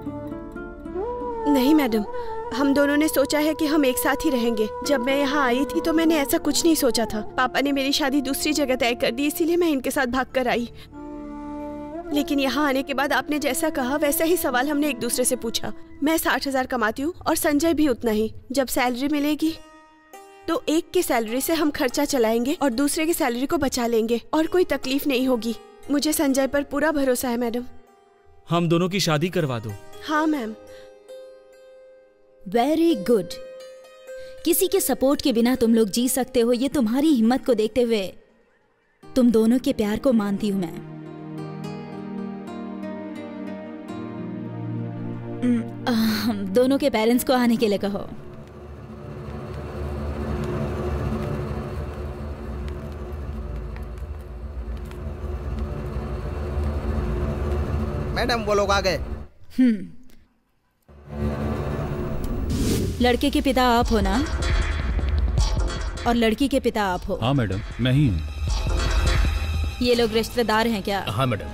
नहीं मैडम, हम दोनों ने सोचा है कि हम एक साथ ही रहेंगे। जब मैं यहाँ आई थी तो मैंने ऐसा कुछ नहीं सोचा था। पापा ने मेरी शादी दूसरी जगह तय कर दी, इसीलिए मैं इनके साथ भाग कर आई। लेकिन यहाँ आने के बाद आपने जैसा कहा वैसा ही सवाल हमने एक दूसरे से पूछा। मैं साठ हजार कमाती हूँ और संजय भी उतना ही। जब सैलरी मिलेगी तो एक की सैलरी से हम खर्चा चलाएंगे और दूसरे की सैलरी को बचा लेंगे और कोई तकलीफ नहीं होगी। मुझे संजय पर पूरा भरोसा है मैडम। हम दोनों की शादी करवा दो। हाँ मैम। Very good. किसी के सपोर्ट के बिना तुम लोग जी सकते हो, ये तुम्हारी हिम्मत को देखते हुए तुम दोनों के प्यार को मानती हूँ मैं। हम दोनों के पेरेंट्स को आने के लिए कहो। मैडम वो लोग आ गए। हम्म, लड़के के पिता आप हो ना? और लड़की के पिता आप हो? हाँ मैडम, मैं ही हूँ। ये लोग रिश्तेदार हैं क्या? हाँ मैडम।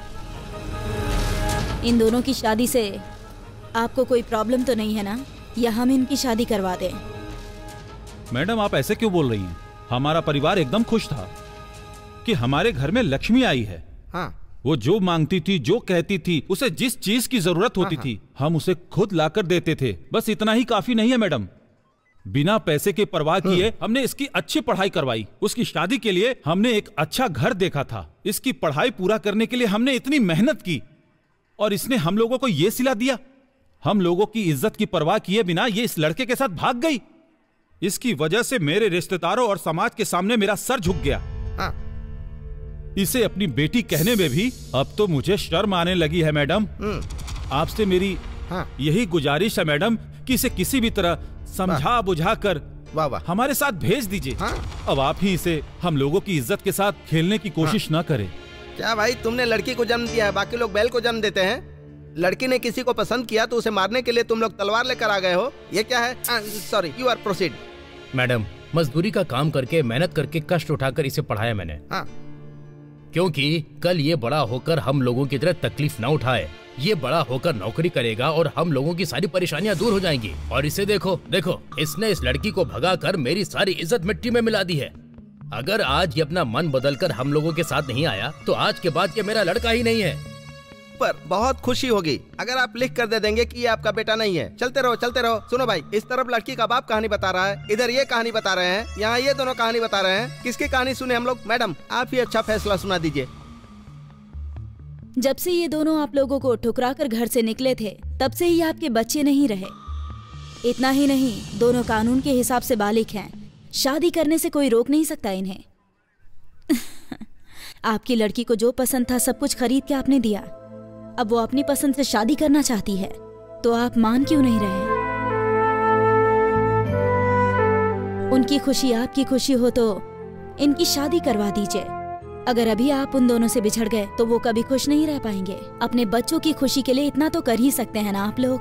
इन दोनों की शादी से आपको कोई प्रॉब्लम तो नहीं है ना? या हम इनकी शादी करवा दें? मैडम आप ऐसे क्यों बोल रही हैं? हमारा परिवार एकदम खुश था। कि हमारे घर में लक्ष्मी आई है। हाँ। वो जो मांगती थी, जो कहती थी, उसे जिस चीज की जरूरत होती हाँ, थी, हम उसे खुद लाकर देते थे। बस इतना ही काफी नहीं है मैडम। बिना पैसे के परवाह किए हमने इसकी अच्छी पढ़ाई करवाई। उसकी शादी के लिए हमने एक अच्छा घर देखा था। इसकी पढ़ाई पूरा करने के लिए हमने इतनी मेहनत की और इसने हम लोगों को यह सिला दिया। हम लोगों की इज्जत की परवाह किए बिना ये इस लड़के के साथ भाग गई। इसकी वजह से मेरे रिश्तेदारों और समाज के सामने मेरा सर झुक गया। हाँ। इसे अपनी बेटी कहने में भी अब तो मुझे शर्म आने लगी है मैडम। आपसे मेरी हाँ। यही गुजारिश है मैडम कि इसे किसी भी तरह समझा बुझा कर वाह वाह हमारे साथ भेज दीजिए। हाँ। अब आप ही इसे हम लोगों की इज्जत के साथ खेलने की कोशिश हाँ। न करें। क्या भाई, तुमने लड़की को जन्म दिया है, बाकी लोग बैल को जन्म देते हैं। लड़की ने किसी को पसंद किया तो उसे मारने के लिए तुम लोग तलवार लेकर आ गए हो। ये क्या है? Sorry, you are proceed. Madam, मजदूरी का काम करके, मेहनत करके, कष्ट उठाकर इसे पढ़ाया मैंने। हाँ। क्योंकि कल ये बड़ा होकर हम लोगों की तरह तकलीफ न उठाए। ये बड़ा होकर नौकरी करेगा और हम लोगों की सारी परेशानियां दूर हो जाएंगी। और इसे देखो देखो इसने इस लड़की को भगाकर मेरी सारी इज्जत मिट्टी में मिला दी है। अगर आज ये अपना मन बदलकर हम लोगों के साथ नहीं आया तो आज के बाद ये मेरा लड़का ही नहीं है। पर बहुत खुशी होगी अगर आप लिख कर दे देंगे कि ये आपका बेटा नहीं है। चलते रहो चलते रहो। सुनो भाई, इस तरफ लड़की का बाप कहानी बता रहा है, इधर ये कहानी बता रहे हैं, यहाँ ये दोनों कहानी बता रहे हैं। किसकी कहानी सुने हम लोग? मैडम, आप ही अच्छा फैसला सुना दीजिए। जब से ये दोनों आप लोगों को ठुकरा कर घर से निकले थे तब से ही आपके बच्चे नहीं रहे। इतना ही नहीं, दोनों कानून के हिसाब से बालिग हैं। शादी करने से कोई रोक नहीं सकता इन्हें। आपकी लड़की को जो पसंद था सब कुछ खरीद के आपने दिया। अब वो अपनी पसंद से शादी करना चाहती है तो आप मान क्यों नहीं रहे? उनकी खुशी आपकी खुशी हो तो इनकी शादी करवा दीजिए। अगर अभी आप उन दोनों से बिछड़ गए तो वो कभी खुश नहीं रह पाएंगे। अपने बच्चों की खुशी के लिए इतना तो कर ही सकते हैं ना आप लोग।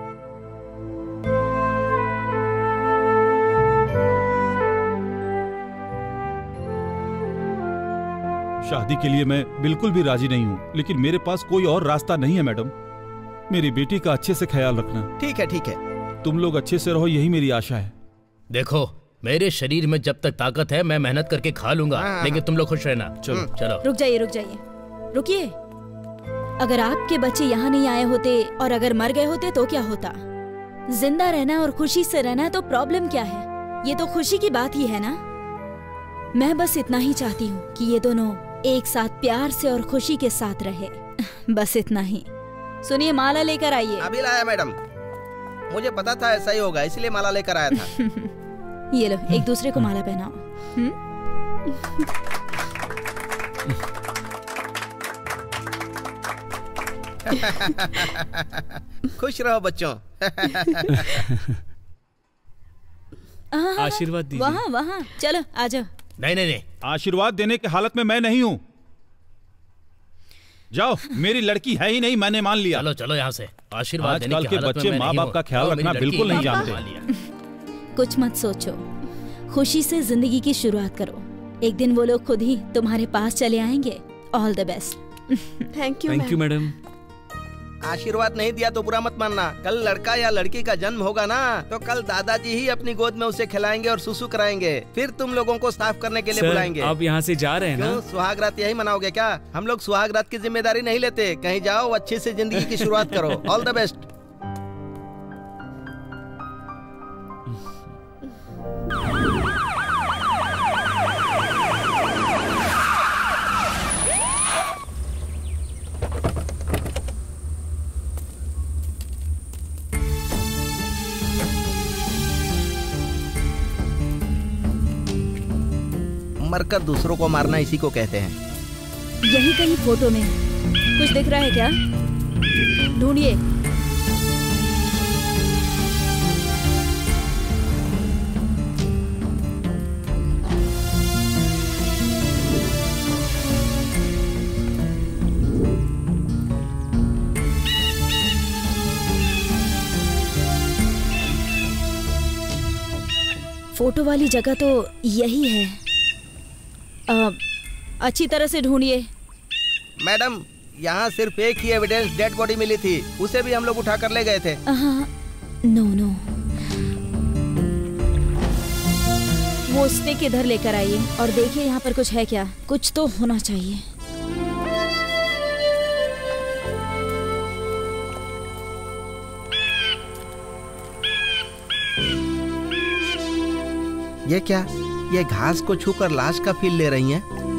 शादी के लिए मैं बिल्कुल भी राजी नहीं हूँ, लेकिन मेरे पास कोई और रास्ता नहीं है मैडम। मेरी बेटी का अच्छे से ख्याल रखना। ठीक है ठीक है। तुम लोग अच्छे से रहो, यही मेरी आशा है। देखो, मेरे शरीर में जब तक ताकत है मैं मेहनत करके खा लूंगा, लेकिन तुम लोग खुश रहना। चलो चलो। रुक जाइए रुक जाइए रुकिए। अगर आपके बच्चे यहाँ नहीं आए होते और अगर मर गए होते तो क्या होता? जिंदा रहना और खुशी से रहना तो प्रॉब्लम क्या है? ये तो खुशी की बात ही है ना। मैं बस इतना ही चाहती हूँ कि ये दोनों एक साथ प्यार से और खुशी के साथ रहे। बस इतना ही। सुनिए, माला लेकर आइए। अभी लाया मैडम, मुझे पता था ऐसा ही होगा, इसलिए माला लेकर आया था। ये लो, एक दूसरे को माला पहनाओ। खुश रहो बच्चों। आशीर्वाद दीजिए। वहाँ वहाँ चलो आ जाओ। नहीं नहीं नहीं, आशीर्वाद देने की हालत में मैं नहीं हूँ। जाओ, मेरी लड़की है ही नहीं, मैंने मान लिया। चलो चलो यहाँ से। आशीर्वाद देने आजकल की के हालत में बच्चे मैं माँ नहीं बाप हूँ। का ख्याल और रखना मेरी बिल्कुल लड़की नहीं मान जानते। लिया। कुछ मत सोचो, खुशी से जिंदगी की शुरुआत करो। एक दिन वो लोग खुद ही तुम्हारे पास चले आएंगे। All the best. Thank you thank you madam. आशीर्वाद नहीं दिया तो बुरा मत मानना। कल लड़का या लड़की का जन्म होगा ना, तो कल दादाजी ही अपनी गोद में उसे खिलाएंगे और सुसु कराएंगे। फिर तुम लोगों को साफ करने के लिए सर, बुलाएंगे। आप यहाँ से जा रहे हैं ना? क्यों, सुहाग रात यही मनाओगे क्या? हम लोग सुहाग रात की जिम्मेदारी नहीं लेते। कहीं जाओ, अच्छे से जिंदगी की शुरुआत करो। All the best. मरकर दूसरों को मारना इसी को कहते हैं। यही कहीं फोटो में कुछ दिख रहा है क्या? ढूंढिए। फोटो वाली जगह तो यही है। आ, अच्छी तरह से ढूंढिए। मैडम, यहाँ सिर्फ एक ही एविडेंस डेड बॉडी मिली थी, उसे भी हम लोग उठा कर ले गए थे। हाँ, नो नो, वो स्टिक इधर लेकर आइए और देखिए यहाँ पर कुछ है क्या। कुछ तो होना चाहिए। ये क्या? ये घास को छूकर लाश का फील ले रही हैं?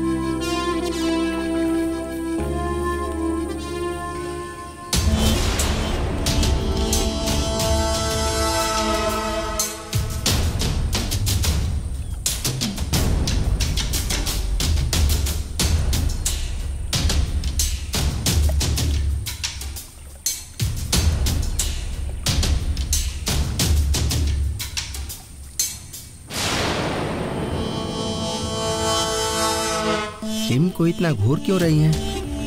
सिम को इतना घूर क्यों रही हैं?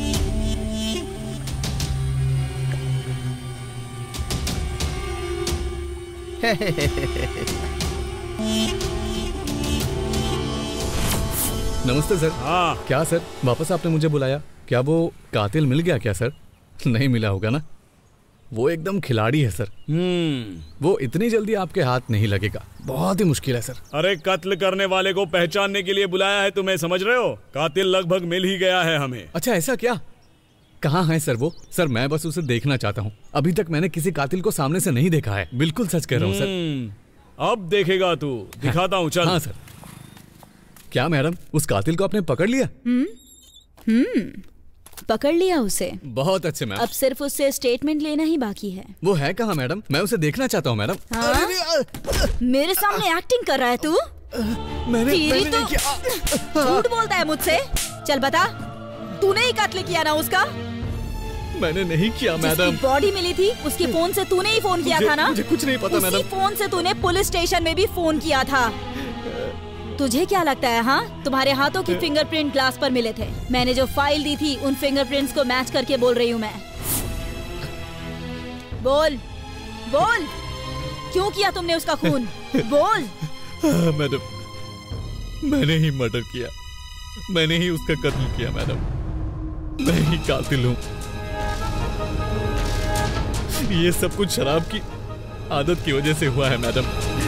नमस्ते सर। हाँ। क्या सर, वापस आपने मुझे बुलाया? क्या वो कातिल मिल गया क्या सर? नहीं मिला होगा ना? वो एकदम खिलाड़ी है सर। हम्म वो इतनी जल्दी आपके हाथ नहीं लगेगा, बहुत ही मुश्किल है सर। अरे कत्ल करने वाले को पहचानने के लिए बुलाया है तुम्हें, समझ रहे हो? कातिल लगभग मिल ही गया है हमें। अच्छा ऐसा क्या? कहाँ है सर वो? सर मैं बस उसे देखना चाहता हूँ। अभी तक मैंने किसी कातिल को सामने से नहीं देखा है। बिल्कुल सच कह रहा हूँ सर। अब देखेगा तू, दिखाता हूँ, चल। हाँ सर। क्या मैडम, उस कातिल को आपने पकड़ लिया? हम्म हम्म पकड़ लिया उसे। बहुत अच्छे मैम। अब सिर्फ उससे स्टेटमेंट लेना ही बाकी है। वो है कहाँ मैडम? मैं उसे देखना चाहता हूँ मैडम। हाँ? मेरे सामने एक्टिंग कर रहा है तू? मैंने, तेरी मैंने तो झूठ बोलता है मुझसे। चल बता, तूने ही कत्ल किया ना उसका? मैंने नहीं किया मैडम। बॉडी मिली थी उसके फोन से, तूने ही फोन किया था ना? मुझे कुछ नहीं पता मैडम। उसी फोन से तूने पुलिस स्टेशन में भी फोन किया था। तुझे क्या लगता है? हाँ, तुम्हारे हाथों की फिंगरप्रिंट ग्लास पर मिले थे। मैंने जो फाइल दी थी उन फिंगरप्रिंट्स को मैच करके बोल रही हूँ मैं। बोल बोल, क्यों किया तुमने उसका खून? बोल। हाँ, मैडम, मैंने ही मर्डर किया। मैंने ही उसका कत्ल किया मैडम। मैं ही कातिल हूँ। ये सब कुछ शराब की आदत की वजह से हुआ है मैडम।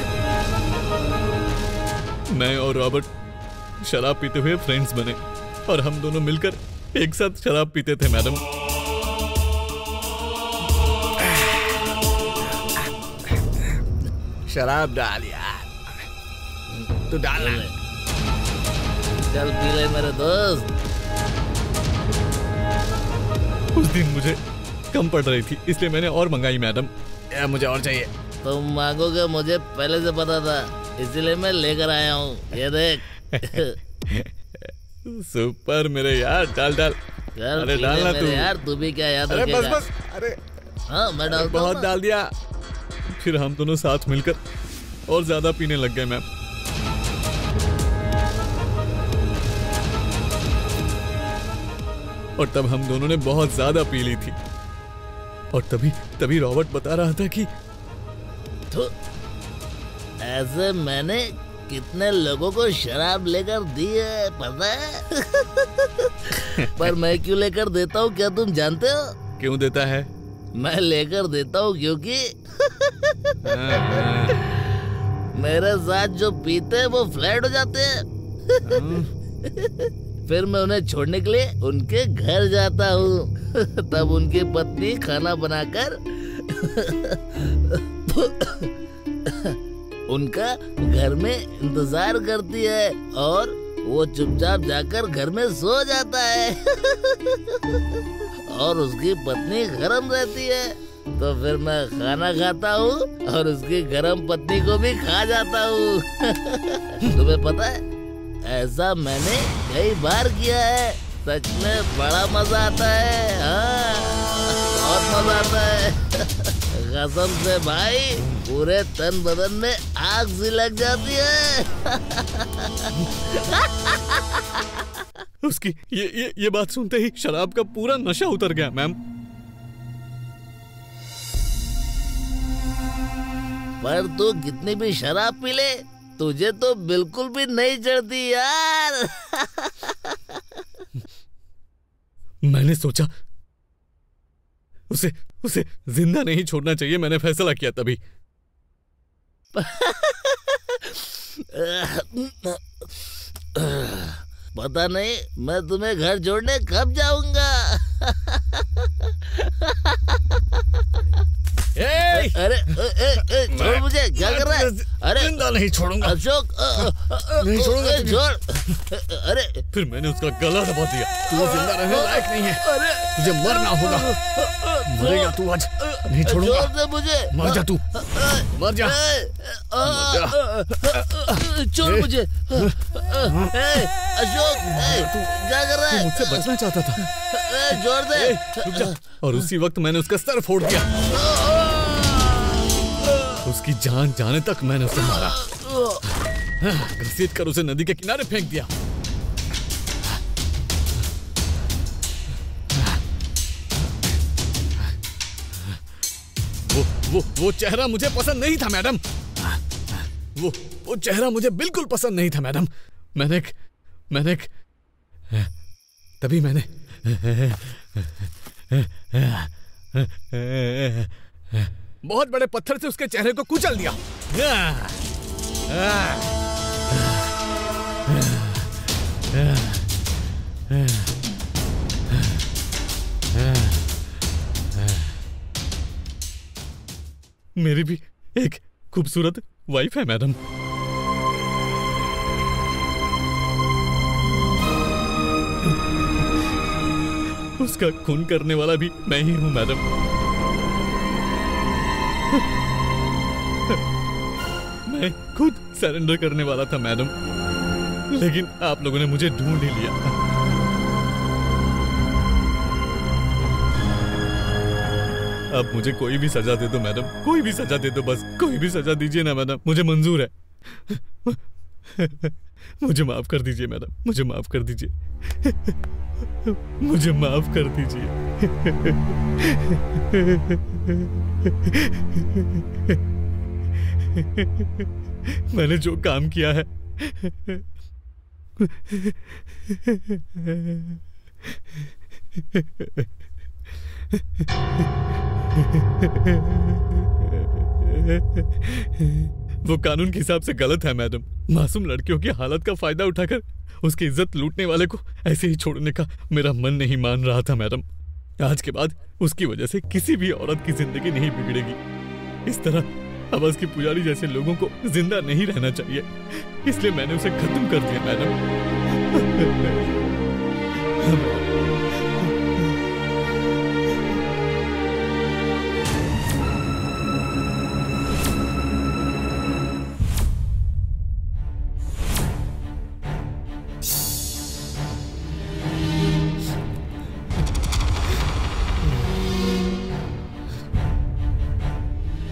मैं और रॉबर्ट शराब पीते हुए फ्रेंड्स बने और हम दोनों मिलकर एक साथ शराब पीते थे मैडम। शराब डाल यार, तू डाल। चल पी ले मेरे दोस्त। उस दिन मुझे कम पड़ रही थी, इसलिए मैंने और मंगाई मैडम। या मुझे और चाहिए। तुम मांगोगे मुझे पहले से पता था, इसलिए मैं लेकर आया हूँ। ये देख। सुपर मेरे यार, डाल डाल। अरे डालना तू यार, तू भी क्या याद अरे रखेगा? बस बस। अरे हाँ मैं डाल बहुत डाल दिया। फिर हम दोनों साथ मिलकर और ज्यादा पीने लग गए मैम। और तब हम दोनों ने बहुत ज्यादा पी ली थी। और तभी तभी रॉबर्ट बता रहा था कि तो ऐसे मैंने कितने लोगों को शराब लेकर दी है पता है? पर मैं क्यों लेकर देता हूँ क्या तुम जानते हो? क्यों देता है? मैं लेकर देता हूँ क्योंकि मेरे साथ जो पीते हैं वो फ्लैट हो जाते हैं। फिर मैं उन्हें छोड़ने के लिए उनके घर जाता हूँ। तब उनकी पत्नी खाना बनाकर उनका घर में इंतजार करती है और वो चुपचाप जाकर घर में सो जाता है। और उसकी पत्नी गरम रहती है, तो फिर मैं खाना खाता हूँ और उसकी गरम पत्नी को भी खा जाता हूँ। तुम्हें पता है, ऐसा मैंने कई बार किया है। सच में बड़ा मजा आता है। हाँ, बहुत मजा आता है। कसम से भाई, पूरे तन बदन में आग सी लग जाती है। उसकी ये ये ये बात सुनते ही शराब का पूरा नशा उतर गया मैम। पर तू कितनी भी शराब पी ले, तुझे तो बिल्कुल भी नहीं चढ़ती यार। मैंने सोचा उसे उसे जिंदा नहीं छोड़ना चाहिए। मैंने फैसला किया तभी। पता नहीं मैं तुम्हें घर छोड़ने कब जाऊंगा। ए, अरे ए, ए, ए, छोड़ मुझे, क्या कर रहा है? अरे जिंदा नहीं छोड़ूंगा अशोक, नहीं छोड़ूंगा तुझे। छोड़। अरे फिर मैंने उसका गला दबा दिया। तू जिंदा रहने लायक नहीं है, तुझे मरना होगा। मरेगा तू आज, नहीं छोड़ूंगा। छोड़ दे मुझे, मर जा तू, मर जा, मर जा। छोड़ मुझे। अशोक, क्या कर रहा है? तू मुझसे बचना चाहता था। छोड़ दे। रुक जा। और उसी वक्त मैंने उसका सर फोड़ दिया। उसकी जान जाने तक मैंने उसे मारा, घसीट कर उसे नदी के किनारे फेंक दिया। वो वो वो चेहरा मुझे पसंद नहीं था मैडम। वो वो चेहरा मुझे बिल्कुल पसंद नहीं था मैडम। मैंने एक, मैंने एक, तभी मैंने बहुत बड़े पत्थर से उसके चेहरे को कुचल दिया। मेरी भी एक खूबसूरत वाइफ है मैडम। उसका खून करने वाला भी मैं ही हूं मैडम। मैं खुद सरेंडर करने वाला था मैडम, लेकिन आप लोगों ने मुझे ढूंढ ही लिया। अब मुझे कोई भी सजा दे दो मैडम, कोई भी सजा दे दो, बस कोई भी सजा दीजिए ना मैडम, मुझे मंजूर है। मुझे माफ कर दीजिए मैडम, मुझे माफ कर दीजिए, मुझे माफ कर दीजिए। मैंने जो काम किया है वो कानून के हिसाब से गलत है मैडम। मासूम लड़कियों की हालत का फायदा उठाकर उसकी इज्जत लूटने वाले को ऐसे ही छोड़ने का मेरा मन नहीं मान रहा था मैडम। आज के बाद उसकी वजह से किसी भी औरत की जिंदगी नहीं बिगड़ेगी। इस तरह आवाज की पुजारी जैसे लोगों को जिंदा नहीं रहना चाहिए, इसलिए मैंने उसे खत्म कर दिया मैडम।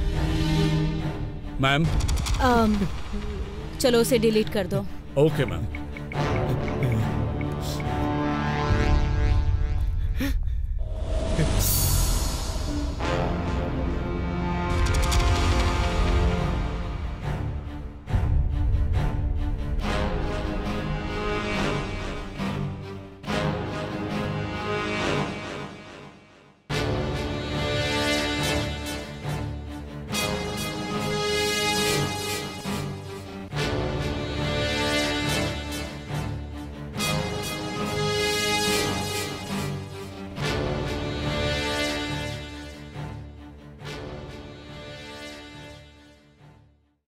मैम, um, चलो उसे डिलीट कर दो। Okay ma'am.